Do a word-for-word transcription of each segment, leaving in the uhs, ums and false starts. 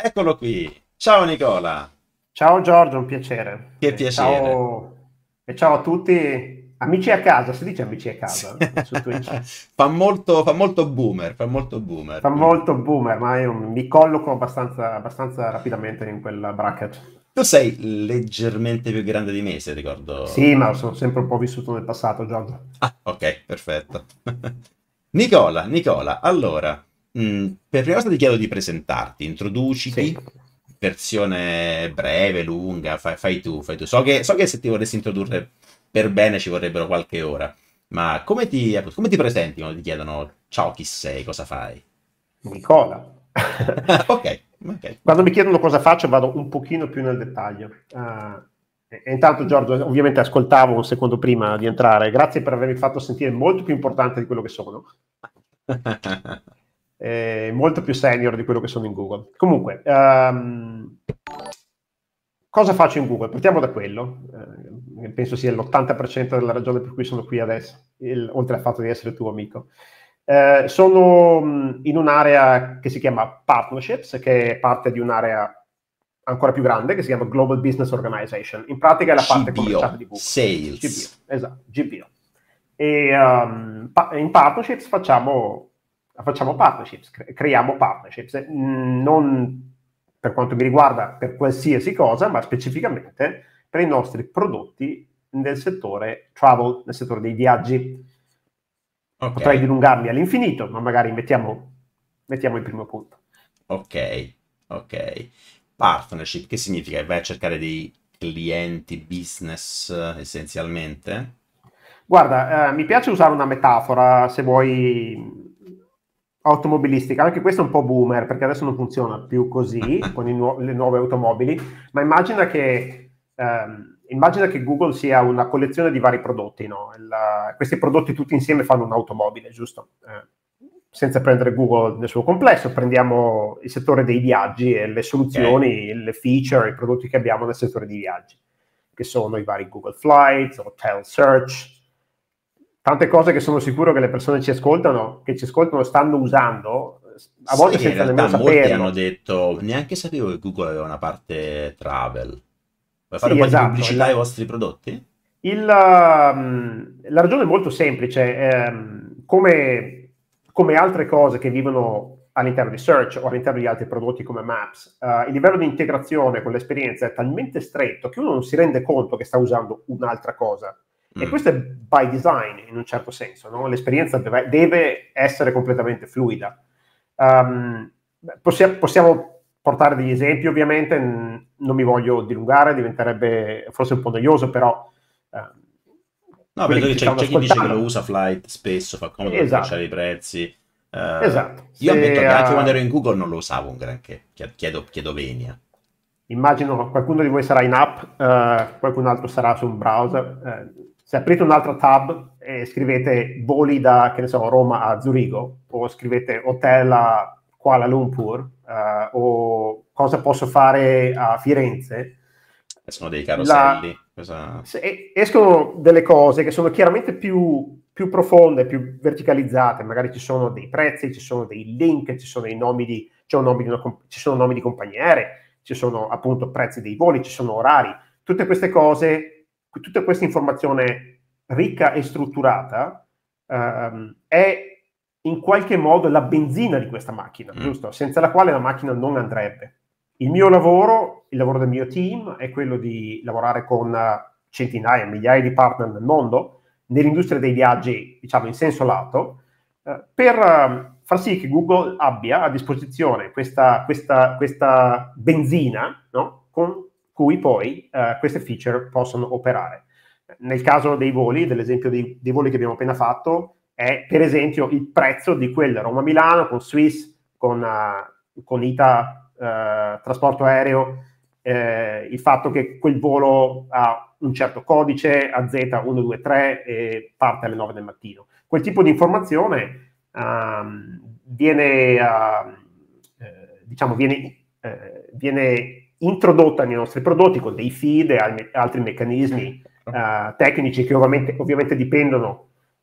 Eccolo qui. Ciao Nicola, Ciao Giorgio, un piacere. che Eh, piacere. ciao, e ciao a tutti. Amici a casa, si dice amici a Sì. casa su Twitch? Fa molto, fa molto boomer, fa molto boomer. Fa molto boomer, ma io mi colloco abbastanza, abbastanza rapidamente in quel bracket. Tu sei leggermente più grande di me, se ricordo. Sì, ma sono sempre un po' vissuto nel passato, Giorgio. Ah, ok, perfetto. Nicola, Nicola, allora, mh, per prima cosa ti chiedo di presentarti, Sì. introduciti, versione breve, lunga, fai, fai tu, fai tu. So che, so che se ti volessi introdurre per bene ci vorrebbero qualche ora, ma come ti, come ti presenti quando ti chiedono ciao, chi sei, cosa fai? Nicola. Ok, ok. Quando mi chiedono cosa faccio vado un pochino più nel dettaglio. Eh, e, e intanto Giorgio, ovviamente ascoltavo un secondo prima di entrare, grazie per avermi fatto sentire molto più importante di quello che sono, eh, molto più senior di quello che sono in Google. Comunque, ehm, cosa faccio in Google? Partiamo da quello, eh, penso sia l'ottanta per cento della ragione per cui sono qui adesso, il- oltre al fatto di essere tuo amico. Eh, sono mh, in un'area che si chiama Partnerships, che è parte di un'area ancora più grande, che si chiama Global Business Organization. In pratica è la parte commerciale C B O, di Google. G B O, Sales. esatto, G B O. E um, pa- in Partnerships facciamo, facciamo partnerships, cre- creiamo partnerships, eh, non per quanto mi riguarda per qualsiasi cosa, ma specificamente per i nostri prodotti nel settore travel, nel settore dei viaggi. Ok, Potrei dilungarmi all'infinito, ma magari mettiamo, mettiamo il primo punto. ok, ok. Partnership, che significa? Che vai a cercare dei clienti business eh, essenzialmente? Guarda, eh, mi piace usare una metafora, se vuoi, automobilistica. Anche questo è un po' boomer, perché adesso non funziona più così con i nuo- le nuove automobili, ma immagina che, ehm, immagina che Google sia una collezione di vari prodotti, no? Il- questi prodotti tutti insieme fanno un'automobile, giusto? Eh, senza prendere Google nel suo complesso, prendiamo il settore dei viaggi e le Ok. soluzioni, le feature, i prodotti che abbiamo nel settore dei viaggi, che sono i vari Google Flights, Hotel Search, tante cose che sono sicuro che le persone ci ascoltano, che ci ascoltano stanno usando, a Sai volte che in senza realtà nemmeno molti hanno saperlo. detto, neanche sapevo che Google aveva una parte travel. Vuoi fare un Sì, po' di esatto. pubblicità ai Il, vostri prodotti? il, um, la ragione è molto semplice. ehm, come, come altre cose che vivono all'interno di Search o all'interno di altri prodotti come Maps, eh, il livello di integrazione con l'esperienza è talmente stretto che uno non si rende conto che sta usando un'altra cosa. E Mm, questo è by design in un certo senso, no? L'esperienza deve, deve essere completamente fluida. Um, possia- possiamo portare degli esempi, ovviamente, n- non mi voglio dilungare, diventerebbe forse un po' noioso, però eh, no, quelli vedo che che ci c'è stanno c'è chi dice che lo ascoltando, usa Flight spesso, fa comodo per tracciare esatto, i prezzi. Eh, esatto. io ammetto Se, che anche quando ero uh, in Google non lo usavo un granché. Chie- Chiedo, chiedo venia. Immagino qualcuno di voi sarà in app, eh, qualcun altro sarà su un browser. Eh, se aprite un'altra tab e scrivete voli da, che ne so, Roma a Zurigo, o scrivete hotel a Kuala Lumpur, eh, o cosa posso fare a Firenze, Sono dei la- caroselli. Cosa... se- escono delle cose che sono chiaramente più, più profonde, più verticalizzate. Magari ci sono dei prezzi, ci sono dei link, ci sono dei nomi di, c'è un nome di una comp- ci sono nomi di compagnie aeree, ci sono appunto prezzi dei voli, ci sono orari. Tutte queste cose, tutta questa informazione ricca e strutturata ehm, è in qualche modo la benzina di questa macchina, Mm, giusto? Senza la quale la macchina non andrebbe. Il mio lavoro, il lavoro del mio team, è quello di lavorare con eh, centinaia, migliaia di partner nel mondo, nell'industria dei viaggi, diciamo in senso lato, eh, per eh, far sì che Google abbia a disposizione questa, questa, questa benzina, no? Con cui poi eh, queste feature possono operare. Nel caso dei voli, dell'esempio dei, dei voli che abbiamo appena fatto, è per esempio il prezzo di quel Roma-Milano con Swiss, con, uh, con ITA, uh, trasporto aereo, eh, il fatto che quel volo ha un certo codice A Z centododici e parte alle nove del mattino. Quel tipo di informazione um, viene, uh, eh, diciamo, viene, eh, viene introdotta nei nostri prodotti con dei feed e altri meccanismi uh, tecnici che ovviamente, ovviamente dipendono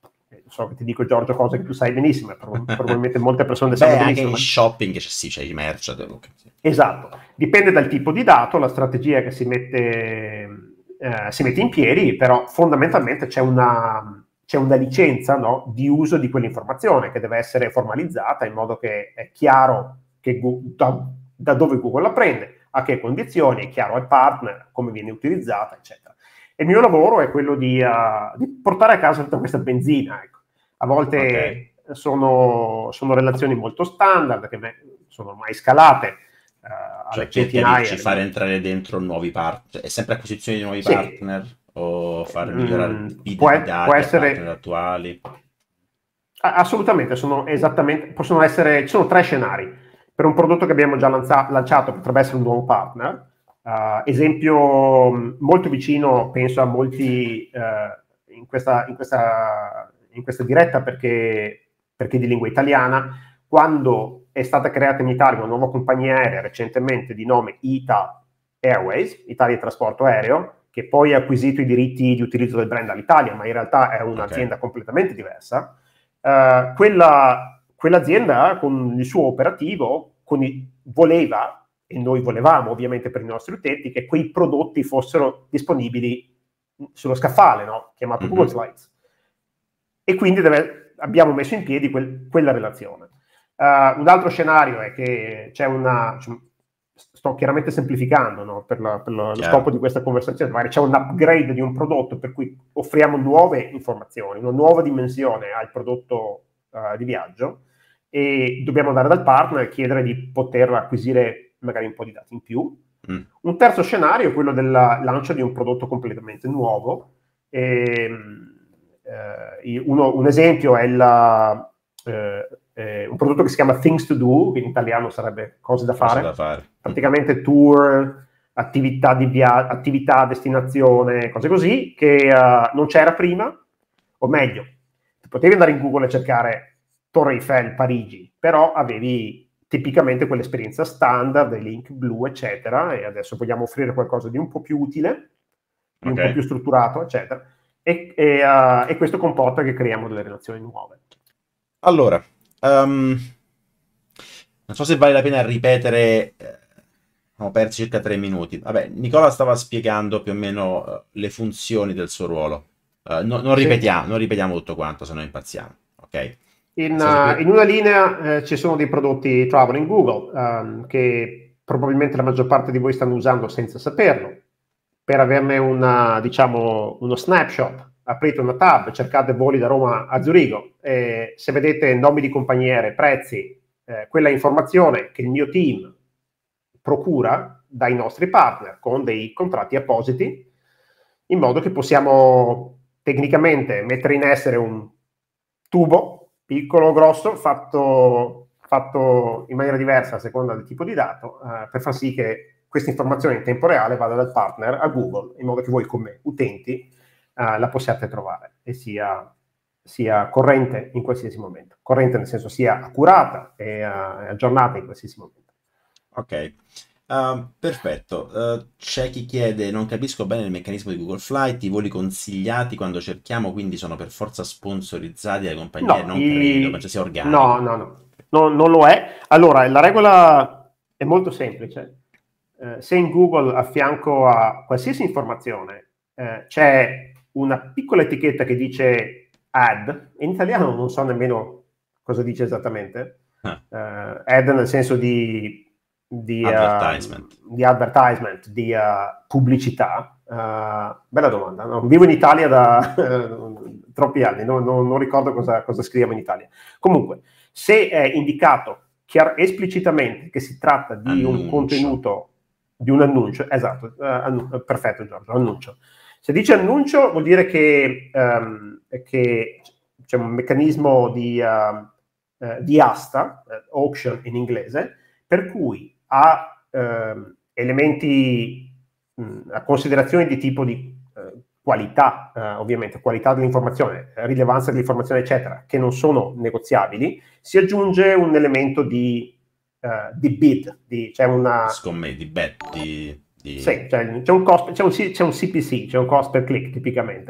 so che ti dico Giorgio cose che tu sai benissimo, probabilmente molte persone le sanno benissimo. Anche in shopping c'è, sì, c'è i merch. Sì. Esatto, dipende dal tipo di dato, la strategia che si mette, eh, si mette in piedi, però fondamentalmente c'è una, c'è una licenza, no, di uso di quell'informazione che deve essere formalizzata in modo che è chiaro che, da, da dove Google la prende, a che condizioni, è chiaro al partner, come viene utilizzata, eccetera. E il mio lavoro è quello di, uh, di portare a casa tutta questa benzina. Ecco. A volte okay. sono, sono relazioni molto standard, che me, sono ormai scalate. Uh, cioè che, che riesci a fare entrare dentro nuovi partner, è sempre acquisizione di nuovi sì. partner o far migliorare mm, i dati può essere... partner attuali? Assolutamente, sono esattamente, possono essere, ci sono tre scenari. Per un prodotto che abbiamo già lanza, lanciato potrebbe essere un nuovo partner. Uh, esempio molto vicino, penso a molti uh, in, questa, in, questa, in questa diretta perché, perché di lingua italiana, quando è stata creata in Italia una nuova compagnia aerea recentemente di nome I T A Airways, Italia Trasporto Aereo, che poi ha acquisito i diritti di utilizzo del brand all'Italia, ma in realtà è un'azienda okay. completamente diversa. Uh, quella, quell'azienda con il suo operativo con i, voleva, e noi volevamo ovviamente per i nostri utenti, che quei prodotti fossero disponibili sullo scaffale, no? Chiamato mm-hmm. Google Slides. E quindi deve, abbiamo messo in piedi quel, quella relazione. Uh, un altro scenario è che c'è una... Cioè, sto chiaramente semplificando, no? per, la, per lo scopo di questa conversazione, magari c'è un upgrade di un prodotto per cui offriamo nuove informazioni, una nuova dimensione al prodotto uh, di viaggio e dobbiamo andare dal partner e chiedere di poter acquisire magari un po' di dati in più. Mm. Un terzo scenario è quello del lancio di un prodotto completamente nuovo. E, eh, uno, un esempio è il, eh, eh, un prodotto che si chiama Things to Do, che in italiano sarebbe cose da fare. Cose da fare. Praticamente tour, attività di via- attività, destinazione, cose così, che uh, non c'era prima, o meglio, potevi andare in Google e cercare Torre Eiffel, Parigi, però avevi tipicamente quell'esperienza standard, dei link blu, eccetera, e adesso vogliamo offrire qualcosa di un po' più utile, di okay. un po' più strutturato, eccetera, e, e, uh, e questo comporta che creiamo delle relazioni nuove. Allora, um, non so se vale la pena ripetere, eh, abbiamo perso circa tre minuti. Vabbè, Nicola stava spiegando più o meno uh, le funzioni del suo ruolo. Uh, no, non, ripetiamo, sì. non ripetiamo tutto quanto, se no impazziamo, ok? In, uh, in una linea eh, ci sono dei prodotti travel in Google um, che probabilmente la maggior parte di voi stanno usando senza saperlo. Per averne una, diciamo, uno snapshot, aprite una tab, cercate voli da Roma a Zurigo e se vedete nomi di compagniere, prezzi, eh, quella informazione che il mio team procura dai nostri partner con dei contratti appositi, in modo che possiamo tecnicamente mettere in essere un tubo piccolo o grosso, fatto, fatto in maniera diversa a seconda del tipo di dato, eh, per far sì che questa informazione in tempo reale vada dal partner a Google, in modo che voi come utenti eh, la possiate trovare e sia, sia corrente in qualsiasi momento. Corrente nel senso sia accurata e uh, aggiornata in qualsiasi momento. Ok. Uh, perfetto, uh, c'è chi chiede: non capisco bene il meccanismo di Google Flight, i voli consigliati quando cerchiamo quindi sono per forza sponsorizzati da compagnie? No, non i... credo, penso sia organico. No, no, no, no, non lo è. Allora, la regola è molto semplice. Eh, se in Google a fianco a qualsiasi informazione eh, c'è una piccola etichetta che dice ad, in italiano non so nemmeno cosa dice esattamente, ah. eh, ad nel senso di Di advertisement, uh, di, advertisement, di uh, pubblicità. Uh, bella domanda. No? Vivo in Italia da uh, troppi anni, no? non, non ricordo cosa, cosa scriviamo in Italia. Comunque, se è indicato chiar- esplicitamente che si tratta di annuncio. un contenuto, di un annuncio, esatto, uh, annu- perfetto Giorgio, annuncio. Se dice annuncio vuol dire che, um, che c'è un meccanismo di, uh, uh, di asta, uh, auction in inglese, per cui a eh, elementi, mh, a considerazioni di tipo di eh, qualità, eh, ovviamente, qualità dell'informazione, rilevanza dell'informazione, eccetera, che non sono negoziabili, si aggiunge un elemento di, eh, di bid, di, c'è una... Scommetti, di bet, di... di... Sì, c'è, c'è, un cost, c'è, un, c'è un C P C, c'è un cost per click, tipicamente.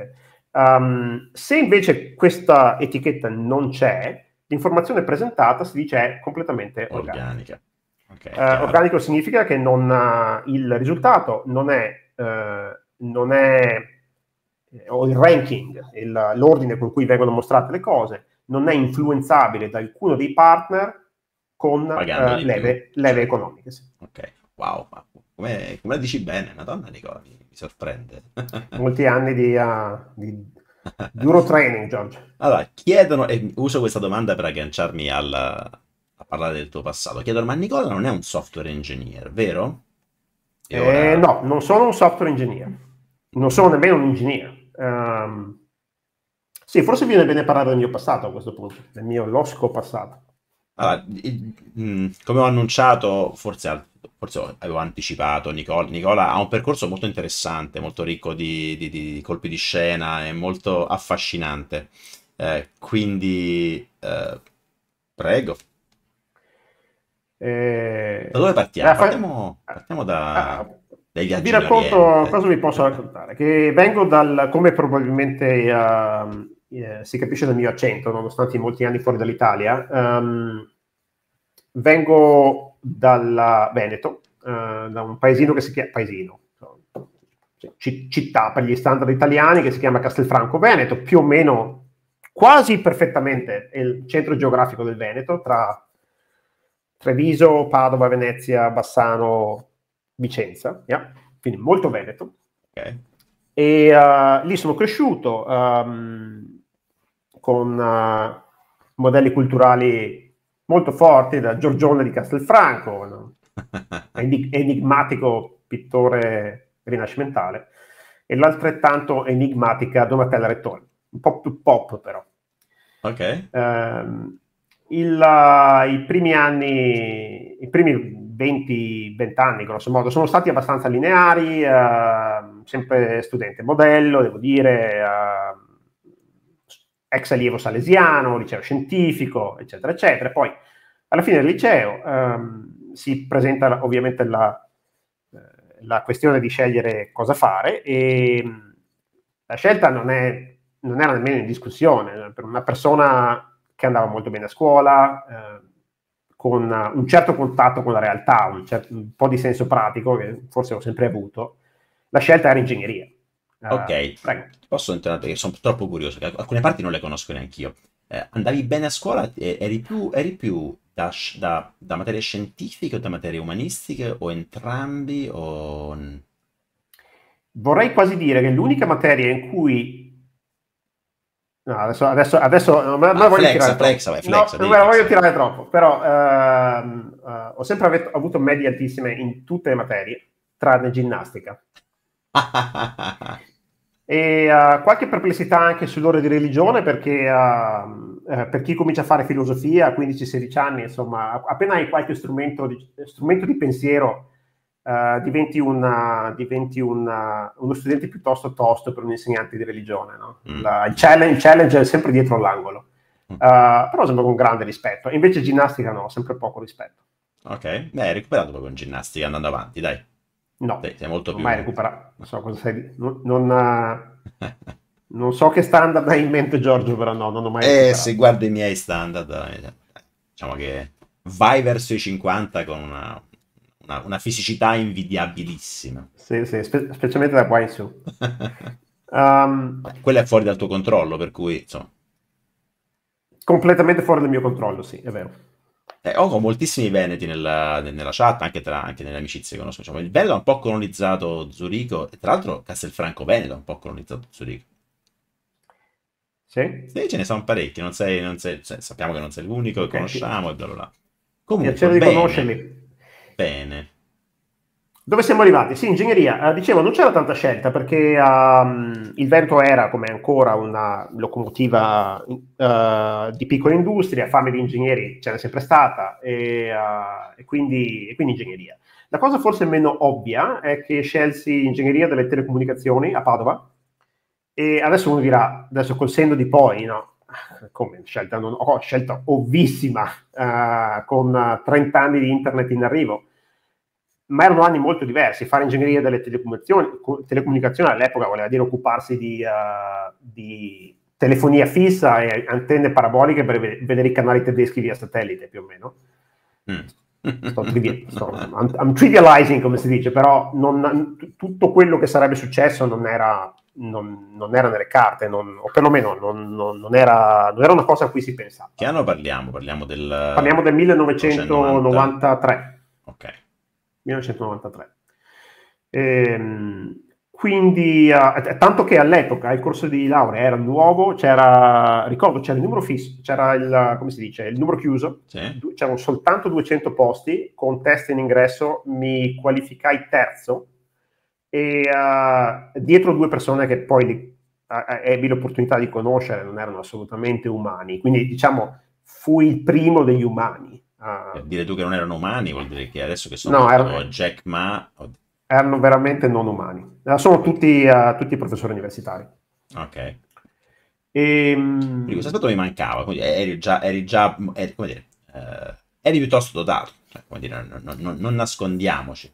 Um, se invece questa etichetta non c'è, l'informazione presentata si dice è completamente organica. organica. Okay, uh, organico significa che non ha, il risultato non è, uh, non è o il ranking, il, l'ordine con cui vengono mostrate le cose, non è influenzabile da alcuno dei partner con uh, leve, leve cioè, economiche. Sì. Ok, wow, come, come la dici bene, Madonna Nicola, mi, mi sorprende. Molti anni di, uh, di duro training, George. Allora, chiedono, e uso questa domanda per agganciarmi al, a parlare del tuo passato, chiedono, ma Nicola non è un software engineer, vero? E ora... eh, no, non sono un software engineer, non sono nemmeno un engineer. Um, sì, forse viene bene parlare del mio passato a questo punto, del mio losco passato. Allora, come ho annunciato, forse, forse avevo anticipato, Nicola, Nicola ha un percorso molto interessante, molto ricco di, di, di colpi di scena e molto affascinante. Eh, quindi, eh, prego. Eh, Da dove partiamo? Partiamo, partiamo da, uh, dai viaggi vi racconto Oriente. cosa vi posso raccontare. Che vengo dal, come probabilmente uh, eh, si capisce dal mio accento, nonostante i molti anni fuori dall'Italia, um, vengo dal Veneto, uh, da un paesino che si chiama paesino, c- città per gli standard italiani, che si chiama Castelfranco Veneto, più o meno quasi perfettamente è il centro geografico del Veneto, tra Treviso, Padova, Venezia, Bassano, Vicenza, yeah? Quindi molto Veneto. Okay. E uh, lì sono cresciuto um, con uh, modelli culturali molto forti, da Giorgione di Castelfranco, no? Enig- enigmatico pittore rinascimentale, e l'altrettanto enigmatica Donatella Rettore, un po' più pop però. Ok. Um, il, uh, i primi anni, i primi venti anni, grosso modo, sono stati abbastanza lineari, uh, sempre studente modello, devo dire, uh, ex allievo salesiano, liceo scientifico, eccetera, eccetera. Poi, alla fine del liceo, um, si presenta ovviamente la, la questione di scegliere cosa fare, e la scelta non, è, non era nemmeno in discussione. Per una persona che andava molto bene a scuola, eh, con un certo contatto con la realtà, un, certo, un po' di senso pratico, che forse ho sempre avuto, la scelta era ingegneria. Ok, uh, prego. Posso entrare perché sono troppo curioso, alcune parti non le conosco neanche io. Eh, andavi bene a scuola? Eri più, eri più da, da, da materie scientifiche o da materie umanistiche, o entrambi? O... Vorrei quasi dire che l'unica materia in cui... No, adesso, adesso, adesso non me la ah, voglio flexa, tirare flexa, troppo. vai, flexa, No, non me la voglio flexa. tirare troppo, però ehm, eh, ho sempre avet- avuto medie altissime in tutte le materie, tranne ginnastica. E uh, qualche perplessità anche sull'ora di religione, perché uh, eh, per chi comincia a fare filosofia a quindici sedici anni, insomma, appena hai qualche strumento di, strumento di pensiero, uh, diventi, una, diventi una, uno studente piuttosto tosto per un insegnante di religione, no? Mm. La, il, challenge, il challenge è sempre dietro l'angolo, uh, però sembra con grande rispetto. Invece ginnastica no, sempre poco rispetto. Ok, beh, hai recuperato proprio in ginnastica andando avanti, dai. No, Sei, sei molto non più... mai recuperato. Non so cosa sei. Non, non, uh, non so che standard hai in mente, Giorgio, però no, non ho mai E recuperato. se guardi i miei standard, eh, diciamo che vai verso i cinquanta con una, una, una fisicità invidiabilissima. Sì, sì, spe- specialmente da qua in su. Um, Quello è fuori dal tuo controllo, per cui, insomma... completamente fuori dal mio controllo, sì, è vero. Eh, ho moltissimi veneti nella, nella chat, anche, tra, anche nelle amicizie che conosco. Diciamo, il Veneto ha un po' colonizzato Zurigo, e tra l'altro Castelfranco Veneto ha un po' colonizzato Zurigo. Sì? Sì, ce ne sono parecchi, non sei, non sei, cioè, sappiamo che non sei l'unico che Ok, conosciamo e bla bla bla. Comunque, piacere di bene, conoscerli. bene. Dove siamo arrivati? Sì, ingegneria. Eh, dicevo, non c'era tanta scelta, perché um, il Veneto era, come ancora, una locomotiva uh, di piccola industria, fame di ingegneri ce n'è sempre stata, e, uh, e, quindi, e quindi ingegneria. La cosa forse meno ovvia è che scelsi ingegneria delle telecomunicazioni a Padova, e adesso uno dirà, adesso col senno di poi, no? Come scelta? Non, oh, scelta ovvissima, uh, con trenta anni di internet in arrivo. ma erano anni molto diversi. Fare ingegneria delle telecomunicazioni, telecomunicazioni all'epoca voleva dire occuparsi di, uh, di telefonia fissa e antenne paraboliche per vedere i canali tedeschi via satellite, più o meno. Mm. Sto trivi- sto, I'm, I'm trivializing, come si dice, però non, tutto quello che sarebbe successo non era, non, non era nelle carte, non, o perlomeno non, non, non, era, non era una cosa a cui si pensava. Che anno parliamo? Parliamo del... Parliamo del millenovecentonovantatré. Ok. millenovecentonovantatré. Ehm, quindi, uh, tanto che all'epoca il corso di laurea era nuovo, c'era, ricordo, c'era il numero fisso, c'era il, come si dice, il numero chiuso, sì. C'erano soltanto duecento posti, con test in ingresso, mi qualificai terzo, e uh, dietro due persone che poi li, uh, ebbi l'opportunità di conoscere, non erano assolutamente umani, quindi diciamo fui il primo degli umani. Uh, per dire tu che non erano umani vuol dire che adesso che sono no, erano, Jack Ma erano veramente non umani, sono tutti, uh, tutti professori universitari. Ok. E, quindi questo aspetto mi mancava, quindi eri già, eri già eri, come dire, uh, eri piuttosto dotato, cioè, come dire, non, non, non nascondiamoci.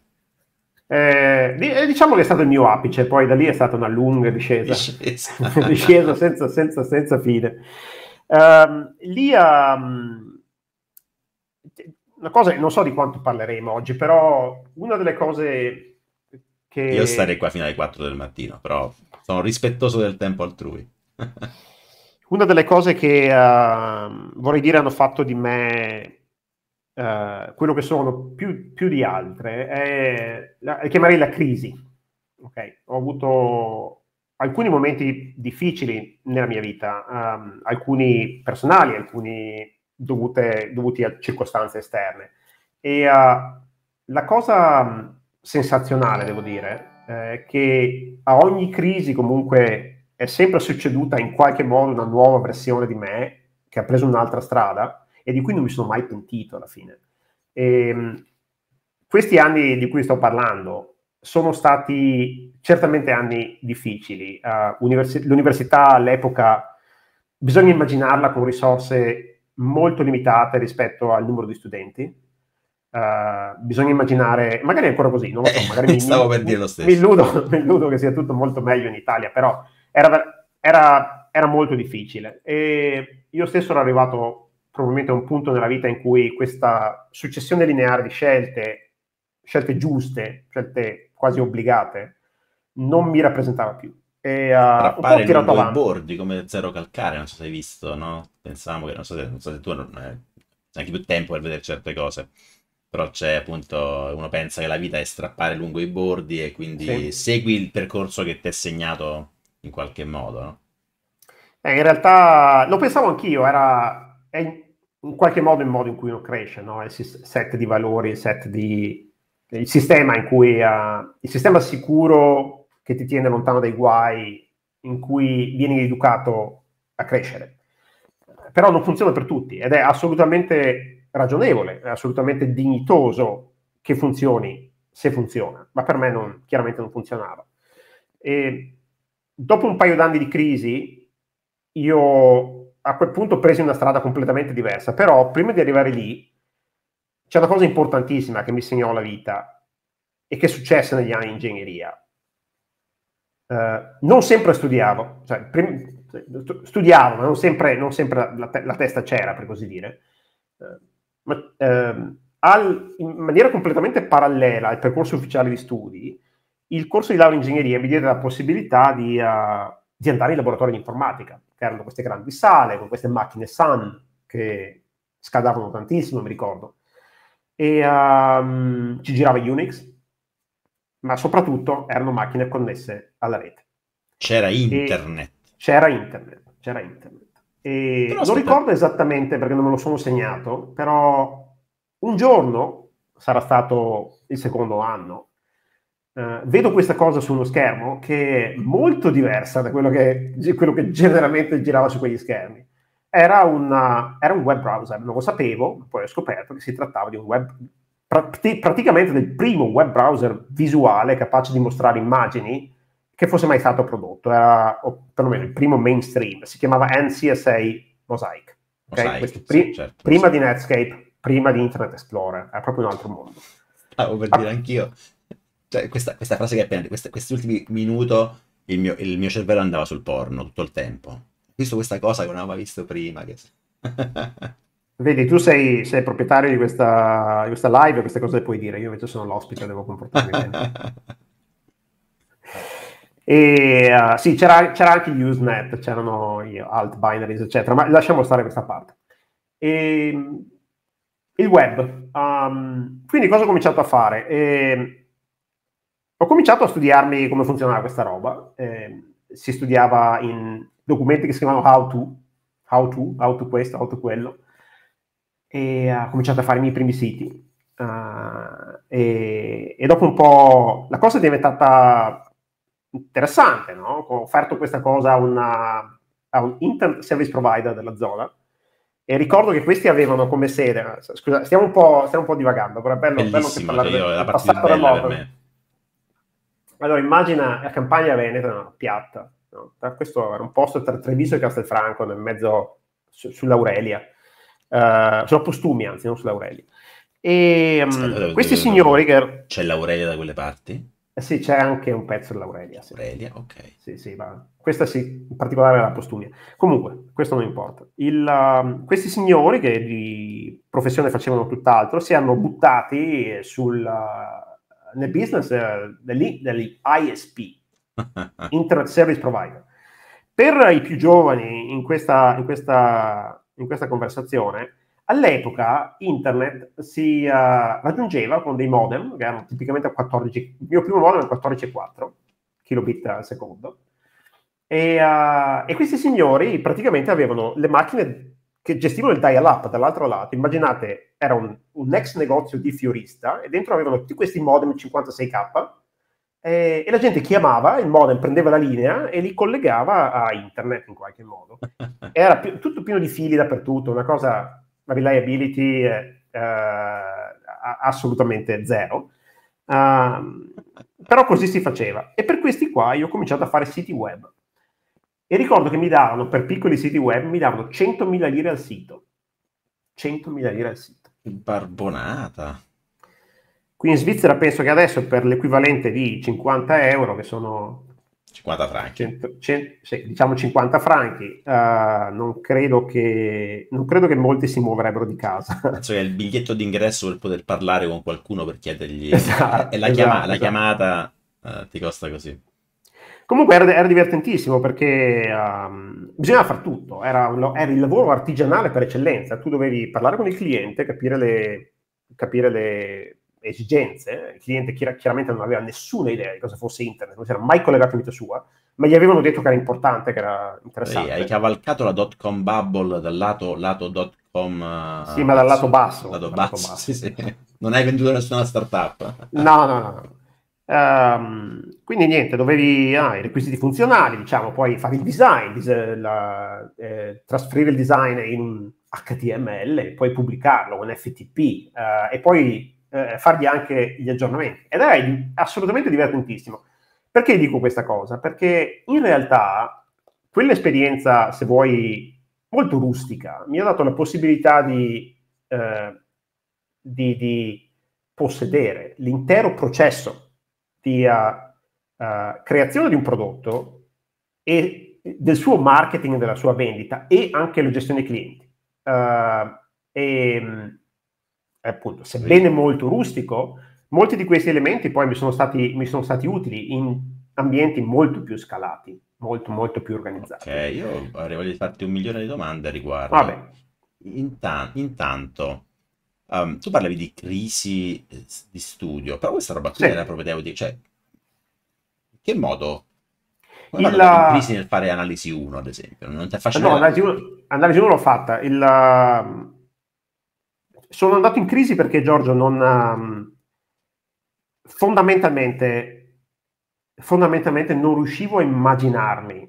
Eh, diciamo che è stato il mio apice, poi da lì è stata una lunga discesa, discesa, discesa senza, senza, senza fine. Uh, lì um, una cosa, non so di quanto parleremo oggi, però una delle cose che... Io starei qua fino alle quattro del mattino, però sono rispettoso del tempo altrui. Una delle cose che uh, vorrei dire hanno fatto di me uh, quello che sono più, più di altre è, la, è chiamerei la crisi. Okay? Ho avuto alcuni momenti difficili nella mia vita, um, alcuni personali, alcuni dovute, dovuti a circostanze esterne. E uh, la cosa um, sensazionale, devo dire, è che a ogni crisi comunque è sempre succeduta in qualche modo una nuova versione di me che ha preso un'altra strada e di cui non mi sono mai pentito alla fine. E, um, questi anni di cui sto parlando sono stati certamente anni difficili. Uh, universi- l'università all'epoca bisogna immaginarla con risorse molto limitate rispetto al numero di studenti. Uh, bisogna immaginare, magari è ancora così, non lo so, magari mi, stavo mi, per dire lo stesso. Mi illudo, mi illudo che sia tutto molto meglio in Italia, però era, era, era molto difficile. E io stesso ero arrivato probabilmente a un punto nella vita in cui questa successione lineare di scelte, scelte giuste, scelte quasi obbligate, non mi rappresentava più. E, uh, un po' tirato lungo avanti. I bordi come Zero Calcare, non so se hai visto, no? Pensavo che, non so se, non so se tu non hai anche più tempo per vedere certe cose, però c'è appunto, uno pensa che la vita è strappare lungo i bordi e quindi sì. Segui il percorso che ti è segnato in qualche modo, no? Eh, in realtà lo pensavo anch'io, era è in, in qualche modo il modo in cui uno cresce, no? Il set di valori, il set di il sistema in cui uh, il sistema sicuro che ti tiene lontano dai guai, in cui vieni educato a crescere. Però non funziona per tutti ed è assolutamente ragionevole, è assolutamente dignitoso che funzioni se funziona, ma per me non, chiaramente non funzionava. E dopo un paio d'anni di crisi, io a quel punto presi una strada completamente diversa, però prima di arrivare lì c'è una cosa importantissima che mi segnò la vita e che è successa negli anni di ingegneria. Uh, non sempre studiavo, cioè, prim- studiavo, ma non sempre, non sempre la, te- la testa c'era, per così dire. Uh, ma, uh, al, in maniera completamente parallela al percorso ufficiale di studi, il corso di laurea in ingegneria mi diede la possibilità di, uh, di andare in laboratorio di informatica, che erano queste grandi sale, con queste macchine Sun, che scaldavano tantissimo, mi ricordo. E um, ci girava Unix, ma soprattutto erano macchine connesse alla rete. C'era internet. E c'era internet, c'era internet. E Però non aspetta. ricordo esattamente perché non me lo sono segnato, però un giorno, sarà stato il secondo anno, eh, vedo questa cosa su uno schermo che è molto diversa da quello che, quello che generalmente girava su quegli schermi. Era, una, era un web browser, non lo sapevo, poi ho scoperto che si trattava di un web praticamente del primo web browser visuale capace di mostrare immagini che fosse mai stato prodotto, era o perlomeno il primo mainstream, si chiamava N C S A Mosaic, okay? Mosaic Questo pri- sì, certo, prima sì. di Netscape, prima di Internet Explorer, è proprio un altro mondo. Stavo per dire anch'io. Cioè, questa, questa frase che hai appena detto, questi ultimi minuti il mio, il mio cervello andava sul porno tutto il tempo. Ho visto questa cosa che non avevo mai visto prima. Che... Vedi, tu sei, sei proprietario di questa, di questa live, queste cose le puoi dire, io invece sono l'ospite, devo comportarmi bene. E uh, sì, c'era, c'era anche Usenet, c'erano gli alt binaries, eccetera, ma lasciamo stare questa parte. E, il web. Um, quindi cosa ho cominciato a fare? E, ho cominciato a studiarmi come funzionava questa roba. Eh, si studiava in documenti che si chiamavano how to, how to, how to questo, how to quello. E ho cominciato a fare i miei primi siti. Uh, e, e dopo un po' la cosa è diventata interessante, no? Ho offerto questa cosa a, una, a un internet service provider della zona e ricordo che questi avevano come sede, scusa, stiamo un po', stiamo un po' divagando, però è bello, bello che Bellissimo, parlare cioè io, del, la del parte più passato bella per remoto. me. Allora immagina la campagna veneta, no, piatta, no? Questo era un posto tra Treviso e Castelfranco, nel mezzo, su, sull'Aurelia, uh, sulla Postumia, anzi non sull'Aurelia. E um, questi signori che... C'è l'Aurelia da quelle parti? Eh sì, c'è anche un pezzo dell'Aurelia. Sì. Aurelia, ok. Sì, sì, ma questa sì, in particolare la Postumia. Comunque, questo non importa. Il, uh, questi signori che di professione facevano tutt'altro si erano buttati sul, uh, nel business uh, degli, degli I S P, Internet Service Provider. Per i più giovani in questa, in questa, in questa conversazione, all'epoca internet si uh, raggiungeva con dei modem che erano tipicamente a quattordici, il mio primo modem è quattordici virgola quattro kilobit al secondo e, uh, e questi signori praticamente avevano le macchine che gestivano il dial-up dall'altro lato. Immaginate, era un, un ex negozio di fiorista e dentro avevano tutti questi modem cinquantasei K e, e la gente chiamava, il modem prendeva la linea e li collegava a internet in qualche modo. Era pi- tutto pieno di fili dappertutto, una cosa... la reliability è eh, assolutamente zero, uh, però così si faceva. E per questi qua io ho cominciato a fare siti web e ricordo che mi davano, per piccoli siti web, mi davano centomila lire al sito. centomila lire al sito. Barbonata. Qui in Svizzera penso che adesso per l'equivalente di cinquanta euro, che sono... cinquanta franchi. cento, cento, sì, diciamo cinquanta franchi, uh, non, credo che, non credo che molti si muoverebbero di casa. Penso che è il biglietto d'ingresso per poter parlare con qualcuno per chiedergli... Esatto, e la, esatto, chiama- esatto. la chiamata uh, ti costa così. Comunque era, era divertentissimo perché um, bisognava fare tutto, era, un, era il lavoro artigianale per eccellenza. Tu dovevi parlare con il cliente, capire le, capire le esigenze. Il cliente chiar- chiaramente non aveva nessuna idea di cosa fosse internet, non si era mai collegato in vita sua, ma gli avevano detto che era importante, che era interessante. Poi hai cavalcato la dot com bubble dal lato, lato dot com uh, Sì, ma dal lato basso. lato Dal lato basso, basso. sì, sì. Non hai venduto nessuna startup. No, no, no, no. Um, quindi niente, dovevi ah, i requisiti funzionali, diciamo, poi fare il design, dis- la, eh, trasferire il design in un H T M L, poi pubblicarlo, un F T P eh, e poi eh, fargli anche gli aggiornamenti. Ed era assolutamente divertentissimo. Perché dico questa cosa? Perché in realtà quell'esperienza, se vuoi, molto rustica, mi ha dato la possibilità di, eh, di, di possedere l'intero processo di uh, uh, creazione di un prodotto e del suo marketing, della sua vendita e anche la gestione clienti. Uh, e appunto, sebbene molto rustico, molti di questi elementi poi mi sono stati, mi sono stati utili in ambienti molto più scalati, molto molto più organizzati. Ok, io avrei voglia di farti un milione di domande a riguardo. Vabbè. Intan- intanto, um, tu parlavi di crisi eh, di studio, però questa roba qui Sì. era proprio, di, cioè, in che modo? Come Il, hai fatto in crisi nel fare analisi uno, ad esempio? Non ti affascina? No, analisi uno l'ho fatta. Il, uh, sono andato in crisi perché Giorgio non... Um, fondamentalmente, fondamentalmente non riuscivo a immaginarmi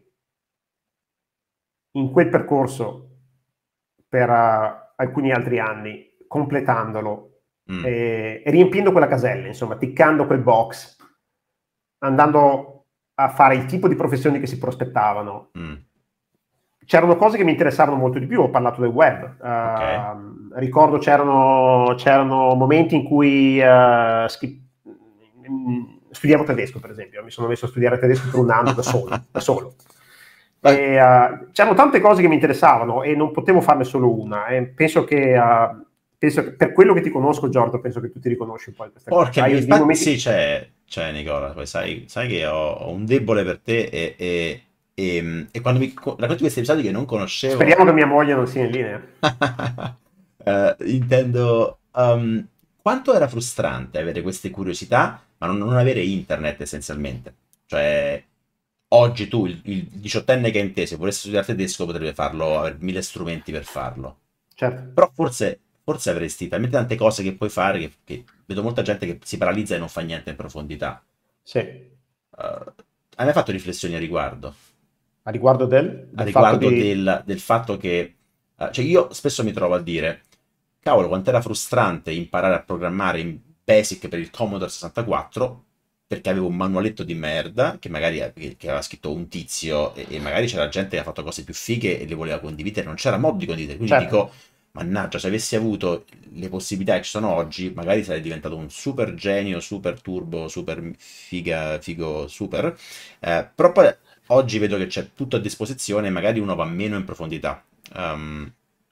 in quel percorso per uh, alcuni altri anni, completandolo mm. e, e riempiendo quella casella, insomma, ticcando quel box, andando a fare il tipo di professioni che si prospettavano, mm. c'erano cose che mi interessavano molto di più. Ho parlato del web. Okay. Uh, ricordo c'erano, c'erano momenti in cui uh, schi- studiavo tedesco, per esempio. Mi sono messo a studiare tedesco per un anno da solo. Da solo. E, uh, c'erano tante cose che mi interessavano e non potevo farne solo una. E penso che, uh, penso che per quello che ti conosco, Giorgio, penso che tu ti riconosci un po' in questa Porca cosa. miseria, Hai dei infatti momenti... sì, c'è, c'è Nicola, poi sai, sai che ho, ho un debole per te e, e- e- e quando mi co- racconti questi episodi che non conoscevo, Speriamo che mia moglie non sia in linea. eh, intendo, um, quanto era frustrante avere queste curiosità, ma non, non avere internet essenzialmente. Cioè, oggi tu, il, il diciottenne che è in te, se volesse studiare tedesco, potrebbe farlo, avere mille strumenti per farlo. Certo. Però forse, forse avresti talmente tante cose che puoi fare che, che vedo molta gente che si paralizza e non fa niente in profondità. Sì. Uh, hai mai fatto riflessioni a riguardo? A riguardo del, A del fatto riguardo di... del, del fatto che, uh, cioè io spesso mi trovo a dire, cavolo, quanto era frustrante imparare a programmare in Basic per il Commodore sessantaquattro perché avevo un manualetto di merda che magari che, che aveva scritto un tizio e, e magari c'era gente che ha fatto cose più fighe e le voleva condividere, non c'era modo di condividere. Quindi Certo. dico, mannaggia, se avessi avuto le possibilità che ci sono oggi, magari sarei diventato un super genio, super turbo, super figa, figo, super. Eh, però poi oggi vedo che c'è tutto a disposizione e magari uno va meno in profondità. Um,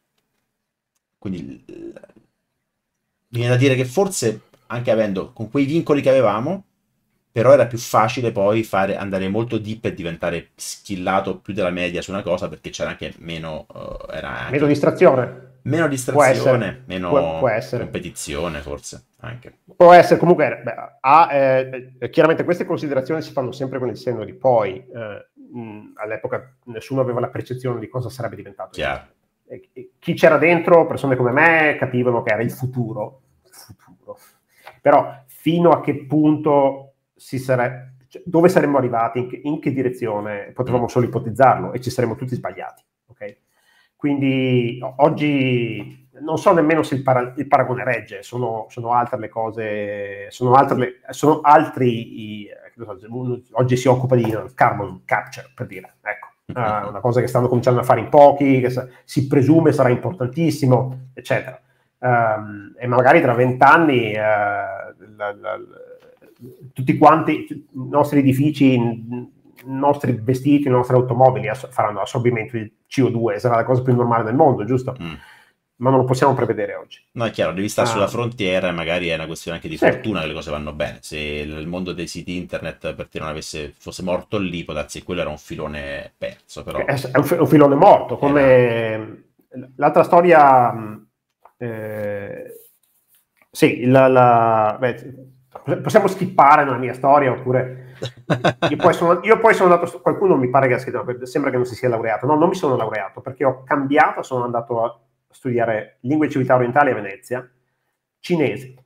quindi l- mi viene da dire che forse anche avendo con quei vincoli che avevamo, però era più facile poi fare, andare molto deep e diventare skillato più della media su una cosa perché c'era anche meno, eh, era Meno anche distrazione. meno Può distrazione, essere. Può, può meno essere. competizione forse anche. Può essere comunque, beh, ha, eh, eh, chiaramente queste considerazioni si fanno sempre con il senno di poi. Eh, mh, all'epoca nessuno aveva la percezione di cosa sarebbe diventato Chiaro. internet. E, e chi c'era dentro, persone come me, capivano che era il futuro. Il futuro. Però fino a che punto si sarebbe, cioè, dove saremmo arrivati, in che, in che direzione, potevamo Mm. solo ipotizzarlo e ci saremmo tutti sbagliati. Okay? Quindi o- oggi non so nemmeno se il, para- il paragone regge, sono, sono altre le cose, sono, altre le, sono altri, i, uno oggi si occupa di carbon capture, per dire, ecco, uh, una cosa che stanno cominciando a fare in pochi, che sa- si presume sarà importantissimo, eccetera. Um, e magari tra vent'anni uh, la, la, la, tutti quanti i nostri edifici, i nostri vestiti, le nostre automobili ass- faranno assorbimento di C O due, sarà la cosa più normale del mondo, giusto? Mm. Ma non lo possiamo prevedere oggi. No, è chiaro, devi stare sulla Uh, frontiera e magari è una questione anche di sì, fortuna che le cose vanno bene. Se il mondo dei siti internet per te non avesse, fosse morto lì, può darsi che quello era un filone perso, però è un, è un filone morto, come era... l'altra storia, eh, sì, la, la, beh, possiamo skippare nella mia storia oppure io poi sono, io poi sono andato, qualcuno mi pare che ha scritto, sembra che non si sia laureato, no, non mi sono laureato perché ho cambiato, sono andato a studiare lingue e civiltà orientali a Venezia, cinese.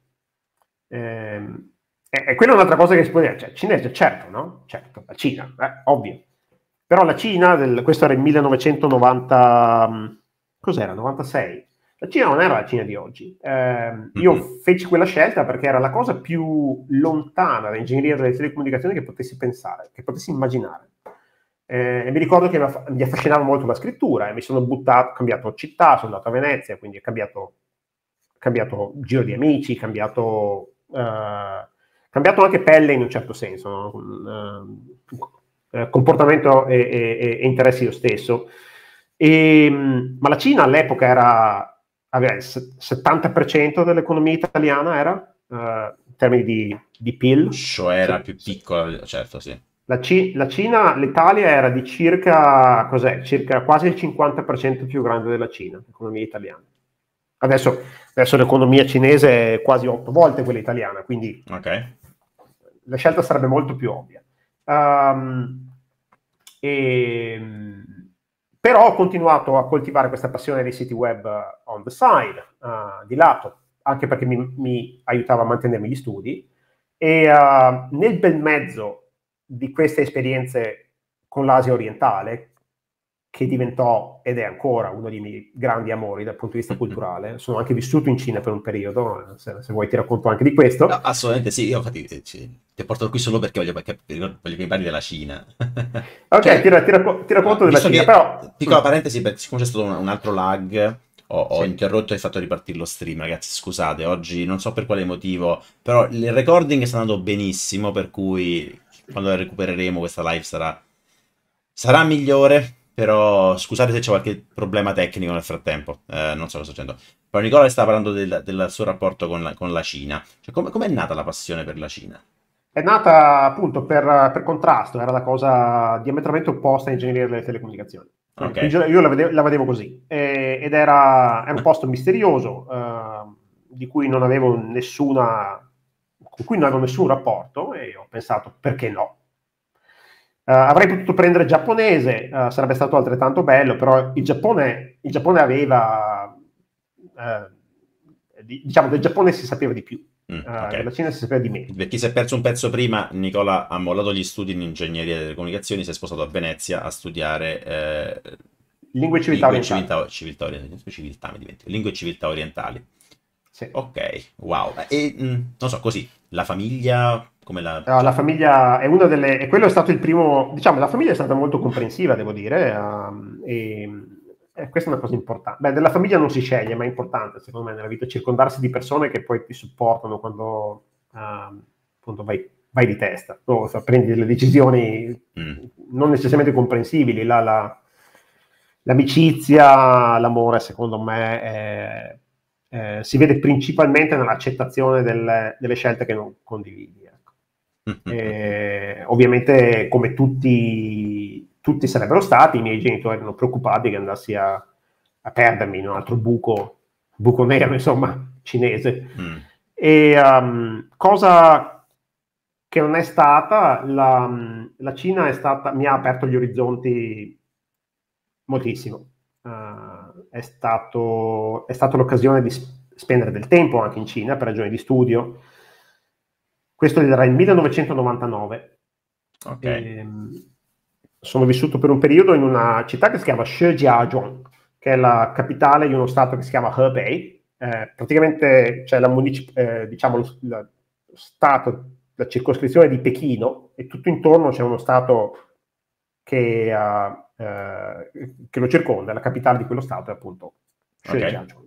Ehm, e, e quella è un'altra cosa che si può dire, cioè, cinese, certo, no? Certo, la Cina, eh, ovvio. Però la Cina, del, questo era il millenovecentonovanta, cos'era? novantasei. La Cina non era la Cina di oggi. Eh, io Mm-hmm. feci quella scelta perché era la cosa più lontana dall'ingegneria delle telecomunicazioni che potessi pensare, che potessi immaginare. Eh, e mi ricordo che mi affascinava molto la scrittura e mi sono buttato, ho cambiato città, sono andato a Venezia, quindi ho cambiato, cambiato giro di amici, cambiato, eh, cambiato anche pelle in un certo senso, no? eh, comportamento e, e, e interessi io stesso. E, ma la Cina all'epoca era, aveva il settanta per cento dell'economia italiana, era, uh, in termini di, di P I L. Cioè era più piccola, certo, sì. La, C- la Cina, l'Italia era di circa, cos'è? Circa quasi il cinquanta per cento più grande della Cina, l'economia italiana. Adesso, adesso l'economia cinese è quasi otto volte quella italiana, quindi Ok. la scelta sarebbe molto più ovvia. Um, e, però ho continuato a coltivare questa passione dei siti web on the side, uh, di lato, anche perché mi, mi aiutava a mantenermi gli studi. E uh, nel bel mezzo di queste esperienze con l'Asia orientale, che diventò ed è ancora uno dei miei grandi amori dal punto di vista culturale, sono anche vissuto in Cina per un periodo, se, se vuoi ti racconto anche di questo. No, assolutamente sì, io infatti sì. ti porto qui solo perché voglio, perché voglio che mi parli della Cina. Ok, ti, Cioè, ra- ti racco- ti racconto della visto Cina, che, però... piccola mm, parentesi, perché siccome c'è stato un, un altro lag, ho, ho sì. interrotto e fatto ripartire lo stream, ragazzi, scusate, oggi non so per quale motivo, però il recording sta andando benissimo, per cui quando recupereremo questa live sarà, sarà migliore, però scusate se c'è qualche problema tecnico nel frattempo, eh, non so cosa sto facendo. Però Nicola stava parlando del, del suo rapporto con la, con la Cina. Cioè, come com'è nata la passione per la Cina? È nata appunto per, per contrasto, era la cosa diametralmente opposta all'ingegneria delle telecomunicazioni. Quindi, Ok. quindi io la vedevo, la vedevo così. E- ed era, era un posto misterioso, eh, di cui non avevo nessuna, con cui non avevo nessun rapporto, e ho pensato perché no. Eh, avrei potuto prendere giapponese, eh, sarebbe stato altrettanto bello, però il Giappone, il Giappone aveva, eh, di- diciamo, del Giappone si sapeva di più, Mm, eh, ok. della Cina si sapeva di meno. Per chi si è perso un pezzo prima, Nicola ha mollato gli studi in ingegneria delle comunicazioni, si è spostato a Venezia a studiare eh, Lingue e civiltà lingue e orientali. civiltà, civiltà orientali, civiltà, mi dimentico, lingue e civiltà orientali. Sì. Ok, wow. E mm, non so, così, la famiglia, come la... Uh, la cioè, famiglia è una delle, e quello è stato il primo, diciamo, la famiglia è stata molto comprensiva, devo dire, um, e, e questa è una cosa importante. Beh, della famiglia non si sceglie, ma è importante, secondo me, nella vita, circondarsi di persone che poi ti supportano quando, um, appunto, vai, vai di testa, o so, prendi delle decisioni mm, non necessariamente comprensibili. La, la, l'amicizia, l'amore, secondo me, è, eh, si vede principalmente nell'accettazione delle, delle scelte che non condividi. Ecco. E, ovviamente, come tutti, tutti sarebbero stati, i miei genitori erano preoccupati che andassi a, a perdermi in un altro buco, buco nero, insomma, cinese. mm, E um, cosa che non è stata, la, la Cina è stata, mi ha aperto gli orizzonti moltissimo. Uh, è stato, è stata l'occasione di spendere del tempo anche in Cina per ragioni di studio. Questo era il millenovecentonovantanove. ok, E, sono vissuto per un periodo in una città che si chiama Shijiazhuang, che è la capitale di uno stato che si chiama Hebei. Eh, praticamente c'è la municip- eh, diciamo, lo, lo stato, la circoscrizione di Pechino, e tutto intorno c'è uno stato che, uh, eh, che lo circonda. La capitale di quello stato è appunto ok, Shijiazhuang.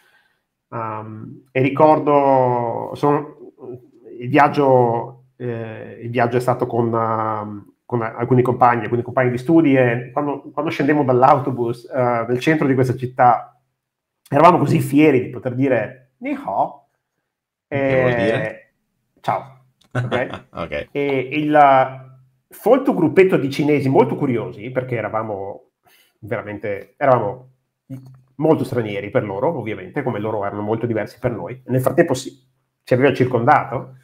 Um, e ricordo sono, il viaggio eh, il viaggio è stato con, uh, con alcuni compagni alcuni compagni di studi, e quando, quando scendemmo dall'autobus uh, nel centro di questa città eravamo così fieri di poter dire ni hao, che vuol dire? eh, ciao, ok? Ok, E il folto gruppetto di cinesi molto curiosi, perché eravamo veramente eravamo molto stranieri per loro, ovviamente, come loro erano molto diversi per noi. Nel frattempo si, ci aveva circondato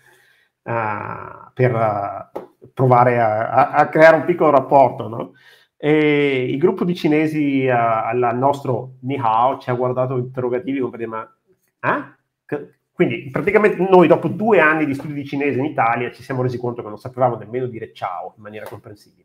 uh, per uh, provare a, a, a creare un piccolo rapporto, no? E il gruppo di cinesi uh, al nostro Ni Hao ci ha guardato interrogativi come per dire, ma eh? Quindi praticamente noi dopo due anni di studi di cinese in Italia ci siamo resi conto che non sapevamo nemmeno dire ciao in maniera comprensibile.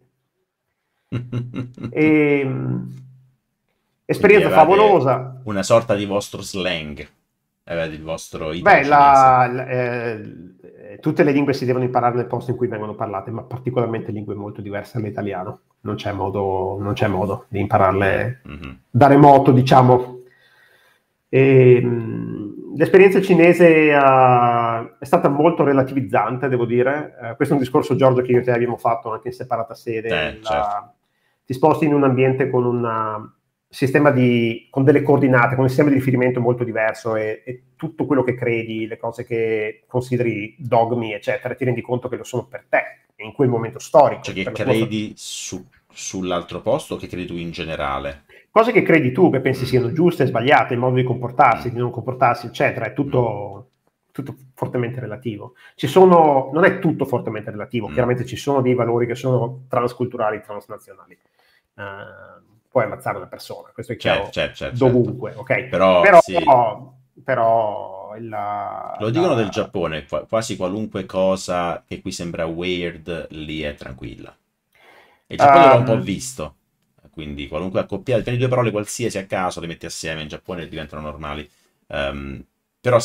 E, quindi esperienza avevate favolosa. una sorta di vostro slang, avevate il vostro Beh, italo-cinese. la, la, eh, tutte le lingue si devono imparare nel posto in cui vengono parlate, ma particolarmente lingue molto diverse dall'italiano. Non c'è modo, non c'è modo di impararle Mhm. da remoto, diciamo. E, mh, l'esperienza cinese uh, è stata molto relativizzante, devo dire. Uh, questo è un discorso, Giorgio, che io e te abbiamo fatto anche in separata sede. Eh, certo. La, ti sposti in un ambiente con un sistema di, con delle coordinate, con un sistema di riferimento molto diverso, e, e tutto quello che credi, le cose che consideri dogmi, eccetera, ti rendi conto che lo sono per te, in quel momento storico. Cioè che Per la tua... credi su, sull'altro posto o che credi tu in generale? Cose che credi tu, che pensi Mm, siano giuste, sbagliate, il modo di comportarsi, mm, di non comportarsi, eccetera, è mm, tutto, tutto fortemente relativo. Ci sono, non è tutto fortemente relativo, mm. chiaramente ci sono dei valori che sono transculturali, transnazionali. Uh, puoi ammazzare una persona, questo è Certo, chiaro certo, certo, certo. dovunque, ok? Però Però, sì, però la, lo dicono del la, Giappone, qua- quasi qualunque cosa che qui sembra weird, lì è tranquilla. E il Giappone l'ho un po' um, visto, quindi qualunque accoppiata, prendi due parole qualsiasi a caso, le metti assieme in Giappone e diventano normali. Ehm, però sì,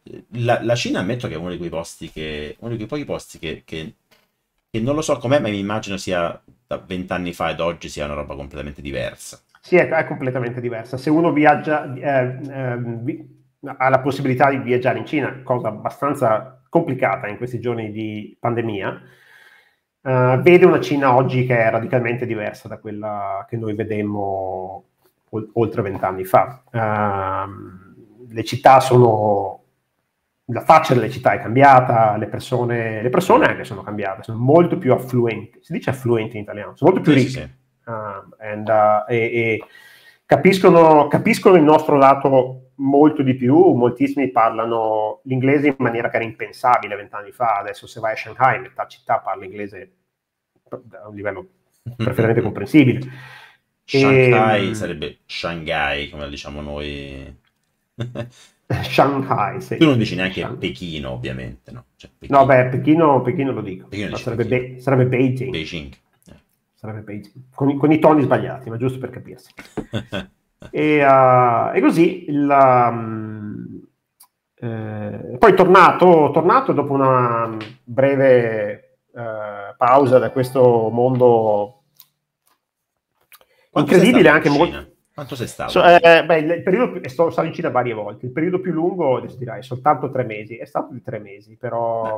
la, la Cina ammetto che è uno di quei posti che, uno di quei pochi posti che, che, che non lo so com'è, ma mi immagino sia da vent'anni fa ed oggi sia una roba completamente diversa. Sì, è, è completamente diversa. Se uno viaggia, eh, eh, vi- ha la possibilità di viaggiare in Cina, cosa abbastanza complicata in questi giorni di pandemia, eh, vede una Cina oggi che è radicalmente diversa da quella che noi vedemmo ol- oltre vent'anni fa. Ehm, le città sono, la faccia delle città è cambiata, le persone, le persone anche sono cambiate, sono molto più affluenti, si dice affluenti in italiano, sono molto più Sì, sì, ricche. sì. Uh, and, uh, e, e capiscono, capiscono il nostro lato molto di più. Moltissimi parlano l'inglese in maniera che era impensabile vent'anni fa. Adesso se vai a Shanghai, metà città parla inglese a un livello perfettamente comprensibile. Shanghai E, sarebbe Shanghai, come la diciamo noi. Shanghai, Tu non sì, dici sì, neanche Shanghai. Pechino, ovviamente, no? Cioè, No, Pechino. beh, Pechino, Pechino lo dico, Pechino ma dici sarebbe, Pechino. Be- sarebbe Beijing. Beijing. Eh. Sarebbe Beijing. Con, i- con i toni sbagliati, ma giusto per capirsi. E, uh, e così il, um, eh, poi tornato, tornato dopo una breve uh, pausa da questo mondo Quanto sei incredibile, stato in anche Cina? molto. Quanto sei stato So, in Cina? eh, beh, il, il periodo più, sto, stato in Cina varie volte. Il periodo più lungo, adesso dirai, soltanto tre mesi. È stato di tre mesi, Beh, però.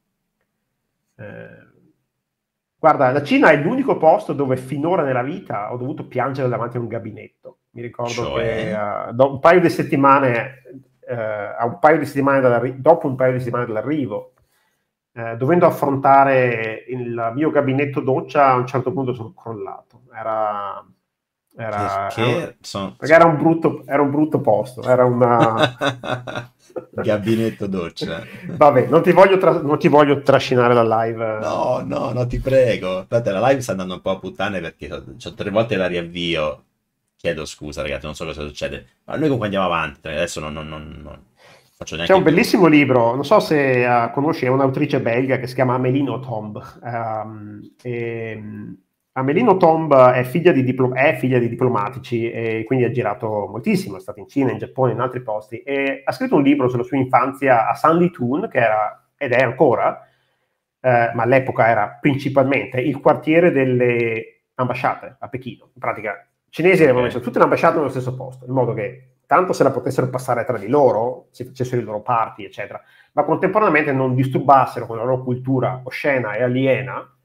Eh, guarda, la Cina è l'unico posto dove finora nella vita ho dovuto piangere davanti a un gabinetto. Mi ricordo che cioè? uh, dopo un paio di settimane, uh, a un paio di settimane dopo un paio di settimane dall'arrivo, uh, dovendo affrontare il mio gabinetto doccia, a un certo punto sono crollato. Era, era, era, Perché sono... perché era un brutto, era un brutto posto, era una. Gabinetto doccia. Vabbè, non ti voglio, tra- non ti voglio trascinare la live. No, no, no, ti prego. Guarda, la live sta andando un po' a puttane perché c'ho tre volte la riavvio. Chiedo scusa, ragazzi, non so cosa succede. Ma noi comunque andiamo avanti. cioè, Adesso non, non- non- non faccio C'è neanche un più. bellissimo libro, non so se uh, conosci, è un'autrice belga che si chiama Amélie Nothomb. Um, e, um, Amélie Nothomb è figlia, di diplo- è figlia di diplomatici e quindi ha girato moltissimo, è stata in Cina, in Giappone, in altri posti, e ha scritto un libro sulla sua infanzia a Sanlitun, che era, ed è ancora, eh, ma all'epoca era principalmente il quartiere delle ambasciate a Pechino. In pratica, i cinesi avevano Ok. messo tutte le ambasciate nello stesso posto, in modo che tanto se la potessero passare tra di loro, si facessero i loro party, eccetera, ma contemporaneamente non disturbassero con la loro cultura oscena e aliena uh,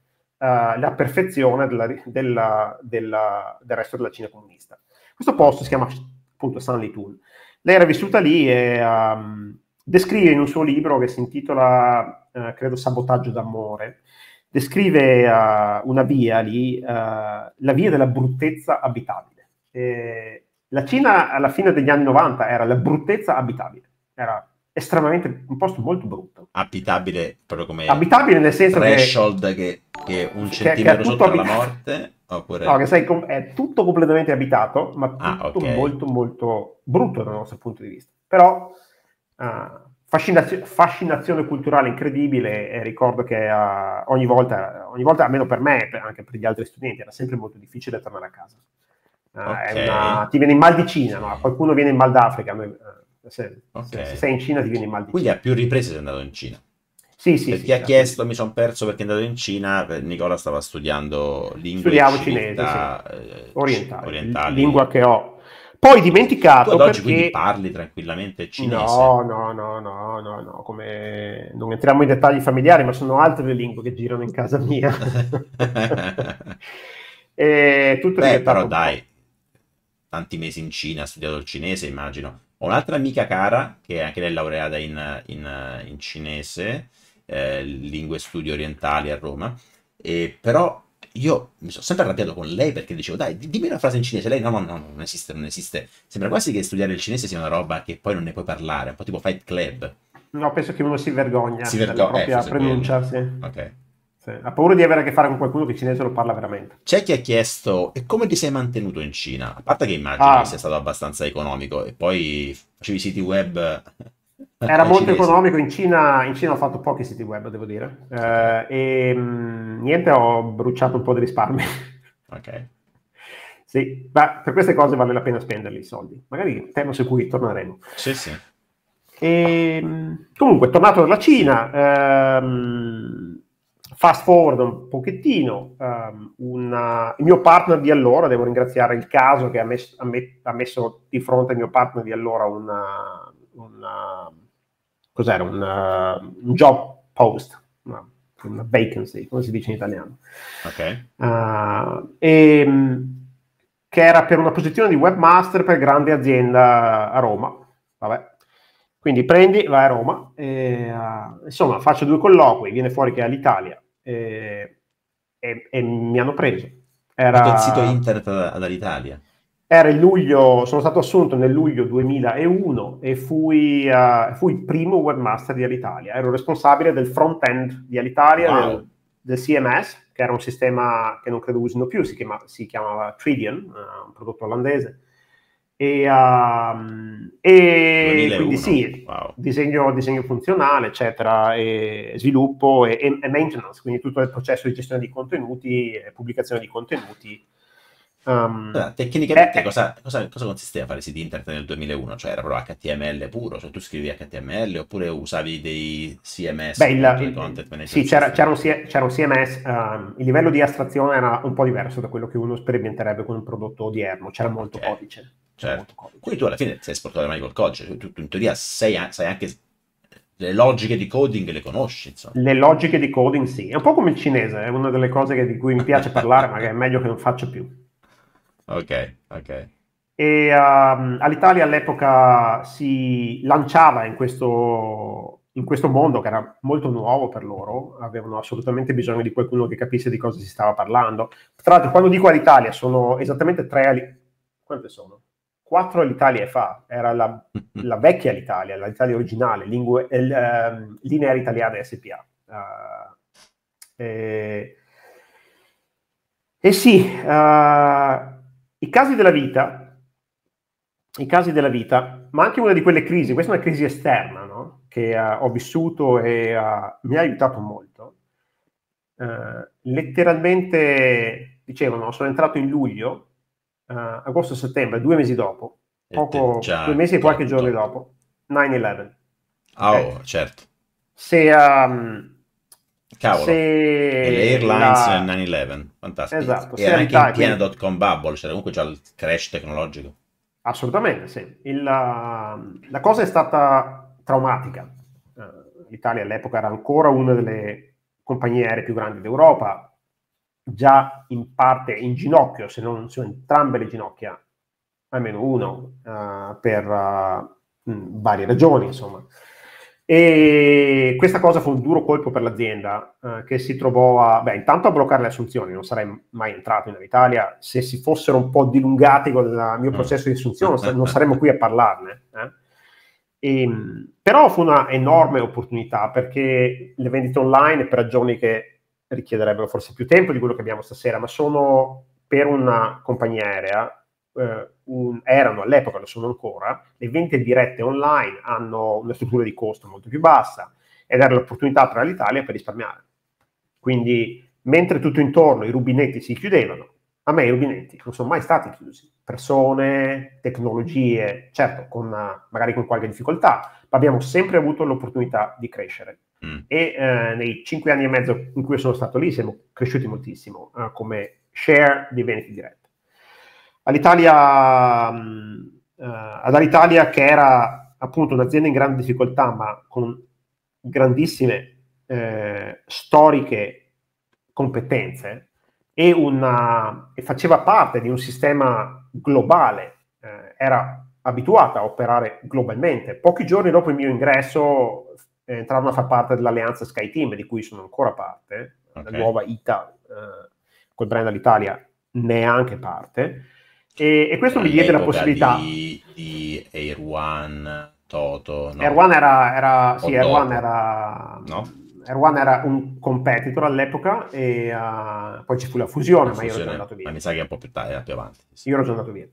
la perfezione della, della, della, del resto della Cina comunista. Questo posto Ok. si chiama appunto Sanlitun. Lei era vissuta lì e um, descrive in un suo libro che si intitola, uh, credo, Sabotaggio d'amore, descrive uh, una via lì, uh, la via della bruttezza abitabile. E la Cina alla fine degli anni novanta era la bruttezza abitabile, era estremamente un posto molto brutto. Abitabile proprio come Abitabile nel senso che, threshold che, che un che, che è centimetro tutto sotto la abitato. morte? No, che Oppure... sai, è tutto completamente abitato, ma Ah, tutto ok. molto molto brutto dal nostro punto di vista. Però uh, fascinazio- fascinazione culturale incredibile, e ricordo che uh, ogni volta, ogni volta, almeno per me e anche per gli altri studenti, era sempre molto difficile tornare a casa. Uh, è Ok. una, ti viene in mal di Cina, no? Qualcuno viene in mal d'Africa. Uh, se, se, se Ok. sei in Cina ti viene in mal di Quindi a Cina. più riprese sei andato in Cina. Sì, sì, Per sì, chi ha sì, a più chiesto, mi riprese. sono perso perché è andato in Cina. eh, Nicola stava studiando lingue e Studiavo cinese, sì, civiltà eh, ci- orientale, l- lingua orientali. che ho poi Sì, sì. Tu ad dimenticato oggi quindi perché. parli tranquillamente cinese. No, no, no, no, no, no, come non entriamo in dettagli familiari, ma sono altre le lingue che girano in casa mia. E tutto è Beh, però diventato un dai, po'. tanti mesi in Cina, ha studiato il cinese, immagino. Ho un'altra amica cara, che è anche lei laureata in, in- in cinese, eh, lingue e studi orientali a Roma, e però io mi sono sempre arrabbiato con lei perché dicevo, dai, di- dimmi una frase in cinese. Lei, no, no, no, non esiste, non esiste. Sembra quasi che studiare il cinese sia una roba che poi non ne puoi parlare, un po' tipo Fight Club. No, penso che uno si Si vergogna della vergogna, eh, propria forse quello. pronuncia, sì. Ok. Sì. Ha paura di avere a che fare con qualcuno che cinese lo parla veramente. C'è chi ha chiesto, e come ti sei mantenuto in Cina? A parte che immagino che sia Ah, stato abbastanza economico, e poi facevi siti web era ai molto cinesi. economico. In Cina, in Cina ho fatto pochi siti web, devo dire. Ok, Eh, e mh, niente, ho bruciato un po' di risparmi. ok. Sì, ma per queste cose vale la pena spenderli i soldi. Magari tema su cui torneremo. Sì, sì. E, comunque, tornato dalla Cina, ehm, fast forward un pochettino, um, una, il mio partner di allora, devo ringraziare il caso che ha messo, ha met, ha messo di fronte al mio partner di allora una, una cos'era, una, un job post, una, una vacancy, come si dice in italiano. Ok. Uh, e, che era per una posizione di webmaster per grande azienda a Roma. Vabbè. Quindi prendi, vai a Roma, e, uh, insomma faccio due colloqui, viene fuori che è all'Italia, e, e, e mi hanno preso. Fatto il sito Era, internet dall'Italia. era il luglio, sono stato assunto nel luglio duemilauno e fui, uh, fui il primo webmaster di Alitalia. Ero responsabile del front-end di Alitalia, Wow. del, del C M S, che era un sistema che non credo usino più, si, chiama, si chiamava Tridian, uh, un prodotto olandese. E, um, e duemilauno. quindi sì, wow. disegno, disegno funzionale, eccetera, e sviluppo e, e maintenance, quindi tutto il processo di gestione di contenuti e pubblicazione di contenuti. Um, allora, tecnicamente eh, cosa, cosa, cosa consisteva fare siti internet nel duemilauno? Cioè era proprio H T M L puro, cioè tu scrivi H T M L oppure usavi dei C M S, beh, il, appunto, dei il, content management sì, c'era, system? c'era, un, c'era un C M S, um, il livello di astrazione era un po' diverso da quello che uno sperimenterebbe con un prodotto odierno, c'era molto Okay, codice. C'era certo. molto codice. Quindi tu alla fine sei sportato le mani col codice, cioè, tu, tu in teoria sei, a- sai anche le logiche di coding, le conosci, insomma. Le logiche di coding sì, è un po' come il cinese, è una delle cose che, di cui mi piace parlare, ma che è meglio che non faccio più. Ok, ok. E um, all'Italia all'epoca si lanciava in questo, in questo mondo che era molto nuovo per loro, avevano assolutamente bisogno di qualcuno che capisse di cosa si stava parlando. Tra l'altro, quando dico all'Italia, sono esattamente tre, ali- quante sono? Quattro all'Italia fa, era la, la vecchia Alitalia, l'Italia originale, lingue, eh, ehm, Lineare Italiana S P A. Uh, e, e sì, uh, i casi della vita, i casi della vita, ma anche una di quelle crisi, questa è una crisi esterna, no? Che uh, ho vissuto e uh, mi ha aiutato molto. Uh, letteralmente, dicevano, sono entrato in luglio, uh, agosto-settembre, due mesi dopo, E te poco, due già mesi e qualche tot, giorno tot. dopo, nine eleven. Ah, Okay? oh, certo. Se, um, Cavolo. E le se airlines nel la... nine eleven, fantastico. Esatto, se Era anche in l'Italia, piena quindi dot com bubble, c'era comunque già il crash tecnologico. assolutamente sì. Il, la, la cosa è stata traumatica. Uh, L'Italia all'epoca era ancora una delle compagnie aeree più grandi d'Europa, già in parte in ginocchio, se non su entrambe le ginocchia, almeno uno, uh, per uh, mh, varie ragioni, insomma. E questa cosa fu un duro colpo per l'azienda, eh, che si trovò a, beh, intanto a bloccare le assunzioni. Non sarei mai entrato in Alitalia se si fossero un po' dilungati con il mio processo di assunzione, non saremmo qui a parlarne. Eh. E, però fu una enorme opportunità, perché le vendite online, per ragioni che richiederebbero forse più tempo di quello che abbiamo stasera, ma sono per una compagnia aerea, Uh, un, erano all'epoca, lo sono ancora, le vendite dirette online hanno una struttura di costo molto più bassa ed era l'opportunità per l'Italia per risparmiare. Quindi, mentre tutto intorno i rubinetti si chiudevano, a me i rubinetti non sono mai stati chiusi. Persone, tecnologie, certo, con, uh, magari con qualche difficoltà, ma abbiamo sempre avuto l'opportunità di crescere. Mm. E uh, nei cinque anni e mezzo in cui sono stato lì siamo cresciuti moltissimo uh, come share di vendite dirette. All'Italia, uh, ad Alitalia, che era appunto un'azienda in grande difficoltà, ma con grandissime eh, storiche competenze e, una, e faceva parte di un sistema globale, eh, era abituata a operare globalmente. Pochi giorni dopo il mio ingresso eh, entrarono a far parte dell'alleanza SkyTeam, di cui sono ancora parte, okay. La nuova I T A, eh, col brand Alitalia, ne è anche parte. E, e questo mi diede la possibilità di, di Air One, Toto, no? Air One era, era sì, Air dopo. One era, no? Air One era un competitor all'epoca e uh, poi ci fu la fusione, la ma fusione, io ero già andato via. Ma mi sa che è un po' più tardi, era più avanti. Sì. Io ero già andato via.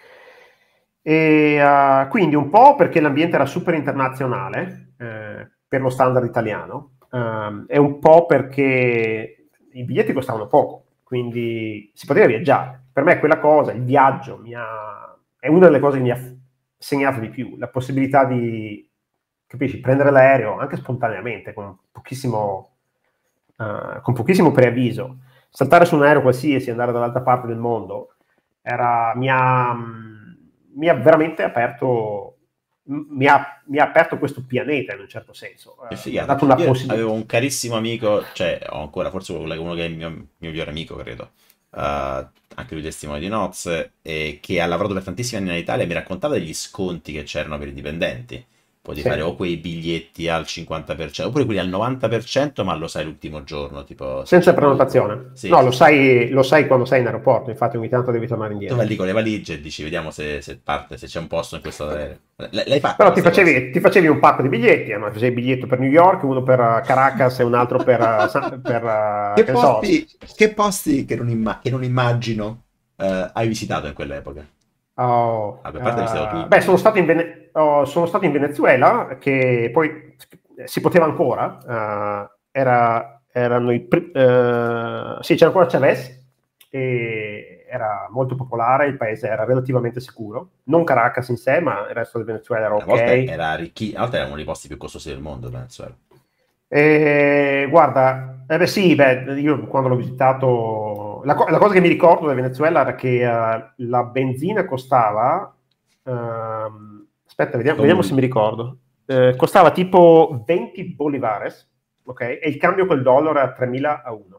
E uh, quindi un po' perché l'ambiente era super internazionale eh, per lo standard italiano, um, e un po' perché i biglietti costavano poco, quindi si poteva viaggiare. Per me quella cosa, il viaggio, mi ha, è una delle cose che mi ha segnato di più, la possibilità di capisci? Prendere l'aereo anche spontaneamente, con pochissimo, uh, con pochissimo preavviso, saltare su un aereo qualsiasi e andare dall'altra parte del mondo, era, mi, ha, mi ha veramente aperto, mi ha, mi ha aperto questo pianeta in un certo senso. Che Uh, mi ha figata. dato una Io possibilità. avevo un carissimo amico, cioè ho ancora forse uno uno che è il mio, mio migliore amico, credo. eh, anche lui testimone di nozze, e che ha lavorato per tantissimi anni in Italia e mi raccontava degli sconti che c'erano per i dipendenti. Puoi fare Sì. o quei biglietti al cinquanta per cento oppure quelli al novanta per cento, ma lo sai l'ultimo giorno, tipo se Senza c'è più. prenotazione. Sì, No, sì, lo sì. sai, lo sai quando sei in aeroporto, infatti ogni tanto devi tornare Tu vai indietro. lì con le valigie e dici, vediamo se, se parte, se c'è un posto in questo aereo. L- L'hai fatte Però ti queste cose? facevi, ti facevi un pacco di biglietti, eh, no? Facevi il biglietto per New York, uno per uh, Caracas e un altro per, uh, San- per uh, Che che ne so. posti, che posti che non, imma- che non immagino eh, hai visitato in quell'epoca? Oh, Vabbè, a parte hai visitato uh, tutto, beh, sono dici. stato in, Vene- oh, sono stato in Venezuela, che poi si poteva ancora, uh, era, erano i pri- uh, sì, c'era ancora Chavez, e era molto popolare, il paese era relativamente sicuro, non Caracas in sé, ma il resto del Venezuela era Una volta ok. era ricchi, una volta era uno dei posti più costosi del mondo, Venezuela. Eh, guarda, eh beh sì, beh, io quando l'ho visitato, la, co- la cosa che mi ricordo del Venezuela era che eh, la benzina costava, ehm, aspetta, vediamo, vediamo se Con- mi ricordo. Eh, costava tipo venti bolivares, ok? E il cambio col dollaro era tremila a uno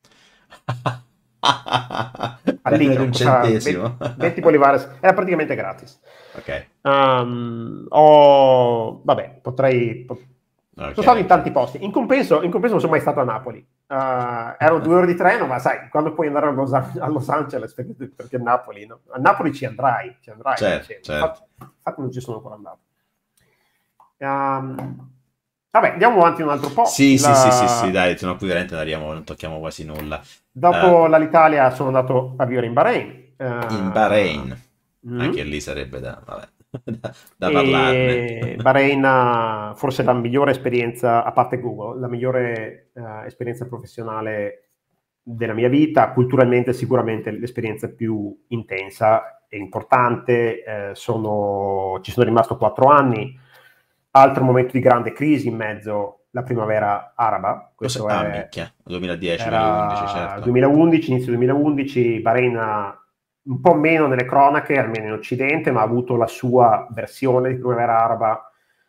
al Alla fine di litro, un costava centesimo. venti, venti bolivares, era praticamente gratis. Ok, Um, ho, vabbè, potrei, po- ok, sono stato in ok. tanti posti. In compenso, in compenso non sono mai stato a Napoli. Uh, erano due ore di treno, ma sai, quando puoi andare a Los, a Los Angeles, perché, perché Napoli, no? A Napoli ci andrai, ci andrai, mi Certo, dicevo. certo. Infatti, infatti non ci sono ancora andato. Um, vabbè, andiamo avanti un altro po'. Sì, sì, sì, sì, sì, La- dai, se no qui veramente non, arriviamo- non tocchiamo quasi nulla. Eh, Dopo l'Italia sono andato a vivere in Bahrain. in Uh, Bahrain, anche mm. lì sarebbe da, vabbè, da, da parlarne. E Bahrain ha forse la migliore esperienza, a parte Google, la migliore eh, esperienza professionale della mia vita, culturalmente sicuramente l'esperienza più intensa e importante. Eh, sono, ci sono rimasto quattro anni, altro momento di grande crisi in mezzo, la primavera araba. Cos'è? Questo Ah, è, minchia, duemiladieci, duemilaundici, era certo. duemilaundici, inizio duemilaundici. Bahrain ha un po' meno nelle cronache, almeno in Occidente, ma ha avuto la sua versione di primavera araba.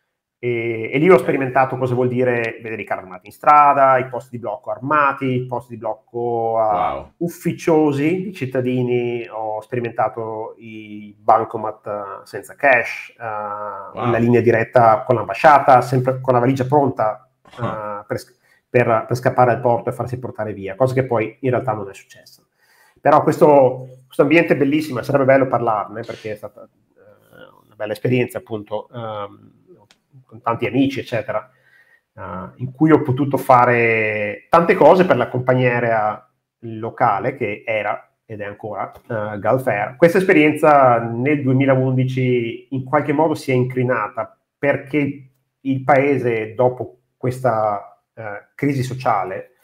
E, e lì ho sperimentato cosa vuol dire vedere i carri armati in strada, i posti di blocco armati, i posti di blocco uh, Wow, ufficiosi di cittadini. Ho sperimentato i bancomat uh, senza cash, uh, la wow. linea diretta con l'ambasciata, sempre con la valigia pronta Ah, uh, per, per, per scappare al porto e farsi portare via, cosa che poi in realtà non è successa. Però questo, questo ambiente è bellissimo, e sarebbe bello parlarne perché è stata uh, una bella esperienza, appunto, um, con tanti amici, eccetera, uh, in cui ho potuto fare tante cose per la compagnia aerea locale che era ed è ancora uh, Gulf Air. Questa esperienza nel duemilaundici in qualche modo si è incrinata perché il paese, dopo questa uh, crisi sociale,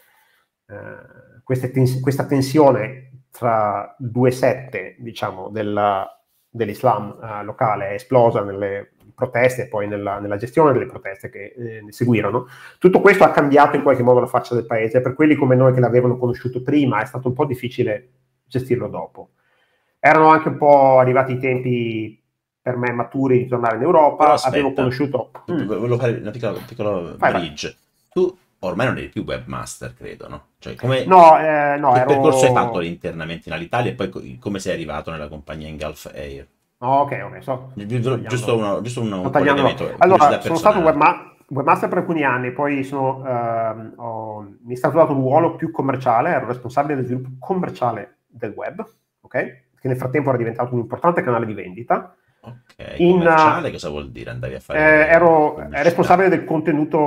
uh, questa, tens- questa tensione tra due sette, diciamo, della, dell'Islam uh, locale è esplosa nelle proteste e poi nella, nella gestione delle proteste che eh, ne seguirono. Tutto questo ha cambiato in qualche modo la faccia del paese. Per quelli come noi che l'avevano conosciuto prima è stato un po' difficile gestirlo dopo. Erano anche un po' arrivati i tempi per me maturi di tornare in però Europa. Avevo aspetta, conosciuto... Mm, volevo fare una piccola, piccola vai, vai. bridge. Tu ormai non eri più webmaster, credo, no? Cioè, come, No, eh, no, che percorso hai fatto ero... internamente in Alitalia e poi co- come sei arrivato nella compagnia in Gulf Air? Oh, ok, ok, sto, sto Gi- Giusto, tagliando. uno- giusto un, Sto un tagliando. collegamento, curiosità Allora, sono stato personale. webma- webmaster per alcuni anni, poi sono, ehm, ho- mi è stato dato un ruolo più commerciale, ero responsabile del sviluppo commerciale del web, ok? Che nel frattempo era diventato un importante canale di vendita. Ok, In, commerciale uh, cosa vuol dire? Andavi a eh, fare ero pubblicità? responsabile del contenuto,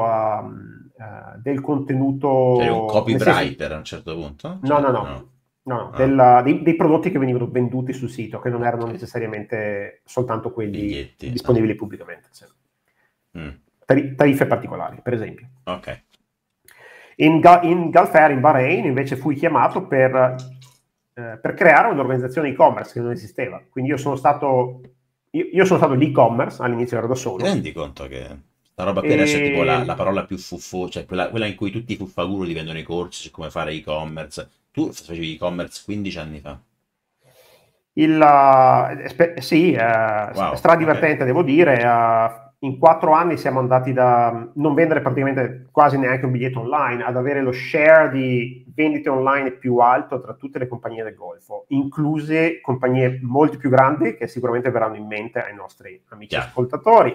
um, eh, del Cioè eri un contenuto, nel senso, copywriter a un certo punto? no, Cioè, no, no, no. no, no, Ah, della- dei, dei prodotti che venivano venduti sul sito, che non erano ok. necessariamente soltanto quelli Biglietti. Ah. disponibili pubblicamente. Sì. Mm, Tari- tariffe particolari, per esempio. ok. In, Ga- in Gulf Air, in Bahrain, invece fui chiamato per, eh, per creare un'organizzazione e-commerce che non esisteva. Quindi io sono stato, io, io sono stato l'e-commerce, all'inizio ero da Ti solo. rendi conto che La roba qui adesso è tipo la, la E parola più fuffo, cioè quella, quella in cui tutti i fuffaguru ti vendono i corsi su come fare e-commerce. Tu facevi e-commerce quindici anni fa. Il, eh, spe- sì, eh, Wow, ok. stradivertente devo dire, eh, in quattro anni siamo andati da non vendere praticamente quasi neanche un biglietto online ad avere lo share di vendite online più alto tra tutte le compagnie del Golfo, incluse compagnie molto più grandi che sicuramente verranno in mente ai nostri amici Chiaro. ascoltatori.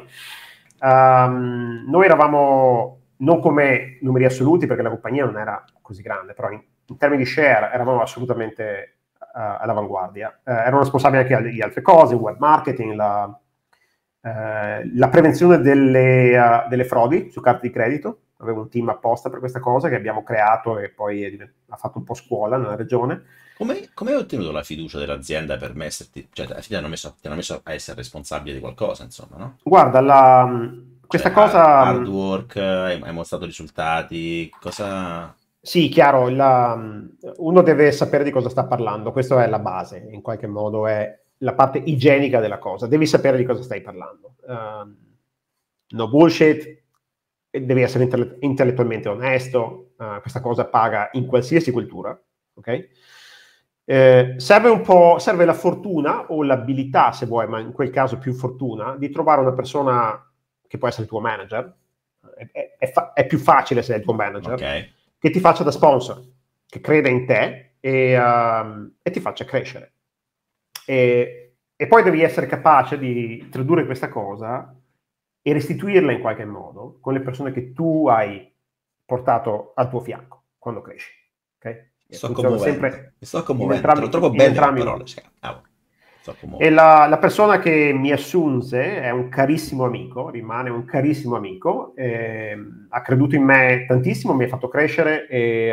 Um, noi eravamo non come numeri assoluti perché la compagnia non era così grande, però in, in termini di share eravamo assolutamente uh, all'avanguardia. Uh, erano responsabili anche di altre cose, web marketing, la, uh, la prevenzione delle, uh, delle frodi su carte di credito. Avevo un team apposta per questa cosa che abbiamo creato e poi è, ha fatto un po' scuola nella regione. Come, come hai ottenuto la fiducia dell'azienda per metterti, cioè ti hanno messo, ti hanno messo a essere responsabile di qualcosa, insomma, no? Guarda, la, Cioè, questa ha- cosa... hard work, hai, hai mostrato risultati, cosa... Sì, chiaro, la, uno deve sapere di cosa sta parlando, questa è la base, in qualche modo è la parte igienica della cosa, devi sapere di cosa stai parlando. Uh, no bullshit, devi essere intelle- intellettualmente onesto, uh, questa cosa paga in qualsiasi cultura, ok? Eh, serve un po', serve la fortuna o l'abilità, se vuoi, ma in quel caso più fortuna, di trovare una persona che può essere il tuo manager, è, è- è fa- è più facile se è il tuo Ok. manager, che ti faccia da sponsor, che creda in te e, um, e ti faccia crescere. E, e poi devi essere capace di tradurre questa cosa e restituirla in qualche modo con le persone che tu hai portato al tuo fianco quando cresci. Okay? Mi E sto funziona commuovendo, sempre mi sto in commuovendo, tro- entrambi, troppo in belle le entrambi i parole, modi. cioè, cavolo, mi sto E commuovendo. la, la persona che mi assunse è un carissimo amico, rimane un carissimo amico, ehm, ha creduto in me tantissimo, mi ha fatto crescere e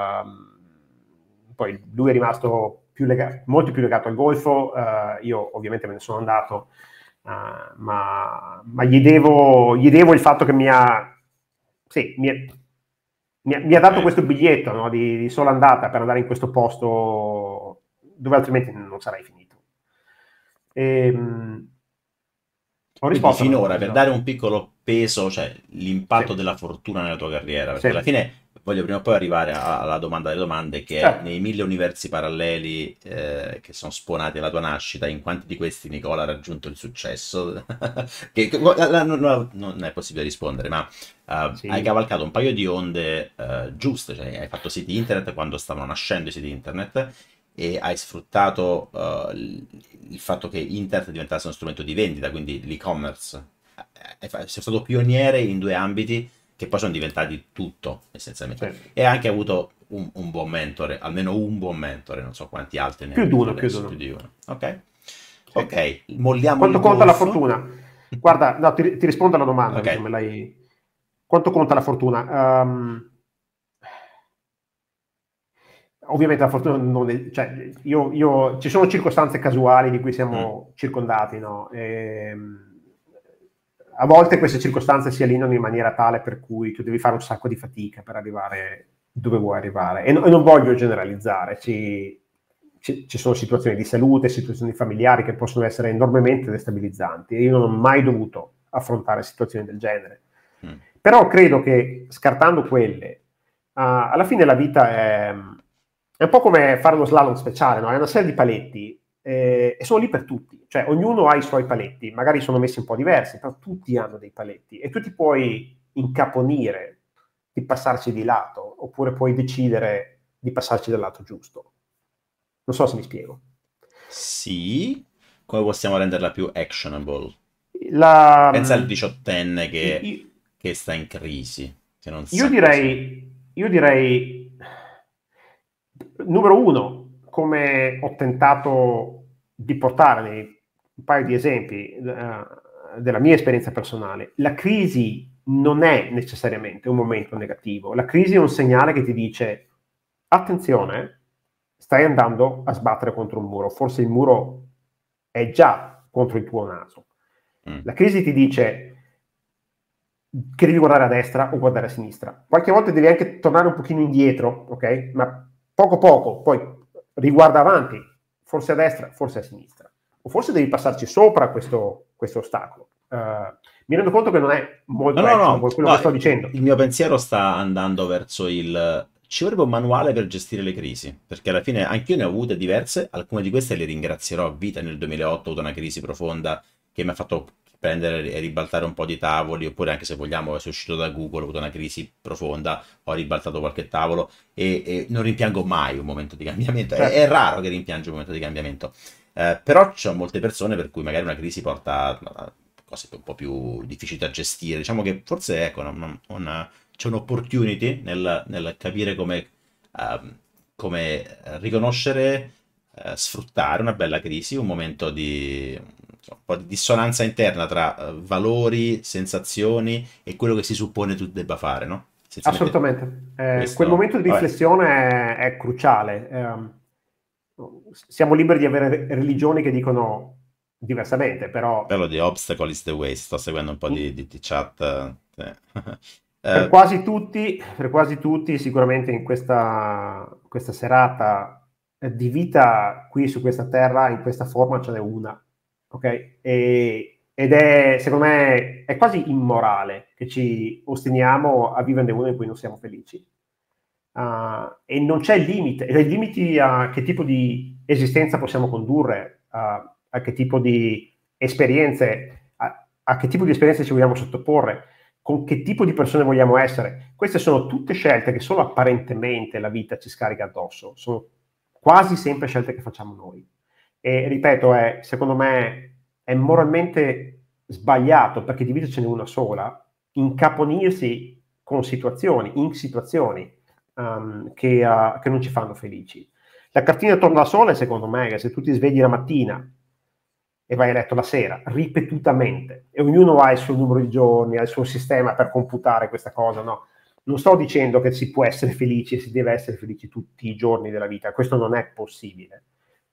uh, poi lui è rimasto più lega- molto più legato al golfo, uh, io ovviamente me ne sono andato, uh, ma, ma gli, devo, gli devo il fatto che mi ha, sì, mi, è- mi ha, mi ha dato Ok. questo biglietto, no, di, di sola andata per andare in questo posto dove altrimenti non sarei finito. Ehm, ho Quindi risposto alla finora, per domanda? dare un piccolo peso, cioè Sì, l'impatto della fortuna nella tua carriera, sì, perché alla fine voglio prima o poi arrivare a- alla domanda delle domande, che è certo. nei mille universi paralleli eh, che sono spawnati alla tua nascita, in quanti di questi Nicola ha raggiunto il successo? che, che- la- la- non, non- non è possibile rispondere, ma eh, hai Sì, cavalcato un paio di onde eh, giuste, cioè hai fatto siti internet quando stavano nascendo i siti internet e hai sfruttato eh, il, il fatto che internet diventasse uno strumento di vendita, quindi l'e-commerce. Eh, eh, Sei stato pioniere in due ambiti che poi sono diventati tutto, sì. essenzialmente. E hai anche avuto un, un buon mentore, almeno un buon mentore, non so quanti altri ne hai Più di avuti uno, più di adesso, più uno. di uno. Ok? Sì. Ok, molliamo Quanto il conta la golf. fortuna? Guarda, no, ti, ti rispondo alla domanda, Ok, visto che me l'hai... Quanto conta la fortuna? Um, ovviamente la fortuna non è... Cioè, io, io, ci sono circostanze casuali di cui mm, siamo circondati, no? Ehm, a volte queste circostanze si allineano in maniera tale per cui tu devi fare un sacco di fatica per arrivare dove vuoi arrivare. E, no, e non voglio generalizzare, ci, ci, ci sono situazioni di salute, situazioni familiari che possono essere enormemente destabilizzanti. Io non ho mai dovuto affrontare situazioni del genere. mm. Però credo che scartando quelle, uh, alla fine la vita è, è un po' come fare uno slalom speciale, no? È una serie di paletti eh, e sono lì per tutti, cioè ognuno ha i suoi paletti, magari sono messi un po' diversi, però tutti hanno dei paletti e tu ti puoi incaponire di passarci di lato oppure puoi decidere di passarci dal lato giusto. Non so se mi spiego. Sì, come possiamo renderla più actionable? La, Pensa al diciottenne che, io, che sta in crisi, che non io sa cosa. direi, io direi, numero uno, come ho tentato di portare nei un paio di esempi eh, della mia esperienza personale, la crisi non è necessariamente un momento negativo, la crisi è un segnale che ti dice attenzione, stai andando a sbattere contro un muro, forse il muro è già contro il tuo naso. Mm. La crisi ti dice che devi guardare a destra o guardare a sinistra. Qualche volta devi anche tornare un pochino indietro, ok? Ma poco poco, poi riguarda avanti, forse a destra, forse a sinistra. O forse devi passarci sopra questo, questo ostacolo. Uh, mi rendo conto che non è molto No, no, no, actionable quello no, che sto dicendo. il mio pensiero sta andando verso il... Ci vorrebbe un manuale per gestire le crisi, perché alla fine anch'io ne ho avute diverse, alcune di queste le ringrazierò a vita. Nel duemilaotto ho avuto una crisi profonda che mi ha fatto prendere e ribaltare un po' di tavoli, oppure anche se vogliamo, sono uscito da Google, ho avuto una crisi profonda, ho ribaltato qualche tavolo e, e non rimpiango mai un momento di cambiamento. È, è Certo, raro che rimpiangi un momento di cambiamento. Eh, però ci sono molte persone per cui magari una crisi porta a cose un po' più difficili da gestire. Diciamo che forse ecco, una, una, c'è un'opportunity nel, nel capire come, ehm, come riconoscere, eh, sfruttare una bella crisi, un momento di insomma, un po' di dissonanza interna tra eh, valori, sensazioni e quello che si suppone tu debba fare, no? Essenzialmente assolutamente. Eh, quel questo, momento di vabbè, riflessione è, è cruciale. Eh, siamo liberi di avere religioni che dicono diversamente, però quello di Obstacle is the Way, sto seguendo un po' di, in- di, di chat. eh. per Eh, quasi tutti, per quasi tutti, sicuramente in questa, questa serata eh, di vita qui su questa terra, in questa forma ce n'è una, ok? E- ed è, secondo me, è quasi immorale che ci ostiniamo a viverne una in cui non siamo felici. Ah, e non c'è limite, e i limiti a che tipo di esistenza possiamo condurre, a, a che tipo di esperienze, a, a che tipo di esperienze ci vogliamo sottoporre, con che tipo di persone vogliamo essere. Queste sono tutte scelte che solo apparentemente la vita ci scarica addosso, sono quasi sempre scelte che facciamo noi. E ripeto, è, secondo me è moralmente sbagliato, perché di vita ce n'è una sola, incaponirsi con situazioni, in situazioni um, che, uh, che non ci fanno felici. La cartina torna da sola, secondo me, che se tu ti svegli la mattina e vai a letto la sera, ripetutamente, e ognuno ha il suo numero di giorni, ha il suo sistema per computare questa cosa, no? Non sto dicendo che si può essere felici e si deve essere felici tutti i giorni della vita, questo non è possibile.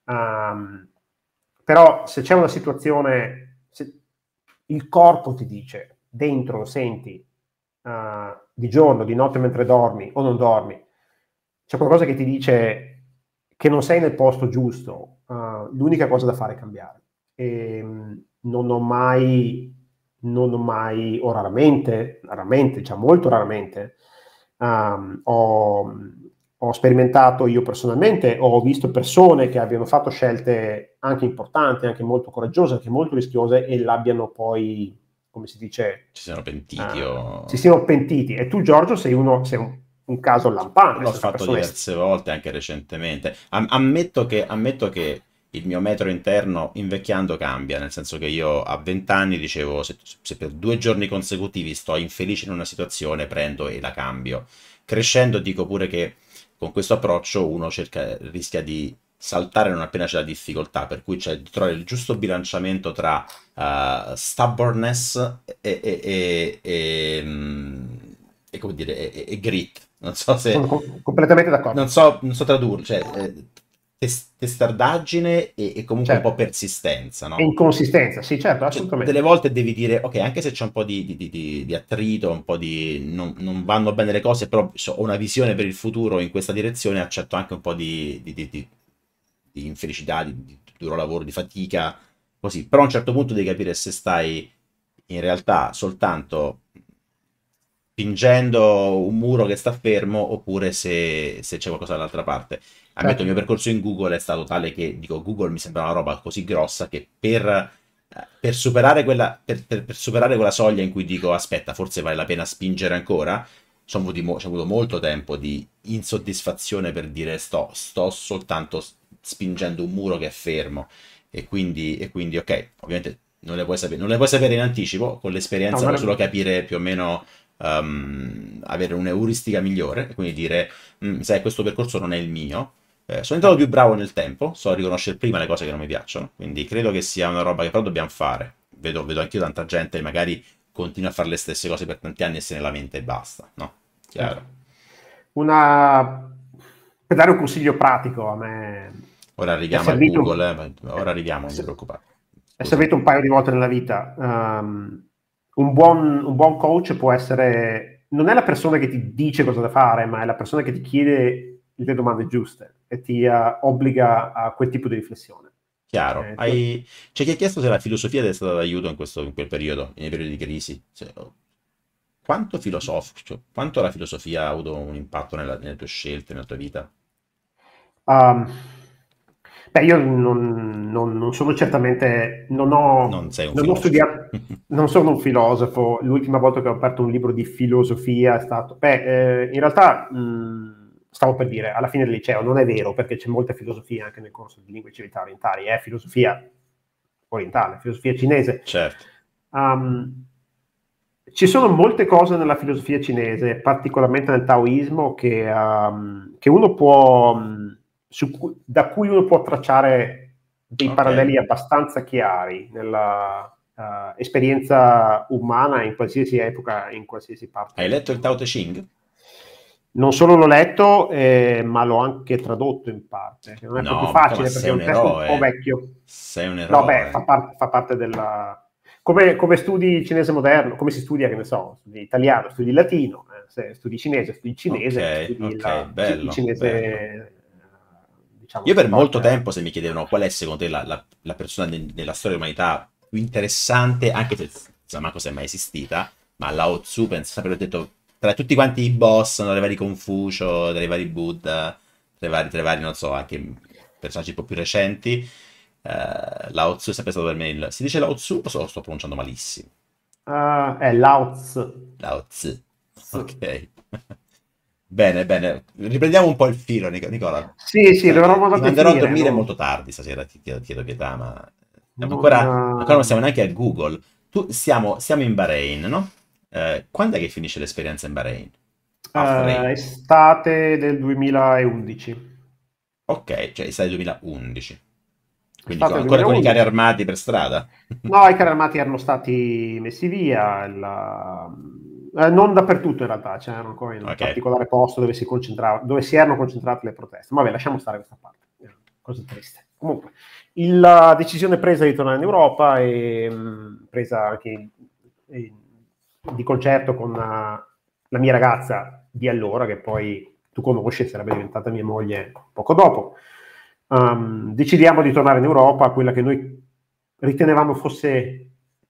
Um, però se c'è una situazione, se il corpo ti dice, dentro lo senti, uh, di giorno, di notte mentre dormi o non dormi, c'è qualcosa che ti dice che non sei nel posto giusto, uh, l'unica cosa da fare è cambiare. E, mh, non ho mai, non ho mai, o raramente, raramente, cioè molto raramente, um, ho, ho sperimentato io personalmente, ho visto persone che abbiano fatto scelte anche importanti, anche molto coraggiose, anche molto rischiose e l'abbiano poi, come si dice, ci siano pentiti uh, si o... siano pentiti. E tu, Giorgio, sei uno, sei un, un caso lampante, L'ho sei una fatto persona est- diverse volte, anche recentemente. Am- ammetto che, ammetto che il mio metro interno invecchiando cambia, nel senso che io a venti anni dicevo se, se per due giorni consecutivi sto infelice in una situazione, prendo e la cambio. Crescendo dico pure che con questo approccio uno cerca, rischia di saltare non appena c'è la difficoltà, per cui c'è di trovare il giusto bilanciamento tra uh, stubbornness e, e, e, e, mm, e come dire, e, e grit. Non so se sono co- completamente non d'accordo. so, non so tradurre, cioè eh, tes- testardaggine e, e comunque un po' Certo. persistenza, E no? inconsistenza, sì, certo, Cioè, delle assolutamente. volte devi dire, ok, anche se c'è un po' di, di- di- di- di attrito, un po' di... Non, non vanno bene le cose, però so- ho una visione per il futuro in questa direzione, accetto anche un po' di, di- di- di- di infelicità, di, di duro lavoro, di fatica, così. Però a un certo punto devi capire se stai in realtà soltanto spingendo un muro che sta fermo oppure se, se c'è qualcosa dall'altra parte. Ammetto, il Certo. mio percorso in Google è stato tale che, dico, Google mi sembra una roba così grossa che per, eh, per superare quella, per, per- per superare quella soglia in cui dico, aspetta, forse vale la pena spingere ancora, ci ho avuto, mo- ci ho avuto molto tempo di insoddisfazione per dire sto, sto soltanto spingendo un muro che è fermo. E quindi, e quindi ok, ovviamente non le puoi sapere, non le puoi sapere in anticipo, con No, l'esperienza non puoi è- solo capire più o meno um, avere un'euristica migliore e quindi dire, "Mm, sai, questo percorso non è il mio. Eh, sono diventato più certo. bravo nel tempo, so riconoscere prima le cose che non mi piacciono, quindi credo che sia una roba che però dobbiamo fare. Vedo, vedo anch'io tanta gente che magari continua a fare le stesse cose per tanti anni e se ne lamenta e basta, no? Certo. Chiaro. Una... Per dare un consiglio pratico, a me Ora è arriviamo a servito, Google, un- eh, è, ora arriviamo, non ti è- preoccupare. è Scusami. servito un paio di volte nella vita. Um, un buon, un buon coach può essere, non è la persona che ti dice cosa da fare, ma è la persona che ti chiede le domande giuste e ti uh, obbliga a quel tipo di riflessione. chiaro. Eh, tu- Hai... C'è chi ha chiesto se la filosofia ti è stata d'aiuto in questo, in quel periodo, nei periodi di crisi. Se- Quanto filosofico, cioè, quanto la filosofia ha avuto un impatto nella- nelle tue scelte, nella tua vita? Um, beh, io non, non- non sono certamente, non Non ho, sei un non ho filosofo. studiato, non sono un filosofo. L'ultima volta che ho aperto un libro di filosofia è stato, beh, eh, in realtà, mh, stavo per dire, alla fine del liceo, non è vero, perché c'è molta filosofia anche nel corso di lingue e civiltà orientali, è filosofia orientale, filosofia cinese. Certo. Um, Ci sono molte cose nella filosofia cinese, particolarmente nel taoismo, che, um, che uno può, um, su cui- da cui uno può tracciare dei Ok. paralleli abbastanza chiari nella uh, esperienza umana in qualsiasi epoca, in qualsiasi parte Hai del letto il Tao mondo. Te Ching? Non solo l'ho letto, eh, ma l'ho anche tradotto in parte, che non è proprio No, ma come facile perché sei è un un testo un po' eroe? vecchio. Sei un No, beh, eroe. fa, par- fa parte della... Come, come studi cinese moderno, come si studia, che ne so, studi italiano, studi latino, eh, se studi cinese, studi Ok, cinese, studi ok, la- il bello, cinese, bello. eh, diciamo, Io per molto storica. tempo, se mi chiedevano qual è secondo te la, la- la persona ne- nella storia dell'umanità più interessante, anche se insomma, manco se è mai esistita, ma Lao Tzu, penso, sempre ho detto, tra tutti quanti i boss, no, tra i vari Confucio, tra i vari Buddha, tra i vari, tra i vari, non so, anche personaggi un po' più recenti, eh, Lao Tzu è sempre stato per me il... Si dice Lao Tzu o so- lo sto pronunciando malissimo? Ah, è Lao Tzu. Lao Tzu. Tzu. Ok. Bene, bene. Riprendiamo un po' il filo, Nic- Nicola. Sì, sì, Sai che dovremmo ti andare a manderò a finire. dormire Non, molto tardi stasera, ti chiedo, chiedo pietà, ma siamo non, ancora, ancora non siamo eh, neanche a Google. Tu, siamo, siamo in Bahrain, no? Eh, quando è che finisce l'esperienza in Bahrain? eh, Bahrain. estate del duemilaundici. Ok, cioè estate duemilaundici. Quindi co- Estate del ancora con i carri duemilaundici. armati per strada? No, i carri armati erano stati messi via, il- eh, non dappertutto in realtà, c'era ancora in un Ok. particolare posto dove si concentrava, dove si erano concentrate le proteste. Vabbè, lasciamo stare questa parte, è una cosa triste. Comunque, il- la decisione presa di tornare in Europa e mh, presa anche in- in- di concerto con la, la mia ragazza di allora, che poi tu conosci, sarebbe diventata mia moglie poco dopo. Um, decidiamo di tornare in Europa, quella che noi ritenevamo fosse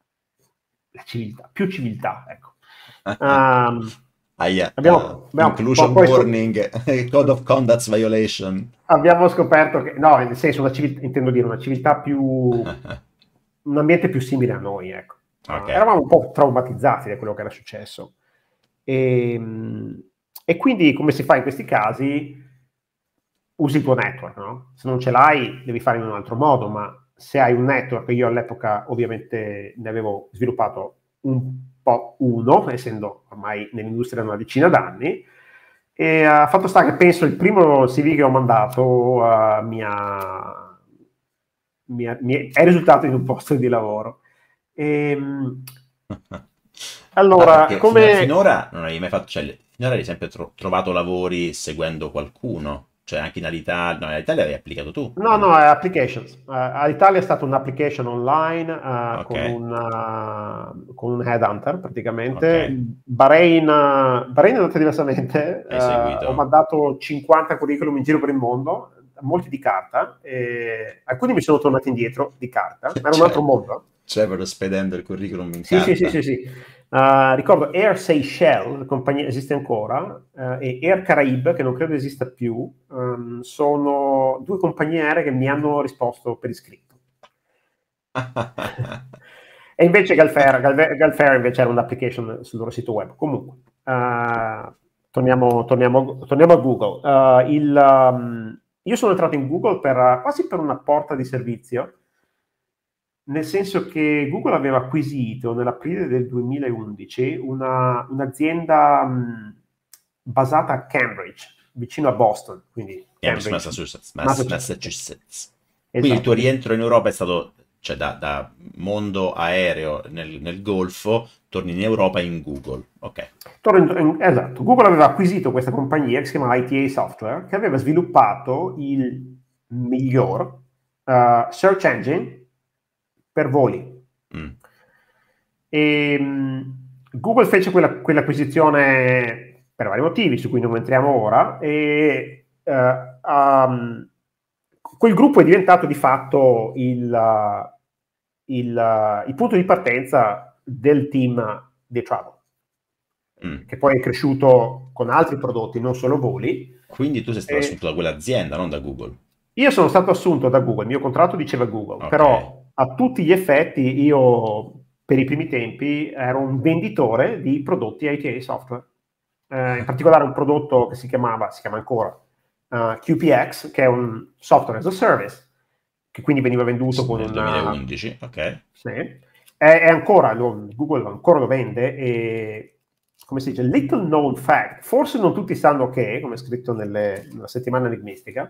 la civiltà, più civiltà, ecco. Um, Aia, eh, abbiamo, abbiamo po- inclusion poi scop- warning, code of conduct violation. abbiamo scoperto che, no, nel senso, una civiltà, intendo dire una civiltà più, un ambiente più simile a noi, ecco. Uh, Ok. eravamo un po' traumatizzati da quello che era successo. E, e quindi, come si fa in questi casi, usi il tuo network, no? Se non ce l'hai, devi fare in un altro modo, ma se hai un network, io all'epoca ovviamente ne avevo sviluppato un po' uno, essendo ormai nell'industria da una decina d'anni, e uh, fatto sta che penso il primo C V che ho mandato uh, mi, ha, mi, ha, mi è risultato in un posto di lavoro. E, Ah, allora, perché fino- come... finora non hai mai fatto, cioè, finora hai sempre tro- trovato lavori seguendo qualcuno, cioè anche in Alitalia, no, in Alitalia hai applicato tu, No, o no, no? è applications. Uh, all'Italia è stata un'application online uh, Ok, con, una, con un headhunter ok, praticamente. Bahrain, uh, Bahrain è andata diversamente. hai Uh, seguito. ho mandato cinquanta curriculum in giro per il mondo, molti di carta, e alcuni mi sono tornati indietro di carta, ma era un altro Cioè, mondo. cioè proprio spedendo il curriculum in Sì, sì, sì, sì, carta. sì. Uh, ricordo Air Seychelles, la compagnia esiste ancora, uh, e Air Caraïbes, che non credo esista più, um, sono due compagnie aeree che mi hanno risposto per iscritto. E invece Galfair, Galve- Galfair invece era un'application sul loro sito web. Comunque, uh, torniamo, torniamo- torniamo a Google. Uh, il, um, io sono entrato in Google per, quasi per una porta di servizio, nel senso che Google aveva acquisito nell'aprile del duemilaundici una, un'azienda mh, basata a Cambridge, vicino a Boston, quindi Cambridge, Cambridge, Massachusetts, Mass- Massachusetts. Massachusetts. Quindi il tuo Esatto. rientro in Europa è stato, cioè da, da mondo aereo nel, nel Golfo, torni in Europa in Google. Ok. Torno in- in- Esatto. Google aveva acquisito questa compagnia che si chiama I T A Software, che aveva sviluppato il miglior uh, search engine per voli. Mm. E, mh, Google fece quella, quell'acquisizione per vari motivi, su cui non entriamo ora, e eh, um, quel gruppo è diventato di fatto il, il, il punto di partenza del team di Travel, mm. che poi è cresciuto con altri prodotti, non solo voli. Quindi tu sei stato e... assunto da quell'azienda, non da Google? Io sono stato assunto da Google, il mio contratto diceva Google, okay. Però a tutti gli effetti io per i primi tempi ero un venditore di prodotti I T A software, eh, in particolare un prodotto che si chiamava, si chiama ancora uh, Q P X, che è un software as a service, che quindi veniva venduto con nel duemilaundici, una... ok. Sì, è, è ancora, lo, Google ancora lo vende e, come si dice, little known fact, forse non tutti sanno che, come è scritto nelle, nella settimana enigmistica,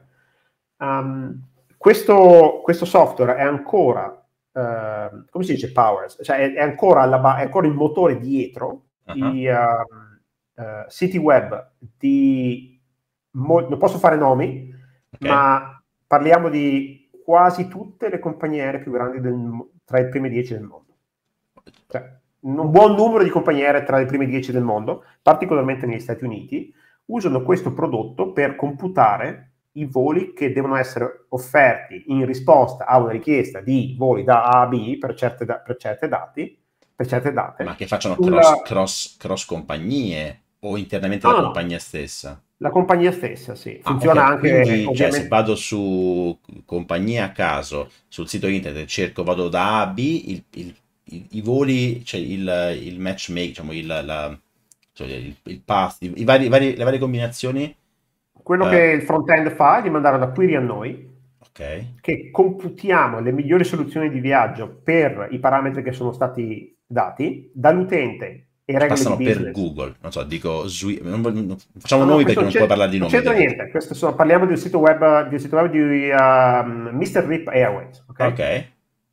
Um, questo, questo software è ancora, uh, come si dice, powers, cioè è, è, ancora alla ba- è ancora il motore dietro uh-huh. di uh, uh, siti web di, mo- non posso fare nomi, okay. Ma parliamo di quasi tutte le compagnie aeree più grandi del, tra i primi dieci del mondo. Cioè, un buon numero di compagnie aeree tra i primi dieci del mondo, particolarmente negli Stati Uniti, usano questo prodotto per computare i voli che devono essere offerti in risposta a una richiesta di voli da A a B per certe, da, per certe dati, per certe date. Ma che facciano sulla... cross, cross, cross compagnie o internamente no, la compagnia no. stessa? La compagnia stessa, sì. Funziona ah, okay. anche... Quindi, ovviamente... cioè, se vado su compagnia a caso, sul sito internet, cerco, vado da A a B, il, il, il, i voli, cioè il, il matchmaking, diciamo, il, la, cioè il, il path, i, i vari, i vari, le varie combinazioni. Quello uh, che il front-end fa è di mandare una query a noi, okay. che computiamo le migliori soluzioni di viaggio per i parametri che sono stati dati dall'utente e regole passano di per Google, non so, dico Sui... non, non, facciamo no, nomi no, perché non puoi parlare di non nomi. Non c'entra niente, questo sono, parliamo del sito web, del sito web di uh, mister Rip Airways, ok? Ok.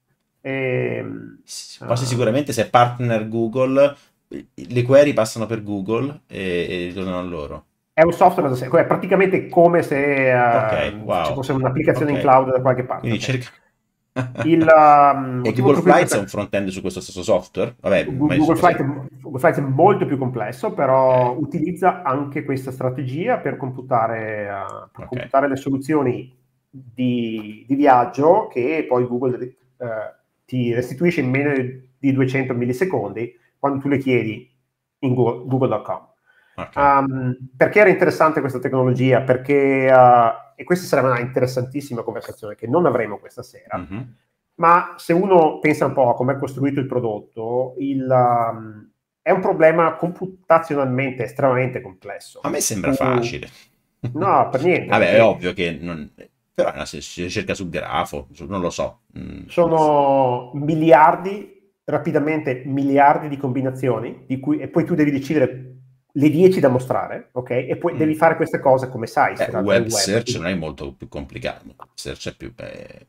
E, quasi uh, sicuramente se è partner Google, le query passano per Google e, e ritornano a loro. È un software, è praticamente come se uh, okay, wow. ci fosse un'applicazione okay. in cloud da qualche parte. Quindi okay. cerca... Il, um, e Google Flights è un front-end su questo stesso software? Vabbè, Google, Flight, Google Flights è molto più complesso, però okay. utilizza anche questa strategia per computare, uh, per okay. computare le soluzioni di, di viaggio che poi Google uh, ti restituisce in meno di duecento millisecondi quando tu le chiedi in google punto com. Okay. Um, perché era interessante questa tecnologia? Perché, uh, e questa sarà una interessantissima conversazione che non avremo questa sera, mm-hmm. ma se uno pensa un po' a come è costruito il prodotto, il, um, è un problema computazionalmente estremamente complesso. A me sembra uh, facile. No, per niente. Vabbè, è ovvio che non... però se si cerca sul grafo, non lo so. Mm. Sono miliardi, rapidamente miliardi di combinazioni, di cui, e poi tu devi decidere le dieci da mostrare, ok? E poi mm. devi fare queste cose come sai. Eh, web, web search non è molto più complicato. Search è più... Eh...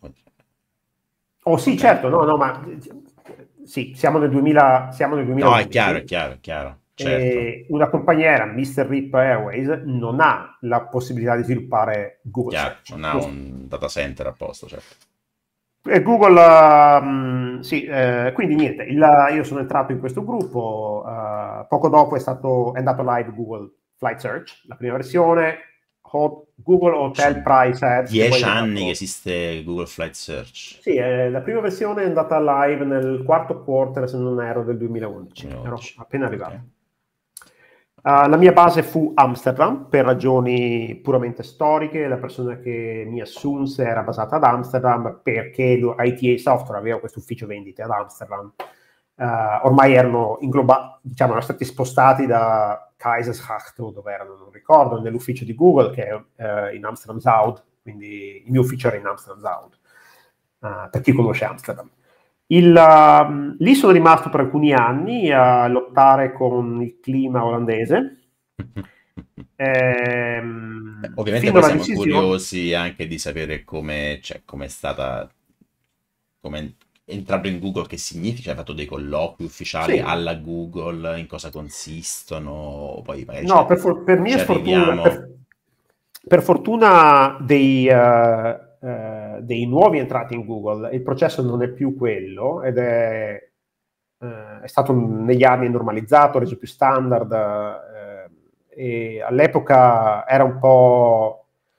Oh sì, okay. certo, no, no, ma sì, siamo nel duemila, siamo nel duemilaundici. No, è chiaro, è chiaro, è chiaro. Certo. E una compagnia aerea, mister Rip Airways, non ha la possibilità di sviluppare Google chiaro, Search. Non ha un data center apposta, certo. E Google, uh, sì, eh, quindi niente, il, io sono entrato in questo gruppo, uh, poco dopo è, stato, è andato live Google Flight Search, la prima versione, Hot, Google Hotel Price Ads. Dieci anni fatto... che esiste Google Flight Search. Sì, eh, la prima versione è andata live nel quarto quarter, se non ero, del duemilaundici, duemilaundici. Ero appena arrivato. Okay. Uh, la mia base fu Amsterdam per ragioni puramente storiche, la persona che mi assunse era basata ad Amsterdam perché l'I T A Software aveva questo ufficio vendite ad Amsterdam. Uh, ormai erano inglobati, diciamo, erano stati spostati da Kaisersgracht, dove erano, non ricordo, nell'ufficio di Google che è uh, in Amsterdam Zuid, quindi il mio ufficio era in Amsterdam Zuid, uh, per chi conosce Amsterdam. Il, uh, lì sono rimasto per alcuni anni a lottare con il clima olandese. ehm, Beh, ovviamente poi siamo decisione... curiosi anche di sapere come cioè, è stata come entrato in Google, che significa, hai fatto dei colloqui ufficiali sì. alla Google, in cosa consistono, poi magari no, per, for- per mia sfortuna per, per fortuna dei uh, Uh, dei nuovi entrati in Google, il processo non è più quello ed è, uh, è stato negli anni normalizzato, reso più standard uh, e all'epoca era un po'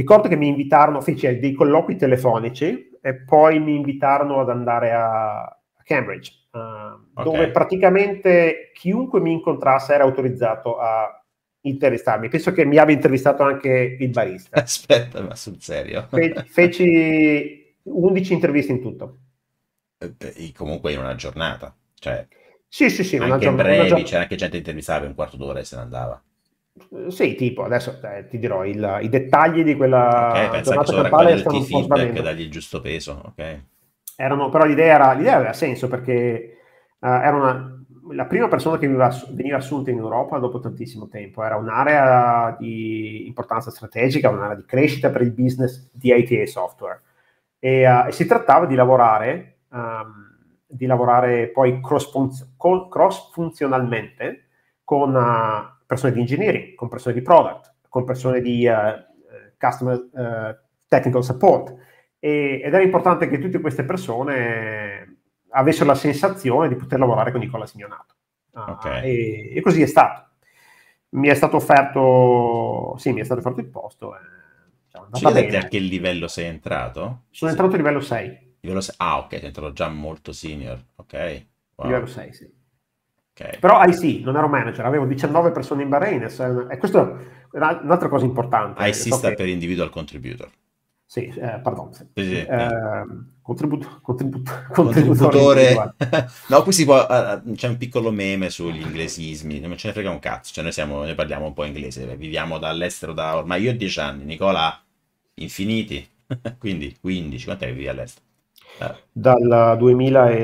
ricordo che mi invitarono, feci dei colloqui telefonici e poi mi invitarono ad andare a, a Cambridge, uh, Ok. dove praticamente chiunque mi incontrasse era autorizzato a intervistarmi. Penso che mi abbia intervistato anche il barista. Aspetta, ma sul serio? Fe- feci undici interviste in tutto. Eh, Comunque in una giornata, cioè Sì, sì, sì, una anche giornata. Una brevi, giornata. c'era anche gente che intervistava per un quarto d'ora e se ne andava. Sì, tipo, adesso eh, ti dirò, il- i dettagli di Ok, quella pensa anche giornata solo a campale raccogliere tutti stanno i un po' feedback, svanendo. dargli il giusto peso, ok? Erano, però l'idea, era, l'idea aveva senso perché eh, era una, la prima persona che veniva, ass- veniva assunta in Europa dopo tantissimo tempo. Era un'area di importanza strategica, un'area di crescita per il business di I T e software. E, eh, e si trattava di lavorare, ehm, di lavorare poi cross-funz- co- cross-funzionalmente con eh, persone di engineering, con persone di product, con persone di eh, eh, customer eh, technical support. E, ed era importante che tutte queste persone avessero la sensazione di poter lavorare con Nicola Signonato. Ok. Uh, e, e così è stato. Mi è stato offerto, sì, mi è stato offerto il posto. E, diciamo, è Ci andata puoi dirti a bene. che livello sei entrato? Sono Sì. entrato a livello sei. Livello se- Ah, ok, sei entrato già molto senior, ok. Livello Wow, sei, sì. ok. Però I C, non ero manager, avevo diciannove persone in Bahrain e questo è un'altra cosa importante. I C So sta che per individual contributor. Sì, eh, pardon, sì. Sì, sì, sì. Eh, contributo, contributo, contributore Contributore. individuale. No, qui si può. eh, C'è un piccolo meme sugli inglesismi. Non ce ne frega un cazzo. Cioè, noi, siamo, noi parliamo un po' inglese. Viviamo dall'estero da ormai. Io ho dieci anni, Nicola infiniti. Quindi quindici. Quant'è che vivi all'estero? Eh, Dal duemilasei?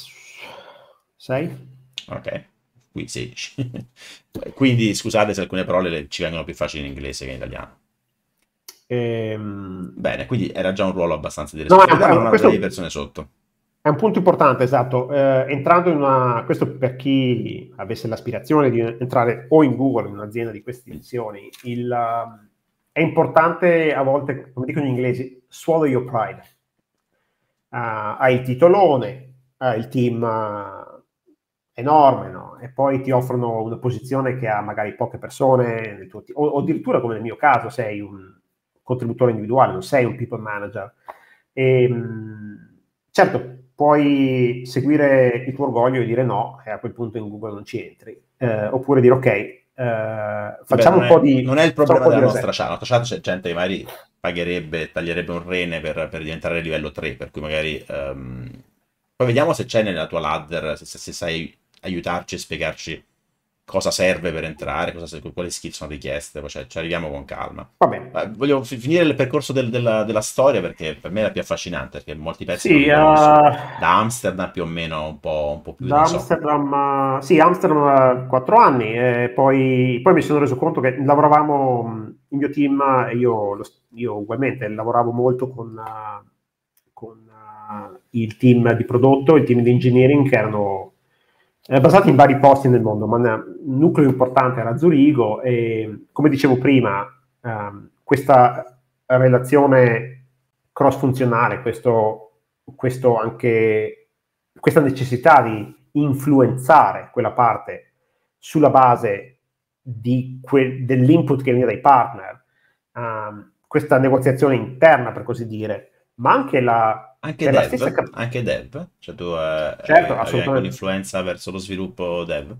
ok, qui sedici. Quindi scusate se alcune parole le- ci vengono più facili in inglese che in italiano. Ehm, Bene, quindi era già un ruolo abbastanza di no, è un- responsabilità, è ma un- non questo avevi persone sotto. è un punto importante, esatto. Eh, entrando in una, questo per chi avesse l'aspirazione di entrare o in Google, in un'azienda di queste dimensioni, il, um, è importante a volte, come dicono gli inglesi, swallow your pride. Uh, hai il titolone, hai il team uh, enorme, no? E poi ti offrono una posizione che ha magari poche persone nel tuo team, o, o addirittura come nel mio caso sei un contributore individuale, non sei un people manager. E, mh, certo, puoi seguire il tuo orgoglio e dire no, e a quel punto in Google non ci entri, eh, oppure dire ok, eh, Beh, facciamo non un po' è, di, non è il facciamo un problema po' di della nostra reset. chat. La nostra chat c'è gente che magari pagherebbe, taglierebbe un rene per, per diventare livello tre, per cui magari... ehm, Poi vediamo se c'è nella tua ladder, se, se sai aiutarci e spiegarci cosa serve per entrare, cosa, se- quali skill sono richieste, poi cioè, ci arriviamo con calma. Va bene. Ma voglio fi- finire il percorso del- della, della storia perché per me è la più affascinante, perché molti pezzi non Sì, li conosco. uh, Da Amsterdam più o meno un po', un po' più, da non so. Amsterdam, eh, sì, Amsterdam quattro anni, e poi, poi mi sono reso conto che lavoravamo, mh, il mio team, e io, lo- io ugualmente lavoravo molto con, eh, con eh, il team di prodotto, il team di engineering che erano eh, basati in vari posti nel mondo, ma un nucleo importante era Zurigo e come dicevo prima, ehm, questa relazione cross-funzionale, questo, questo anche, questa necessità di influenzare quella parte sulla base di que- dell'input che viene dai partner, ehm, questa negoziazione interna, per così dire, ma anche la, Anche per la stessa dev, cap- anche dev, cioè tu eh, certo, avevi, avevi anche assolutamente. un'influenza verso lo sviluppo dev.